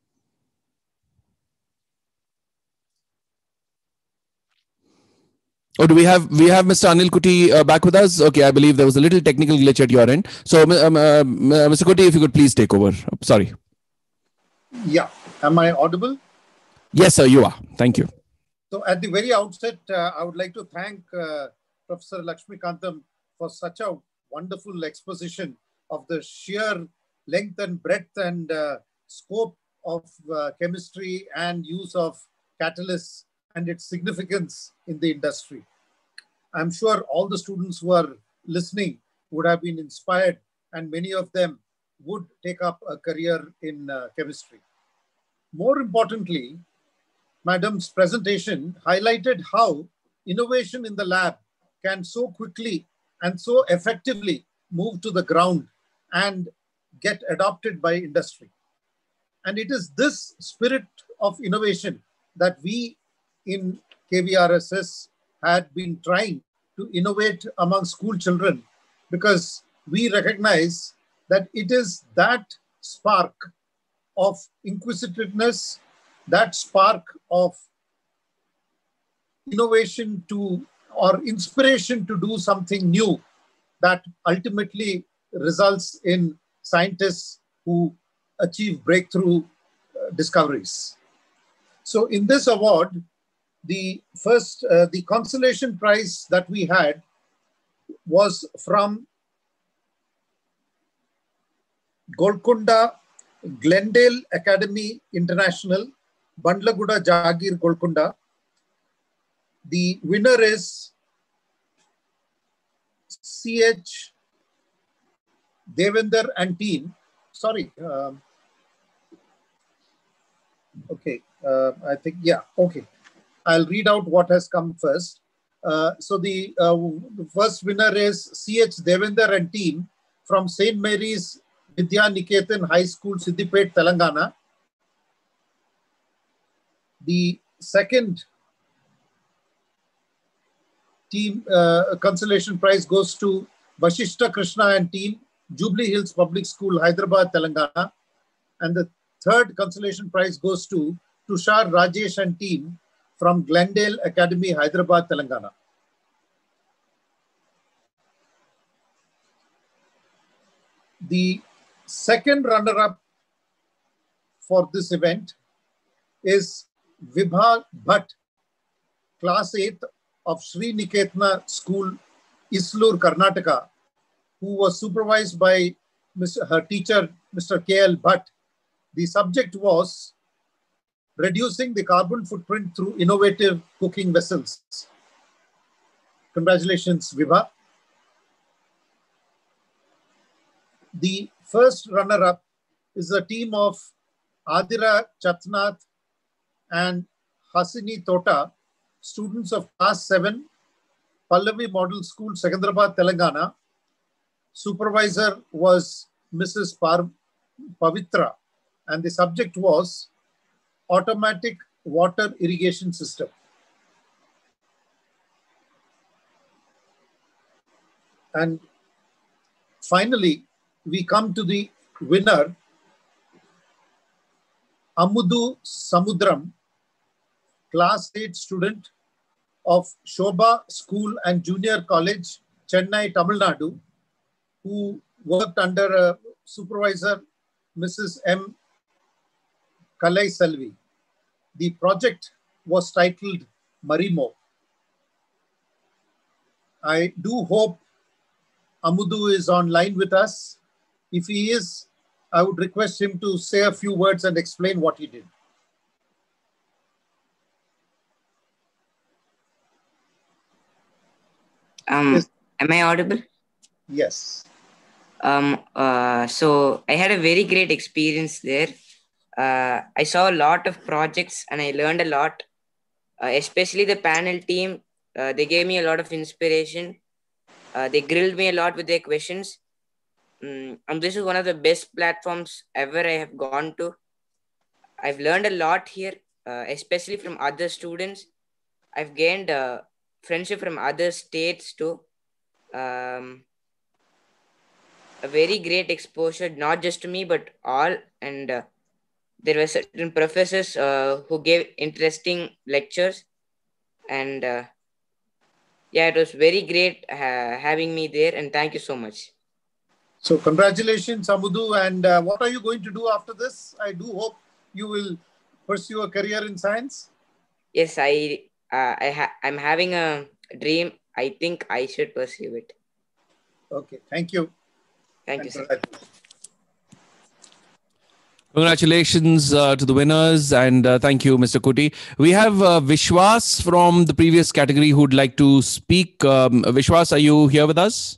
Oh, do we have we have Mister Anil Kuti uh, back with us? Okay, I believe there was a little technical glitch at your end. So, um, uh, Mister Kuti, if you could please take over. Sorry. Yeah. Am I audible? Yes, sir, you are. Thank you. So at the very outset, uh, I would like to thank uh, Professor Lakshmikantam for such a wonderful exposition of the sheer length and breadth and uh, scope of uh, chemistry and use of catalysts and its significance in the industry. I'm sure all the students who are listening would have been inspired, and many of them would take up a career in uh, chemistry. More importantly, Madam's presentation highlighted how innovation in the lab can so quickly and so effectively move to the ground and get adopted by industry. And it is this spirit of innovation that we in K V R S S had been trying to innovate among school children, because we recognize that it is that spark of inquisitiveness, that spark of innovation to or inspiration to do something new that ultimately results in scientists who achieve breakthrough uh, discoveries. So in this award, the first, uh, the consolation prize that we had was from Golconda Glendale Academy International, Bandlaguda Jagir, Golconda. The winner is C H Devender and team. Sorry. Um, okay. Uh, I think, yeah, okay. I'll read out what has come first. Uh, so the, uh, the first winner is C H Devender and team from Saint Mary's Vidya Niketan High School, Siddipet, Telangana. The second team uh, consolation prize goes to Vashishta Krishna and team, Jubilee Hills Public School, Hyderabad, Telangana. And the third consolation prize goes to Tushar Rajesh and team from Glendale Academy, Hyderabad, Telangana. The second runner-up for this event is Vibha Bhatt, class eighth of Sri Niketana School, Islur, Karnataka, who was supervised by her teacher, Mister K L Bhatt. The subject was reducing the carbon footprint through innovative cooking vessels. Congratulations, Vibha. The first runner-up is a team of Adira Chatnath and Hasini Tota, students of class seven, Pallavi Model School, Secunderabad, Telangana. Supervisor was Missus Par Pavitra, and the subject was automatic water irrigation system. And finally, we come to the winner, Amudu Samudram, class eight student of Shobha School and Junior College, Chennai, Tamil Nadu, who worked under a supervisor, Missus M. Kalai Selvi. The project was titled Marimo. I do hope Amudu is online with us. If he is, I would request him to say a few words and explain what he did. Um, Yes. Am I audible? Yes. Um, uh, so I had a very great experience there. Uh, I saw a lot of projects and I learned a lot, uh, especially the panel team. Uh, they gave me a lot of inspiration. Uh, they grilled me a lot with their questions. Um, and this is one of the best platforms ever I have gone to. I've learned a lot here, uh, especially from other students. I've gained uh, friendship from other states too. Um, a very great exposure, not just to me, but all. And uh, there were certain professors uh, who gave interesting lectures. And uh, yeah, it was very great uh, having me there. And thank you so much. So congratulations, Amudu. And uh, what are you going to do after this? I do hope you will pursue a career in science. Yes, I, uh, I ha I'm having a dream. I think I should pursue it. Okay, thank you. Thank you, sir. Congratulations uh, to the winners, and uh, thank you, Mister Kuti. We have uh, Vishwas from the previous category who would like to speak. Um, Vishwas, are you here with us?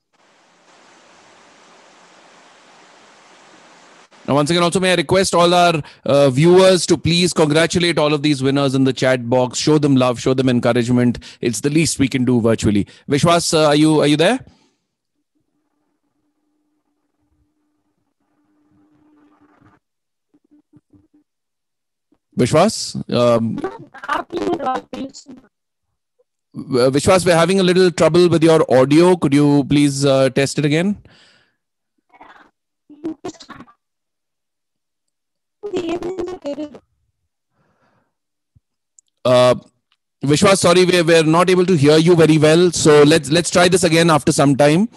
Now, once again, also may I request all our uh, viewers to please congratulate all of these winners in the chat box. Show them love, show them encouragement. It's the least we can do virtually. Vishwas, uh, are you are you there? Vishwas? Um, Vishwas, we're having a little trouble with your audio. Could you please uh, test it again? Uh, Vishwas, sorry, we're, we're not able to hear you very well. So let's let's try this again after some time.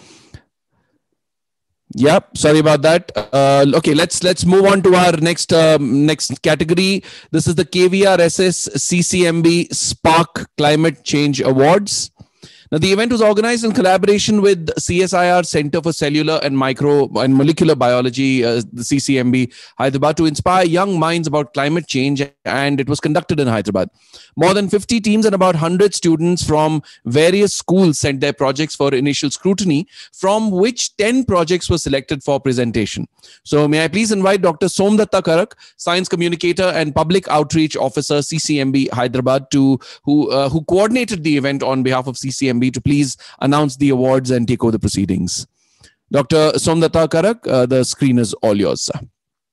Yep, sorry about that. Uh, okay, let's let's move on to our next um, next category. This is the K V R S S C C M B Spark Climate Change Awards. Now, the event was organized in collaboration with C S I R Center for Cellular and Micro and Molecular Biology, uh, the C C M B, Hyderabad, to inspire young minds about climate change, and it was conducted in Hyderabad. More than fifty teams and about one hundred students from various schools sent their projects for initial scrutiny, from which ten projects were selected for presentation. So may I please invite Doctor Somdatta Karak, Science Communicator and Public Outreach Officer, C C M B, Hyderabad, to who, uh, who coordinated the event on behalf of C C M B, to please announce the awards and take over the proceedings. Doctor Somdatta Karak, uh, the screen is all yours, sir.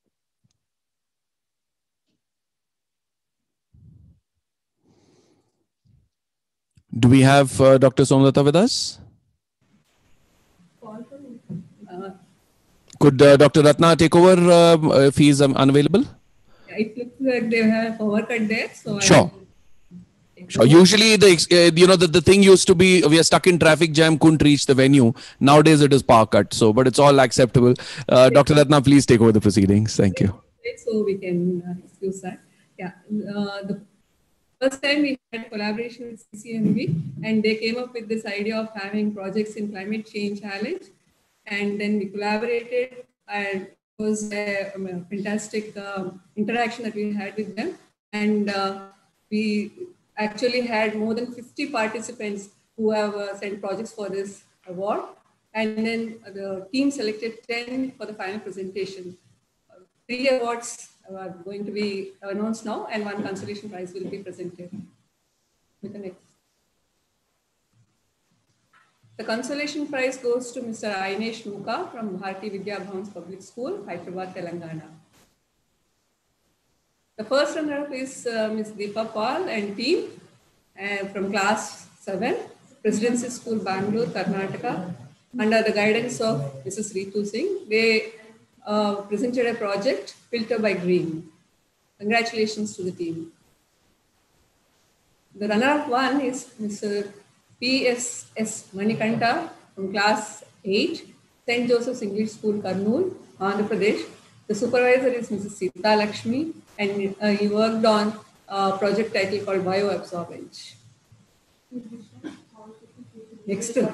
Do we have uh, Doctor Somdatta with us? Uh, Could uh, Doctor Ratna take over uh, if he is um, unavailable? it looks like they have power cut there. So Sure. Sure. Usually, the uh, you know the, the thing used to be we are stuck in traffic jam, couldn't reach the venue. Nowadays, it is power cut. So, but it's all acceptable. Uh, Doctor Ratna, please take over the proceedings. Thank you. So we can uh, excuse that. Yeah. Uh, the first time we had collaboration with C C M B, and they came up with this idea of having projects in climate change challenge, and then we collaborated, and it was a, um, a fantastic uh, interaction that we had with them, and uh, we actually had more than fifty participants who have uh, sent projects for this award, and then the team selected ten for the final presentation. Uh, three awards are going to be announced now, and one consolation prize will be presented. With the next. The consolation prize goes to Mister Ainesh Muka from Bharati Vidya Bhavans Public School, Hyderabad, Telangana. The first runner-up is uh, Miz Deepa Paul and team uh, from class seven, Presidency School, Bangalore, Karnataka. under the guidance of Missus Ritu Singh, they uh, presented a project, Filter by Green. Congratulations to the team. The runner-up one is Mister P S S Manikanta from class eight, Saint Joseph's English School, Kurnool, Andhra Pradesh. The supervisor is Missus Sita Lakshmi, and uh, he worked on a project title called Bioabsorbent. Next. The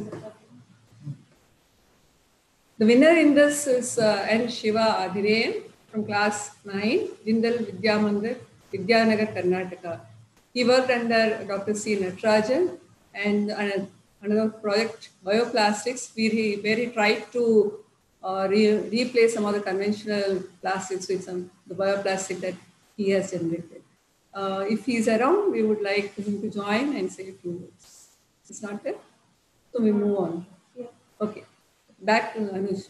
winner in this is uh, N. Shiva Adhireyan from class nine, Jindal Vidya Mandir, Vidyanagar, Karnataka. He worked under Doctor C. Natarajan and uh, another project, Bioplastics, where he, where he tried to uh, re replace some of the conventional plastics with some the bioplastic that he has generated. Uh, if he's around, we would like him to join and say a few words. It's not there? So we move on. Yeah. Okay. Back to Anuj.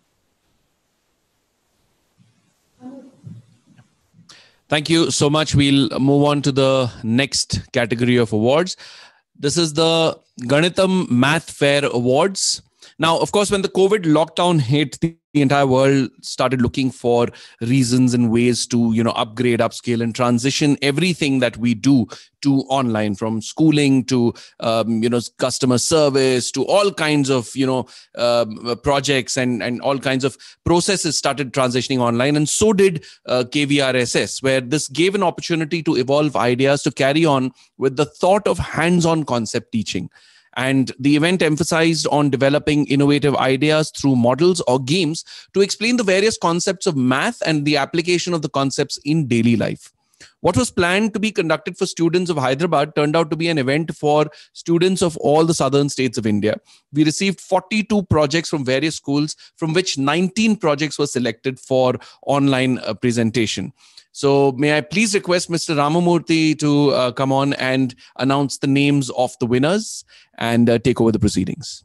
Thank you so much. We'll move on to the next category of awards. This is the Ganitam Math Fair Awards. Now, of course, when the COVID lockdown hit, the entire world started looking for reasons and ways to, you know, upgrade, upscale, and transition everything that we do to online, from schooling to, um, you know, customer service to all kinds of, you know, uh, projects and, and all kinds of processes started transitioning online. And so did uh, K V R S S, where this gave an opportunity to evolve ideas to carry on with the thought of hands-on concept teaching. And the event emphasized on developing innovative ideas through models or games to explain the various concepts of math and the application of the concepts in daily life. What was planned to be conducted for students of Hyderabad turned out to be an event for students of all the southern states of India. We received forty-two projects from various schools, from which nineteen projects were selected for online uh, presentation. So may I please request Mister Ramamurthy to uh, come on and announce the names of the winners and uh, take over the proceedings.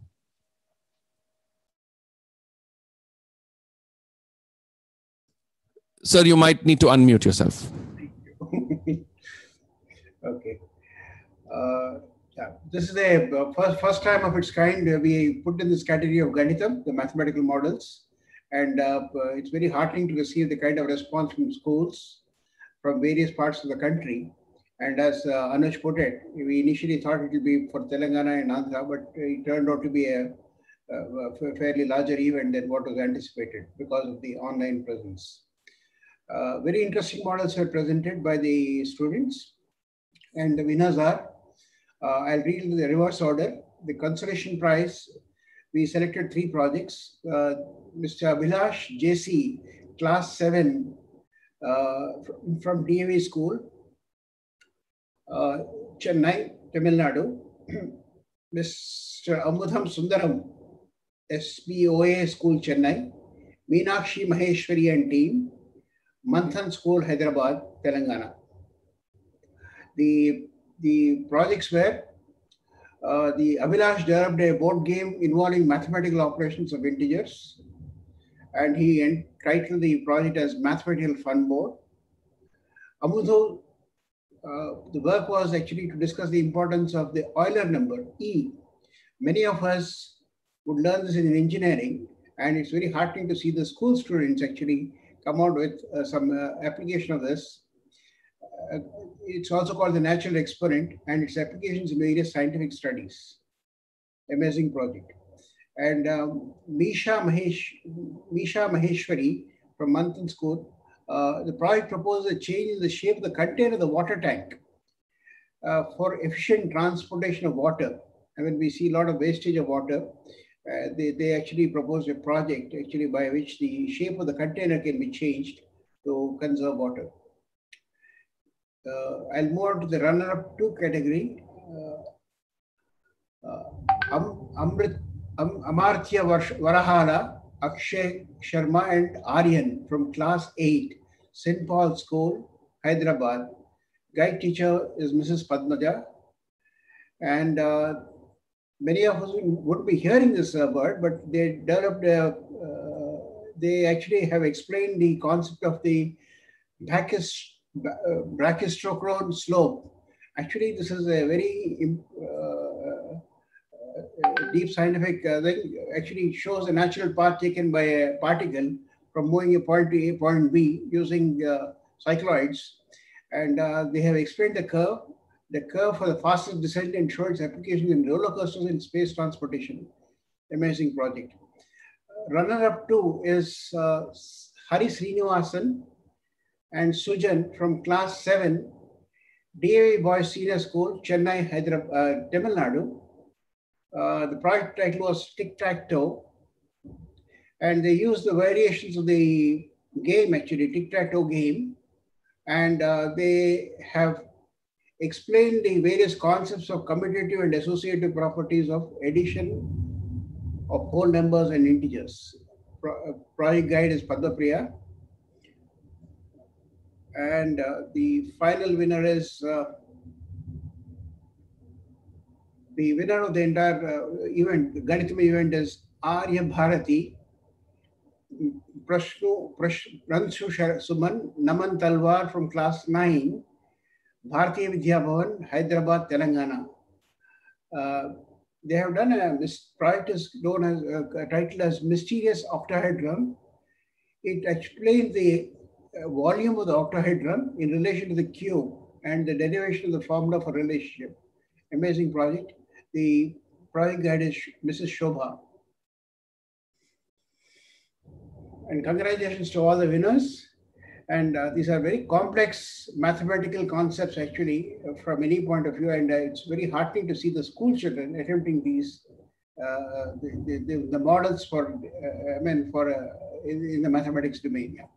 Sir, you might need to unmute yourself. Okay. Uh, yeah, this is the uh, first, first time of its kind uh, we put in this category of Ganitam, the mathematical models. And uh, it's very heartening to receive the kind of response from schools from various parts of the country. And as uh, Anuj put it, we initially thought it would be for Telangana and Andhra, but it turned out to be a, a fairly larger event than what was anticipated because of the online presence. Uh, very interesting models were presented by the students, and the winners are, uh, I'll read in the reverse order. The consolation prize, we selected three projects. Uh, Mister Abhilash J C, class seven, uh, from, from D A V school, uh, Chennai, Tamil Nadu. Mister Amudham Sundaram, S B O A school, Chennai. Meenakshi Maheshwari and team, Manthan School, Hyderabad, Telangana. The, the projects were, uh, the Abhilash developed a board game involving mathematical operations of integers, and he entitled the project as Mathematical Fun Board. Amudho, uh, the work was actually to discuss the importance of the Euler number, E. Many of us would learn this in engineering, and it's very heartening to see the school students actually come out with uh, some uh, application of this. Uh, it's also called the natural exponent, and its applications in various scientific studies. Amazing project. And um, Misha, Mahesh, Misha Maheshwari from Manthan School, uh, the project proposes a change in the shape of the container of the water tank uh, for efficient transportation of water. And when we see a lot of wastage of water, Uh, they, they actually proposed a project actually by which the shape of the container can be changed to conserve water. Uh, I'll move on to the runner-up two category. Uh, uh, Am, Amrit, Am, Amartya Varahala, Akshay Sharma and Aryan from class eight, Saint Paul School, Hyderabad. Guide teacher is Missus Padmaja. And uh, many of us wouldn't be hearing this uh, word, but they developed, a, uh, they actually have explained the concept of the brachistochrone slope. Actually, this is a very uh, uh, deep scientific uh, thing actually shows a natural path taken by a particle from moving a point to A, point B using uh, cycloids. And uh, they have explained the curve, the curve for the fastest descent and show its application in roller coasters in space transportation. Amazing project. Uh, Runner-up two is uh, Hari Srinivasan and Sujan from class seven, D A V Boys Senior School, Chennai, Hyderabad, uh, Tamil Nadu. Uh, the project title was Tic-Tac-Toe. And they used the variations of the game, actually, Tic-Tac-Toe game. And uh, they have explained the various concepts of commutative and associative properties of addition of whole numbers and integers. Pro project guide is Padmapriya. And uh, the final winner is, uh, the winner of the entire uh, event, the Ganitama event is Arya Bharati, Prashnu, Prash, Pranshu Suman, Naman Talwar from class nine, Bharatiya Vidya Bhavan, Hyderabad, Telangana. Uh, they have done a, this project is known as, uh, titled as Mysterious Octahedron. It explains the uh, volume of the octahedron in relation to the cube and the derivation of the formula for relationship. Amazing project. The project guide is Missus Shobha. And congratulations to all the winners. And uh, these are very complex mathematical concepts actually uh, from any point of view. And uh, it's very heartening to see the school children attempting these, uh, the, the, the models for, uh, I mean, for uh, in, in the mathematics domain. Yeah.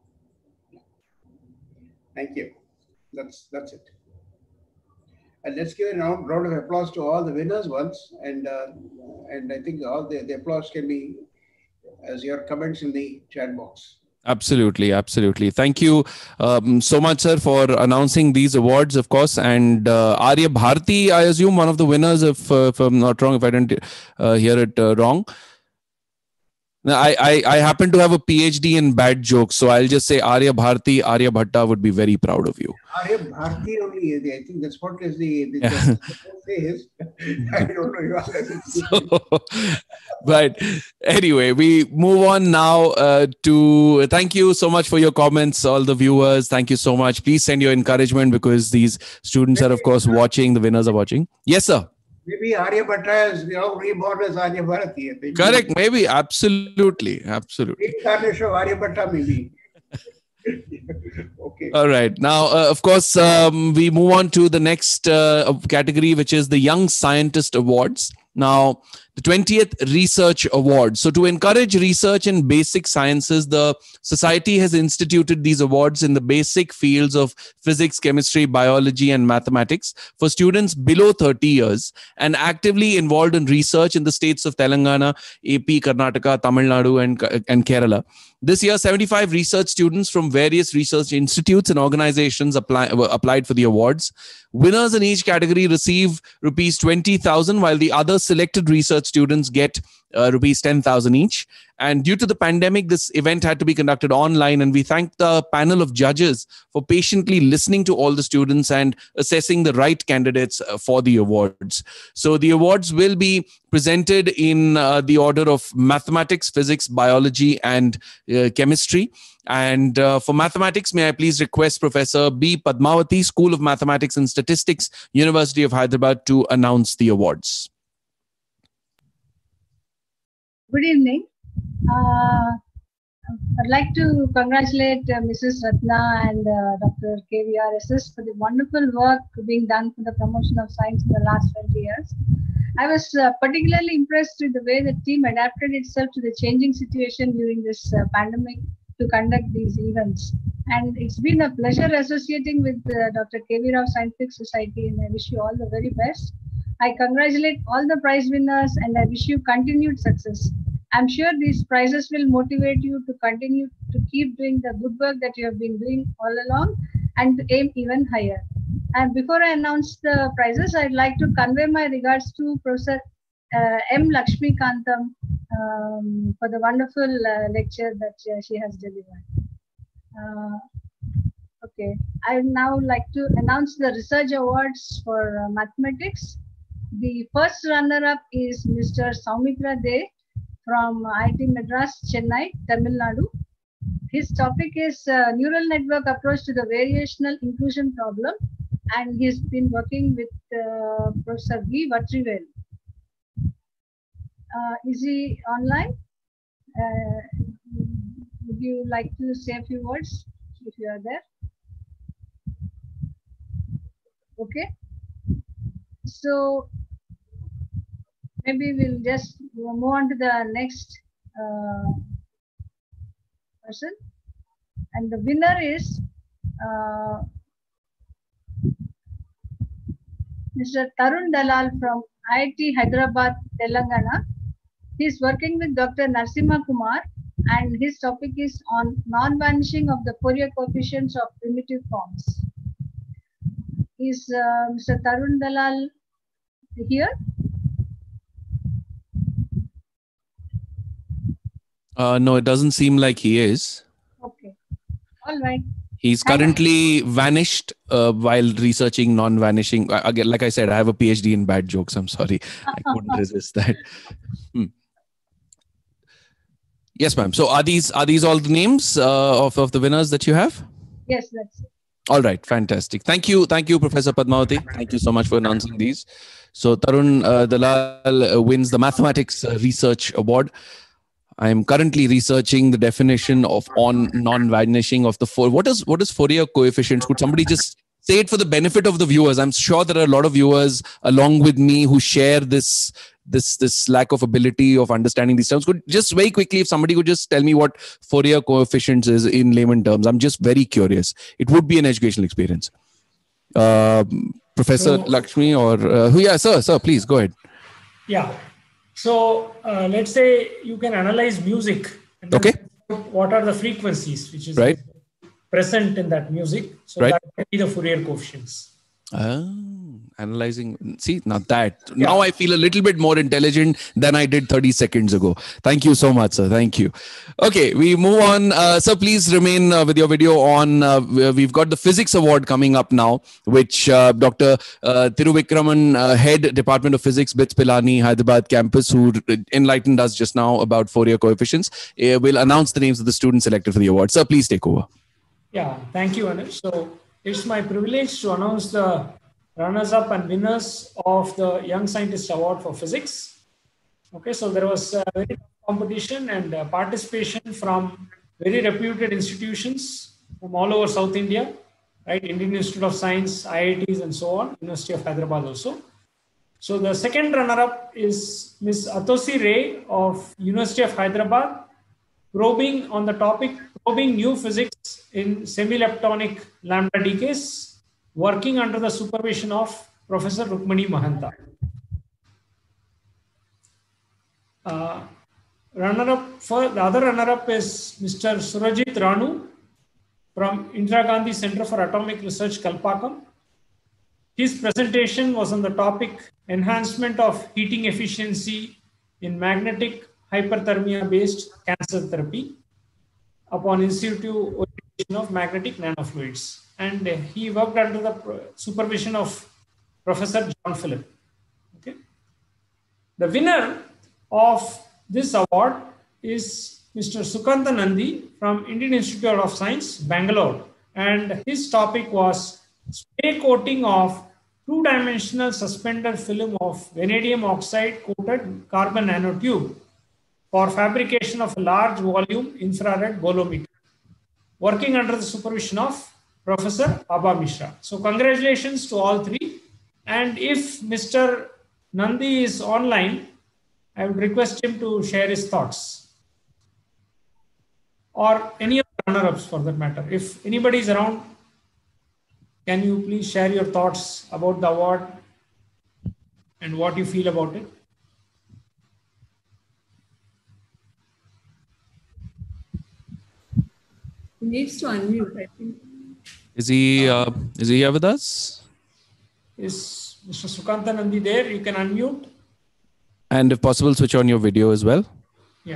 Thank you. That's, that's it. And let's give a round, round of applause to all the winners once. And, uh, and I think all the, the applause can be as your comments in the chat box. Absolutely, absolutely. Thank you um, so much, sir, for announcing these awards, of course. And uh, Arya Bharati, I assume one of the winners, if, uh, if I'm not wrong, if I didn't uh, hear it uh, wrong. I, I, I happen to have a PhD in bad jokes, so I'll just say Arya Bharati, Arya Bhatta would be very proud of you. Arya Bharati only, I think that's what is the, the, yeah. the is. I don't know. So, but anyway, we move on now uh, to thank you so much for your comments, all the viewers. Thank you so much. Please send your encouragement because these students are, of course, watching. The winners are watching. Yes, sir. Maybe Arya Bhatta is, you know, reborn as Arya Bharati. Correct. Maybe. Absolutely. Absolutely. Incarnation of Arya Bhatta, maybe. Okay. All right. Now, uh, of course, um, we move on to the next uh, category, which is the Young Scientist Awards. Now, the twentieth Research Awards. So to encourage research in basic sciences, the society has instituted these awards in the basic fields of physics, chemistry, biology, and mathematics for students below thirty years and actively involved in research in the states of Telangana, A P, Karnataka, Tamil Nadu, and, and Kerala. This year, seventy-five research students from various research institutes and organizations apply, applied for the awards. Winners in each category receive rupees twenty thousand, while the other selected research students get uh, rupees ten thousand each. And due to the pandemic, this event had to be conducted online. And we thank the panel of judges for patiently listening to all the students and assessing the right candidates uh, for the awards. So the awards will be presented in uh, the order of mathematics, physics, biology, and uh, chemistry. And uh, for mathematics, may I please request Professor B. Padmavati, School of Mathematics and Statistics, University of Hyderabad, to announce the awards. Good evening. Uh, I'd like to congratulate uh, Missus Ratna and uh, Doctor K V R S S for the wonderful work being done for the promotion of science in the last twenty years. I was uh, particularly impressed with the way the team adapted itself to the changing situation during this uh, pandemic to conduct these events. And it's been a pleasure associating with uh, Doctor K V Rao Scientific Society, and I wish you all the very best. I congratulate all the prize winners and I wish you continued success. I'm sure these prizes will motivate you to continue to keep doing the good work that you have been doing all along and to aim even higher. And before I announce the prizes, I'd like to convey my regards to Professor uh, M. Lakshmi Kantam um, for the wonderful uh, lecture that uh, she has delivered. Uh, okay, I would now like to announce the research awards for uh, mathematics. The first runner-up is Mister Soumitra De from I I T Madras, Chennai, Tamil Nadu. His topic is uh, neural network approach to the variational inclusion problem, and he's been working with uh, Professor V. Vatrivel. Uh, is he online? Uh, would you like to say a few words if you are there? Okay. So maybe we'll just move on to the next uh, person. And the winner is uh, Mister Tarun Dalal from I I T Hyderabad, Telangana. He is working with Doctor Narasimha Kumar, and his topic is on non-vanishing of the Fourier coefficients of primitive forms. Is uh, Mister Tarun Dalal here? Uh, no, it doesn't seem like he is. Okay. All right. He's currently vanished uh, while researching non-vanishing. Uh, Again, like I said, I have a PhD in bad jokes. I'm sorry. I couldn't resist that. Hmm. Yes, ma'am. So are these are these all the names uh, of, of the winners that you have? Yes, that's it. All right. Fantastic. Thank you. Thank you, Professor Padmavati. Thank you so much for announcing these. So Tarun uh, Dalal uh, wins the Mathematics uh, Research Award. I am currently researching the definition of on non-vanishing of the four. What is what is Fourier coefficients? Could somebody just say it for the benefit of the viewers? I'm sure there are a lot of viewers along with me who share this this this lack of ability of understanding these terms. Could just very quickly, if somebody could just tell me what Fourier coefficients is in layman terms. I'm just very curious. It would be an educational experience. Uh, Professor So- Lakshmi or uh, who? Yeah, sir, sir, please go ahead. Yeah. So uh, let's say you can analyze music. And then Okay. What are the frequencies which is Right. present in that music? So Right. that can be the Fourier coefficients. Ah, analyzing. See, now that now I feel a little bit more intelligent than I did thirty seconds ago. Thank you so much, sir. Thank you. Okay, we move on. Uh, sir, please remain uh, with your video on. Uh, we've got the Physics Award coming up now, which uh, Doctor Uh, Thiruvikraman, uh, Head Department of Physics, BITS Pilani, Hyderabad campus, who enlightened us just now about Fourier coefficients, uh, will announce the names of the students selected for the award. Sir, please take over. Yeah, thank you, Anush. So it's my privilege to announce the runners-up and winners of the Young Scientist Award for Physics. Okay, so there was a very tough competition and uh, participation from very reputed institutions from all over South India, right? Indian Institute of Science, I I Ts, and so on, University of Hyderabad also. So the second runner-up is Miss Atosi Ray of University of Hyderabad, probing on the topic, probing new physics in semi-leptonic lambda decays, working under the supervision of Professor Rukmani Mahanta. Uh, runner-up for the other runner-up is Mister Surajit Ranu from Indira Gandhi Center for Atomic Research, Kalpakkam. His presentation was on the topic enhancement of heating efficiency in magnetic hyperthermia-based cancer therapy upon in situ orientation of magnetic nanofluids. And uh, he worked under the supervision of Professor John Philip. Okay. The winner of this award is Mister Sukanta Nandi from Indian Institute of Science, Bangalore. And his topic was spray coating of two-dimensional suspender film of vanadium oxide coated carbon nanotube for fabrication of a large volume infrared bolometer, working under the supervision of Professor Abha Mishra. So congratulations to all three. And if Mister Nandi is online, I would request him to share his thoughts. Or any of the runner-ups for that matter. If anybody is around, can you please share your thoughts about the award and what you feel about it? He needs to unmute, I think. Is he uh, is he here with us? Is Mister Sukanta Nandi there? You can unmute. And if possible, switch on your video as well. Yeah.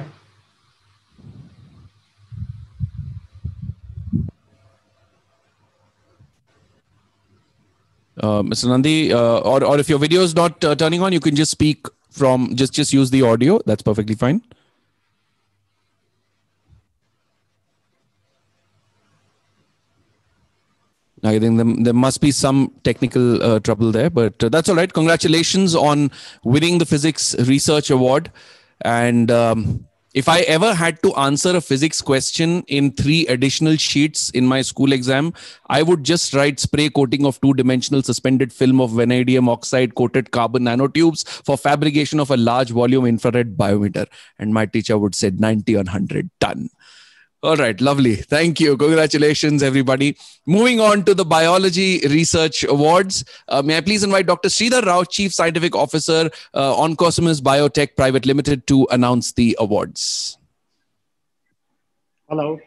Uh, Mister Nandi, uh, or, or if your video is not uh, turning on, you can just speak from, just, just use the audio. That's perfectly fine. I think there, there must be some technical uh, trouble there, but uh, that's all right. Congratulations on winning the Physics Research Award. And um, if I ever had to answer a physics question in three additional sheets in my school exam, I would just write spray coating of two-dimensional suspended film of vanadium oxide coated carbon nanotubes for fabrication of a large volume infrared biometer. And my teacher would say ninety on one hundred, done. All right, lovely. Thank you. Congratulations, everybody. Moving on to the Biology Research Awards. Uh, may I please invite Doctor Sridhar Rao, Chief Scientific Officer, uh, Oncosys Biotech Private Limited, to announce the awards. Hello.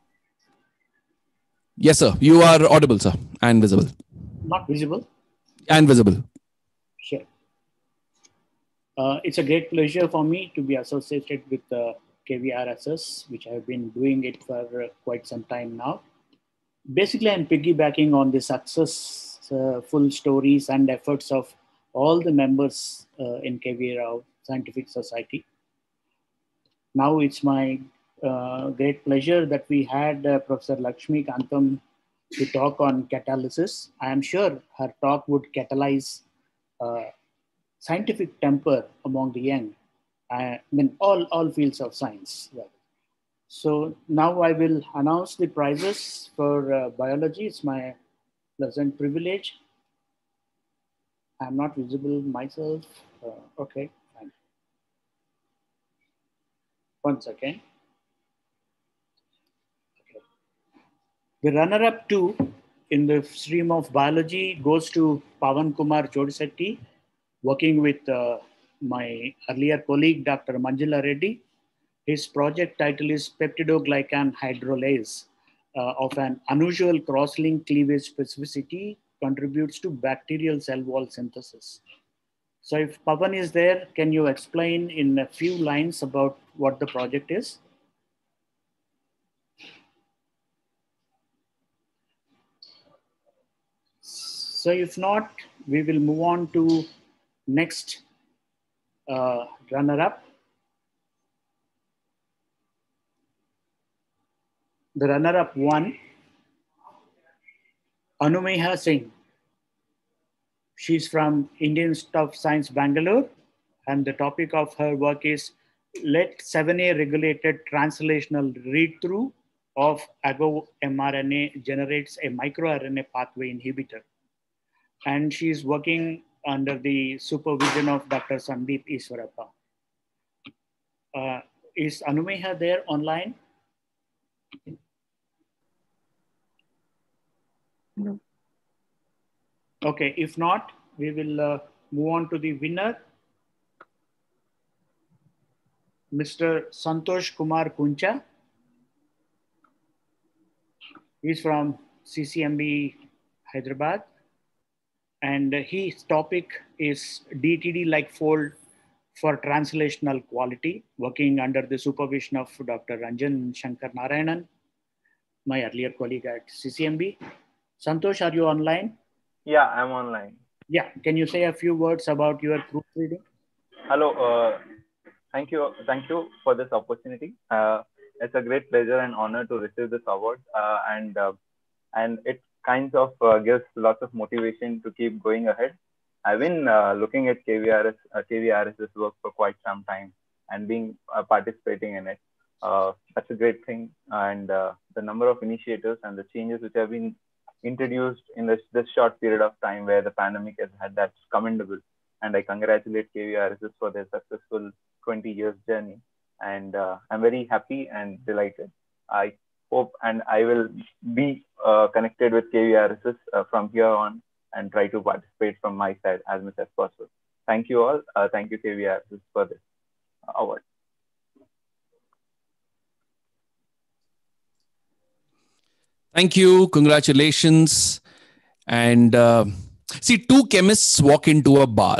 Yes, sir. You are audible, sir, and visible. Not visible? And visible. Sure. Uh, it's a great pleasure for me to be associated with uh, K V R S S, which I have been doing it for uh, quite some time now. Basically, I'm piggybacking on the successful uh, stories and efforts of all the members uh, in K V R Scientific Society. Now it's my uh, great pleasure that we had uh, Professor Lakshmi Kantam to talk on catalysis. I am sure her talk would catalyze uh, scientific temper among the young. I mean, all, all fields of science. Right. So now I will announce the prizes for uh, biology. It's my pleasant privilege. I'm not visible myself. Uh, okay, fine. One second. Okay. The runner-up two in the stream of biology goes to Pavan Kumar Jodisetti, working with uh, my earlier colleague, Doctor Manjula Reddy. His project title is Peptidoglycan Hydrolase uh, of an unusual cross-link cleavage specificity contributes to bacterial cell wall synthesis. So if Pavan is there, can you explain in a few lines about what the project is? So if not, we will move on to next Uh, runner-up. The runner-up one, Anumeha Singh. She's from Indian Institute of Science, Bangalore, and the topic of her work is let seven A regulated translational read-through of AgoMRNA generates a microRNA pathway inhibitor. And she's working under the supervision of Doctor Sandeep Iswarappa. Uh, is Anumeha there online? No. Okay, if not, we will uh, move on to the winner. Mister Santosh Kumar Kuncha. He's from C C M B Hyderabad. And his topic is D T D-like fold for translational quality, working under the supervision of Doctor Ranjan Shankar Narayanan, my earlier colleague at C C M B. Santosh, are you online? Yeah, I'm online. Yeah, can you say a few words about your proofreading? Hello, uh, thank you, thank you for this opportunity. Uh, it's a great pleasure and honor to receive this award, uh, and uh, and it kinds of uh, gives lots of motivation to keep going ahead. I've been uh, looking at K V R S, uh, K V R S's work for quite some time and being uh, participating in it. Uh, that's a great thing. And uh, the number of initiatives and the changes which have been introduced in this, this short period of time where the pandemic has had, that's commendable. And I congratulate K V R S for their successful twenty years journey. And uh, I'm very happy and delighted. I hope and I will be uh, connected with K V R S uh, from here on and try to participate from my side as much as possible. Thank you all. Uh, thank you, K V R S, for this award. Thank you. Congratulations. And uh, see, two chemists walk into a bar.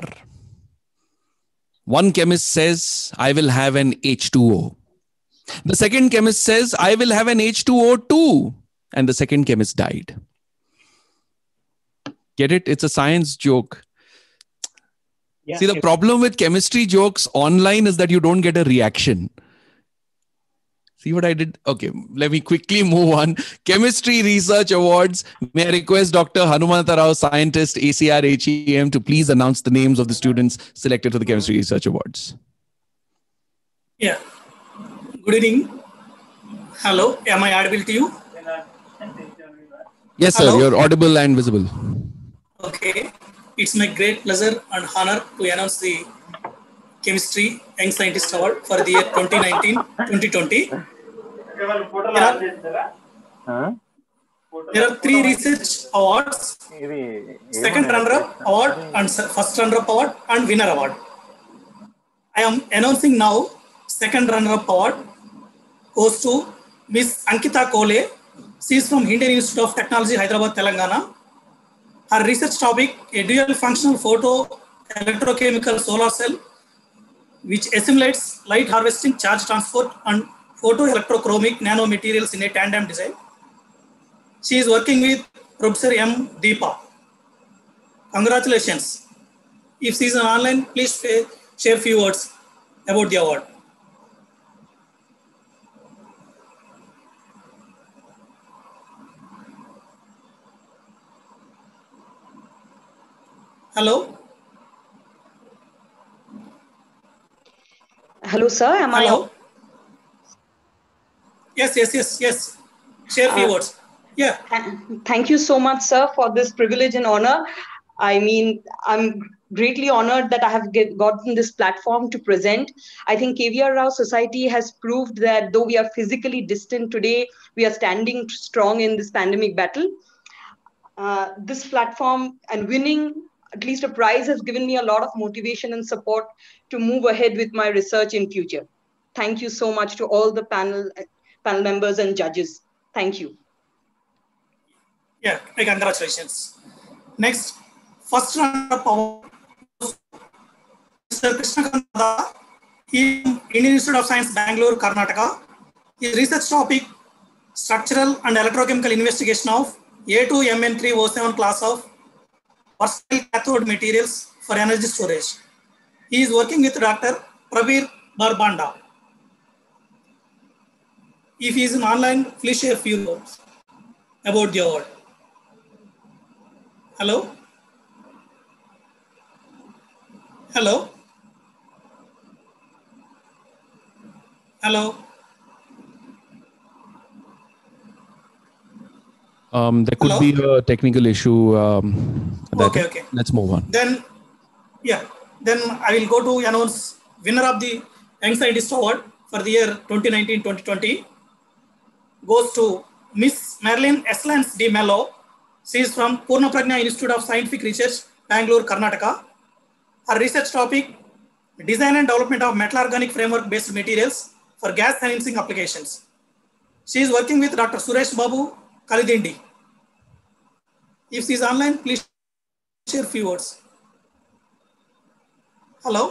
One chemist says, I will have an H two O. The second chemist says, I will have an H two O too. And the second chemist died. Get it? It's a science joke. Yeah, See, the if- problem with chemistry jokes online is that you don't get a reaction. See what I did? Okay, let me quickly move on. Chemistry Research Awards. May I request Doctor Hanumanta Rao, scientist, A C R H E M, to please announce the names of the students selected for the Chemistry Research Awards. Yeah. Good evening. Hello. Am I audible to you? Yes, sir. Hello? You're audible and visible. Okay. It's my great pleasure and honor to announce the Chemistry Young Scientist Award for the year twenty nineteen twenty twenty. There are, there are three research awards, second runner-up award and first runner-up award and winner award. I am announcing now second runner-up award goes to Miss Ankita Kole. She is from Indian Institute of Technology, Hyderabad, Telangana. Her research topic, a dual functional photo electrochemical solar cell which assimilates light harvesting, charge transport and photoelectrochromic nanomaterials in a tandem design. She is working with Professor M. Deepa. Congratulations. If she is online, please share a few words about the award. Hello? Hello, sir. Am Hello? I? Yes, yes, yes, yes. Share a few Uh, words. Yeah. Thank you so much, sir, for this privilege and honor. I mean, I'm greatly honored that I have get, gotten this platform to present. I think K V R Rao Society has proved that though we are physically distant today, we are standing strong in this pandemic battle. Uh, this platform and winning at least a prize has given me a lot of motivation and support to move ahead with my research in future. Thank you so much to all the panel, panel members and judges. Thank you. Yeah, congratulations. Next, first runner-up award, Mister Krishna Kanda, he Indian Institute of Science, Bangalore, Karnataka. His research topic, structural and electrochemical investigation of A two M N three O seven class of versatile cathode materials for energy storage. He is working with Doctor Prabir Barbanda. If he is in online, please share a few words about the award. Hello? Hello? Hello? Um, there could Hello? be a technical issue. Um, that, Okay, okay. Let's move on. Then, yeah, then I will go to announce winner of the Young Scientist Award for the year twenty nineteen twenty twenty goes to Miss Marilyn Eslance D. Mello. She is from Purna Prajna Institute of Scientific Research, Bangalore, Karnataka. Her research topic, design and development of metal organic framework based materials for gas enhancing applications. She is working with Doctor Suresh Babu Kalidindi. If she is online, please share a few words. Hello?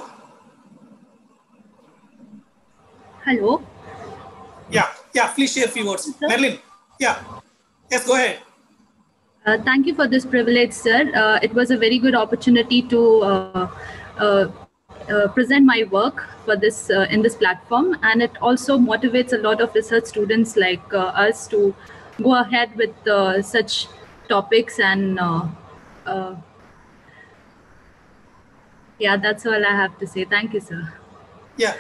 Hello. Yeah, yeah, please share a few words. Marilyn, yeah. Yes, go ahead. Uh, thank you for this privilege, sir. Uh, it was a very good opportunity to uh, uh, uh, present my work for this uh, in this platform, and it also motivates a lot of research students like uh, us to go ahead with uh, such topics. And uh, uh, yeah, that's all I have to say. Thank you, sir. Yeah.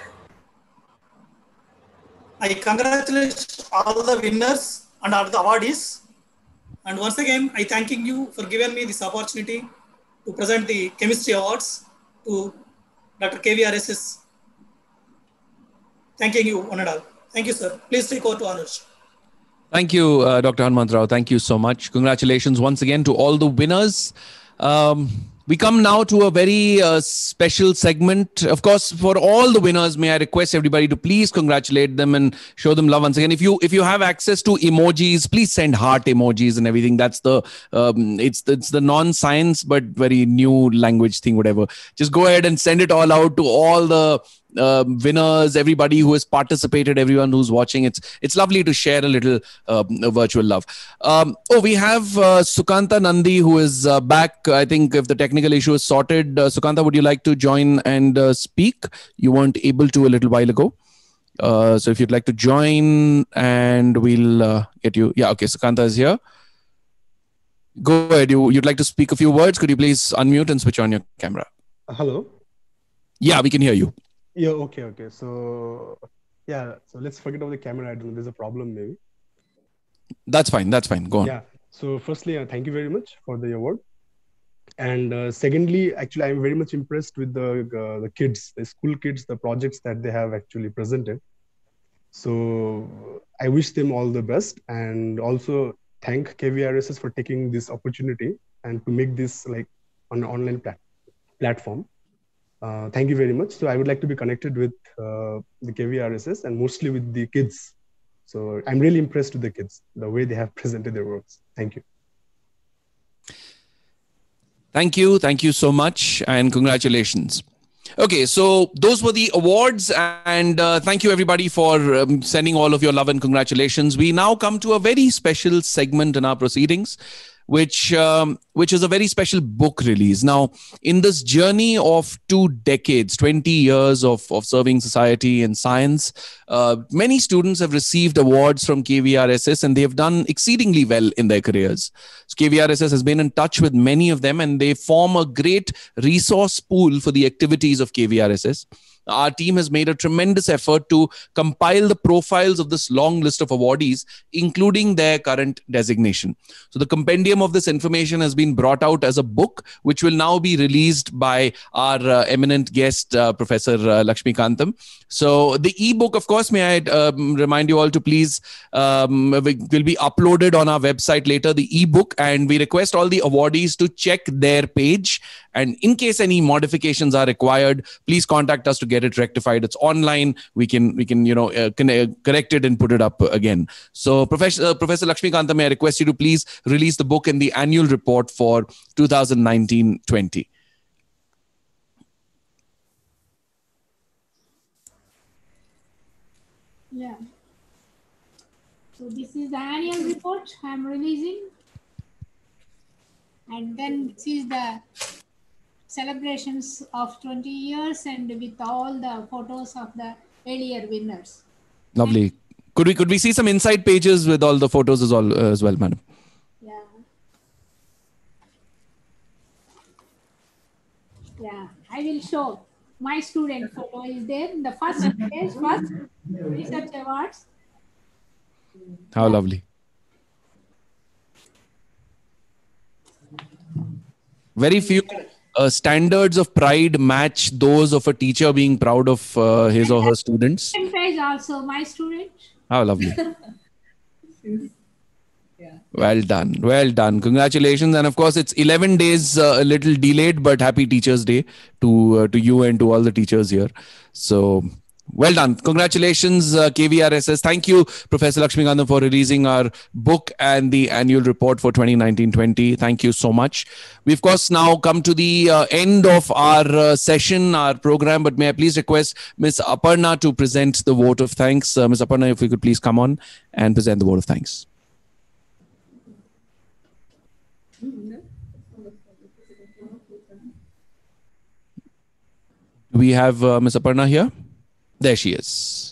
I congratulate all the winners and all the awardees. And once again, I thanking you for giving me this opportunity to present the chemistry awards to Doctor K V R S S. Thanking you, one and all. Thank you, sir. Please take over to Anuj. Thank you, uh, Doctor Hanumanta Rao. Thank you so much. Congratulations once again to all the winners. Um, we come now to a very uh, special segment. Of course, for all the winners, may I request everybody to please congratulate them and show them love once again. If you if you have access to emojis, please send heart emojis and everything. That's the um, it's it's the non-science but very new language thing. Whatever. Just go ahead and send it all out to all the uh, winners, everybody who has participated, everyone who's watching. It's it's lovely to share a little uh, virtual love. Um, oh, we have uh, Sukanta Nandi who is uh, back. I think if the technical issue is sorted, uh, Sukanta, would you like to join and uh, speak? You weren't able to a little while ago. Uh, so if you'd like to join, and we'll uh, get you. Yeah, okay, Sukanta is here. Go ahead. You, you'd like to speak a few words. Could you please unmute and switch on your camera? Hello. Yeah, we can hear you. Yeah, okay, okay. So, yeah, so let's forget about the camera. I don't know, there's a problem maybe. That's fine. That's fine. Go on. Yeah. So firstly, uh, thank you very much for the award. And uh, secondly, actually, I'm very much impressed with the uh, the kids, the school kids, the projects that they have actually presented. So I wish them all the best, and also thank K V R S S for taking this opportunity and to make this like on an online plat platform. Uh, thank you very much. So I would like to be connected with uh, the K V R S S and mostly with the kids. So I'm really impressed with the kids, the way they have presented their works. Thank you. Thank you. Thank you so much. And congratulations. Okay, so those were the awards, and uh, thank you everybody for um, sending all of your love and congratulations. We now come to a very special segment in our proceedings, which um, which is a very special book release. Now, in this journey of two decades, twenty years of, of serving society and science, uh, many students have received awards from K V R S S, and they have done exceedingly well in their careers. So K V R S S has been in touch with many of them, and they form a great resource pool for the activities of K V R S S. Our team has made a tremendous effort to compile the profiles of this long list of awardees, including their current designation. So the compendium of this information has been brought out as a book, which will now be released by our uh, eminent guest, uh, Professor uh, Lakshmikantam. So the ebook, of course, may I um, remind you all to please, um, will be uploaded on our website later, the ebook, and we request all the awardees to check their page. And in case any modifications are required, please contact us to get it rectified. It's online. We can, we can, you know, uh, correct it and put it up again. So Professor, uh, Professor Lakshmikantam, may I request you to please release the book and the annual report for two thousand nineteen twenty. Yeah. So this is the annual report I'm releasing. And then this is the celebrations of twenty years, and with all the photos of the earlier winners. Lovely. Could we could we see some inside pages with all the photos as well, uh, as well, madam? Yeah. Yeah, I will show. My student photo is there in the first page, first research awards. How lovely. Very few uh, standards of pride match those of a teacher being proud of uh, his or her students. Second page also, my student. How lovely. Yeah. Well done. Well done. Congratulations. And of course, it's eleven days, uh, a little delayed, but happy Teachers Day to, uh, to you and to all the teachers here. So well done. Congratulations, uh, K V R S S. Thank you, Professor Lakshmikantam, for releasing our book and the annual report for twenty nineteen twenty. Thank you so much. We, of course, now come to the uh, end of our uh, session, our program, but may I please request Miz Aparna to present the vote of thanks. Uh, Miz Aparna, if we could please come on and present the vote of thanks. Do we have uh, Miz Aparna here? There she is.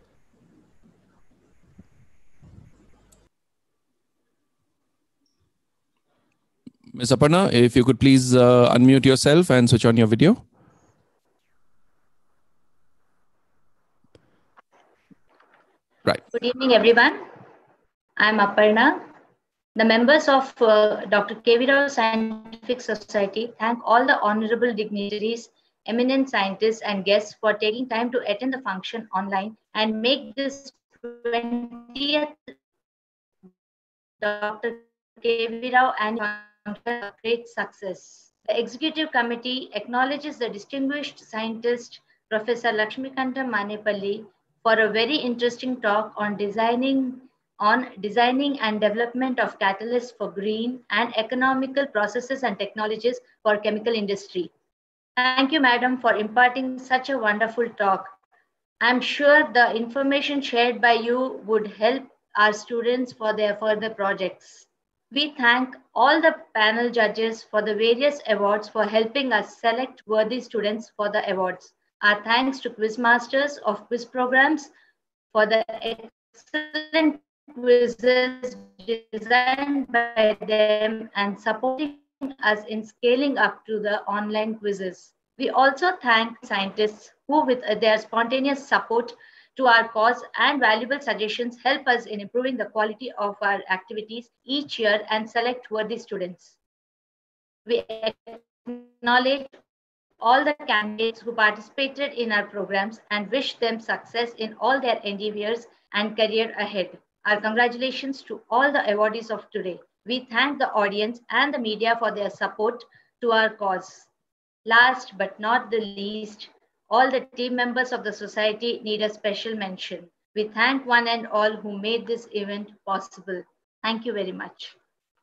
Miz Aparna, if you could please uh, unmute yourself and switch on your video. Right. Good evening, everyone. I'm Aparna. The members of uh, Doctor K V Rao Scientific Society thank all the honorable dignitaries, eminent scientists and guests for taking time to attend the function online and make this twentieth Doctor K V Rao annual function a great success. The executive committee acknowledges the distinguished scientist Professor Lakshmikantam Manepalli for a very interesting talk on designing on designing and development of catalysts for green and economical processes and technologies for chemical industry. Thank you, madam, for imparting such a wonderful talk. I'm sure the information shared by you would help our students for their further projects. We thank all the panel judges for the various awards for helping us select worthy students for the awards. Our thanks to Quizmasters of quiz programs for the excellent quizzes designed by them and supporting us in scaling up to the online quizzes. We also thank scientists who, with their spontaneous support to our cause and valuable suggestions, help us in improving the quality of our activities each year and select worthy students. We acknowledge all the candidates who participated in our programs and wish them success in all their endeavors and career ahead. Our congratulations to all the awardees of today. We thank the audience and the media for their support to our cause. Last but not the least, all the team members of the society need a special mention. We thank one and all who made this event possible. Thank you very much.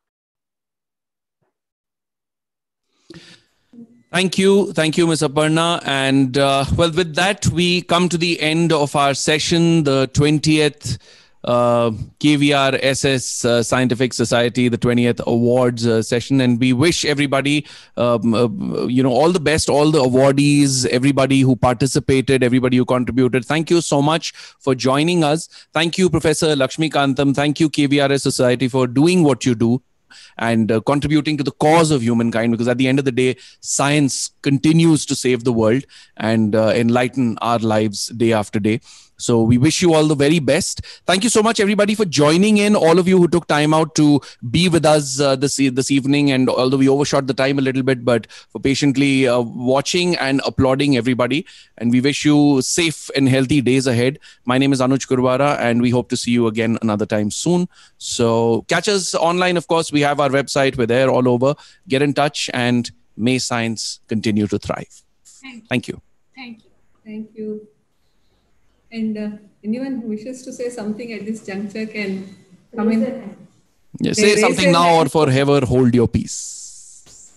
Thank you. Thank you, Miz Aparna. And uh, well, with that, we come to the end of our session, the twentieth uh, K V R S S uh, Scientific Society, the twentieth awards uh, session. And we wish everybody, um, uh, you know, all the best, all the awardees, everybody who participated, everybody who contributed. Thank you so much for joining us. Thank you, Professor Lakshmikantam. Thank you, K V R S Society, for doing what you do and uh, contributing to the cause of humankind, because at the end of the day, science continues to save the world and uh, enlighten our lives day after day. So we wish you all the very best. Thank you so much, everybody, for joining in. All of you who took time out to be with us uh, this, this evening. And although we overshot the time a little bit, but for patiently uh, watching and applauding everybody. And we wish you safe and healthy days ahead. My name is Anuj Kurwara, and we hope to see you again another time soon. So catch us online, of course. We have our website. We're there all over. Get in touch, and may science continue to thrive. Thank Thank you. you. Thank you. Thank you. And uh, anyone who wishes to say something at this juncture can come in. Yeah, say something now or forever hold your peace.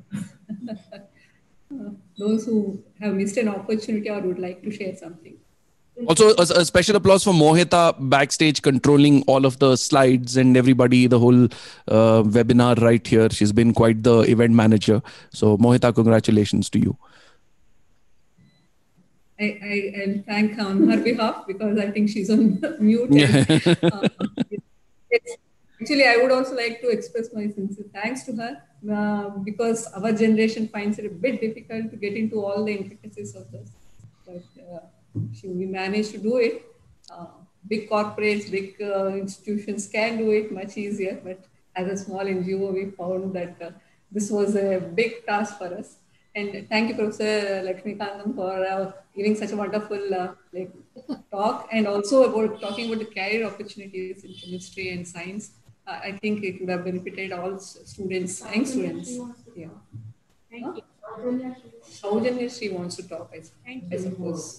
Those who have missed an opportunity or would like to share something. Also, a, a special applause for Mohita backstage controlling all of the slides and everybody, the whole uh, webinar right here. She's been quite the event manager. So Mohita, congratulations to you. I, I, I'll thank her on her behalf because I think she's on mute. And, uh, it's, actually, I would also like to express my sincere thanks to her uh, because our generation finds it a bit difficult to get into all the intricacies of this. But uh, she, we managed to do it. Uh, big corporates, big uh, institutions can do it much easier. But as a small N G O, we found that uh, this was a big task for us. And thank you, Professor Lakshmikantam, for uh, giving such a wonderful uh, like, talk, and also about talking about the career opportunities in chemistry and science. Uh, I think it would have benefited all students, young students. Yeah. Thank huh? you. Saujanya, she wants to talk, I, I suppose.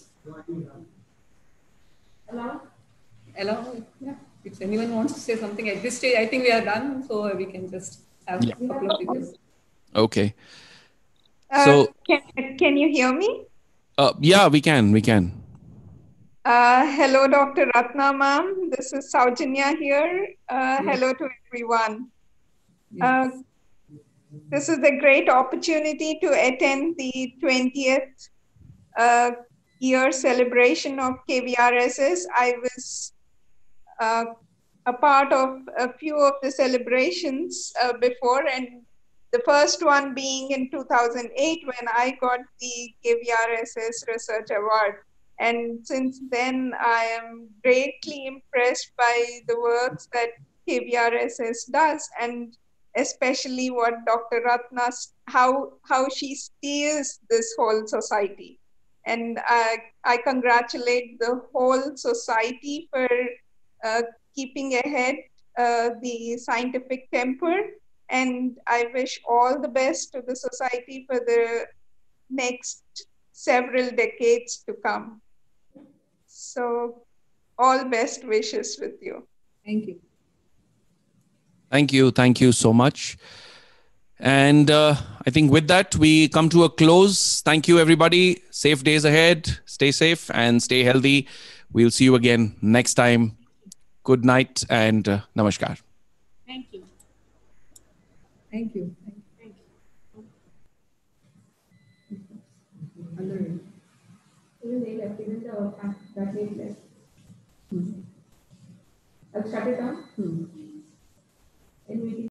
Hello? Hello? Yeah. If anyone wants to say something at this stage, I think we are done, so we can just have Yeah. a couple of videos. Okay. Uh, So, can, can you hear me? uh, yeah, we can, we can. Uh, hello, Doctor Ratna ma'am. This is Saujanya here. Uh, Yes. Hello to everyone. Yes. Uh, this is a great opportunity to attend the twentieth uh, year celebration of K V R S S. I was uh, a part of a few of the celebrations uh, before, and the first one being in two thousand eight when I got the K V R S S Research Award. And since then, I am greatly impressed by the works that K V R S S does, and especially what Doctor Ratna, how, how she steers this whole society. And I, I congratulate the whole society for uh, keeping ahead uh, the scientific temper. And I wish all the best to the society for the next several decades to come. So all best wishes with you. Thank you. Thank you. Thank you so much. And uh, I think with that, we come to a close. Thank you, everybody. Safe days ahead. Stay safe and stay healthy. We'll see you again next time. Good night and uh, namaskar. Thank you. Thank you. Thank you. Even they left, even the fact that they left. Hmm. I'll shut it down. Hmm.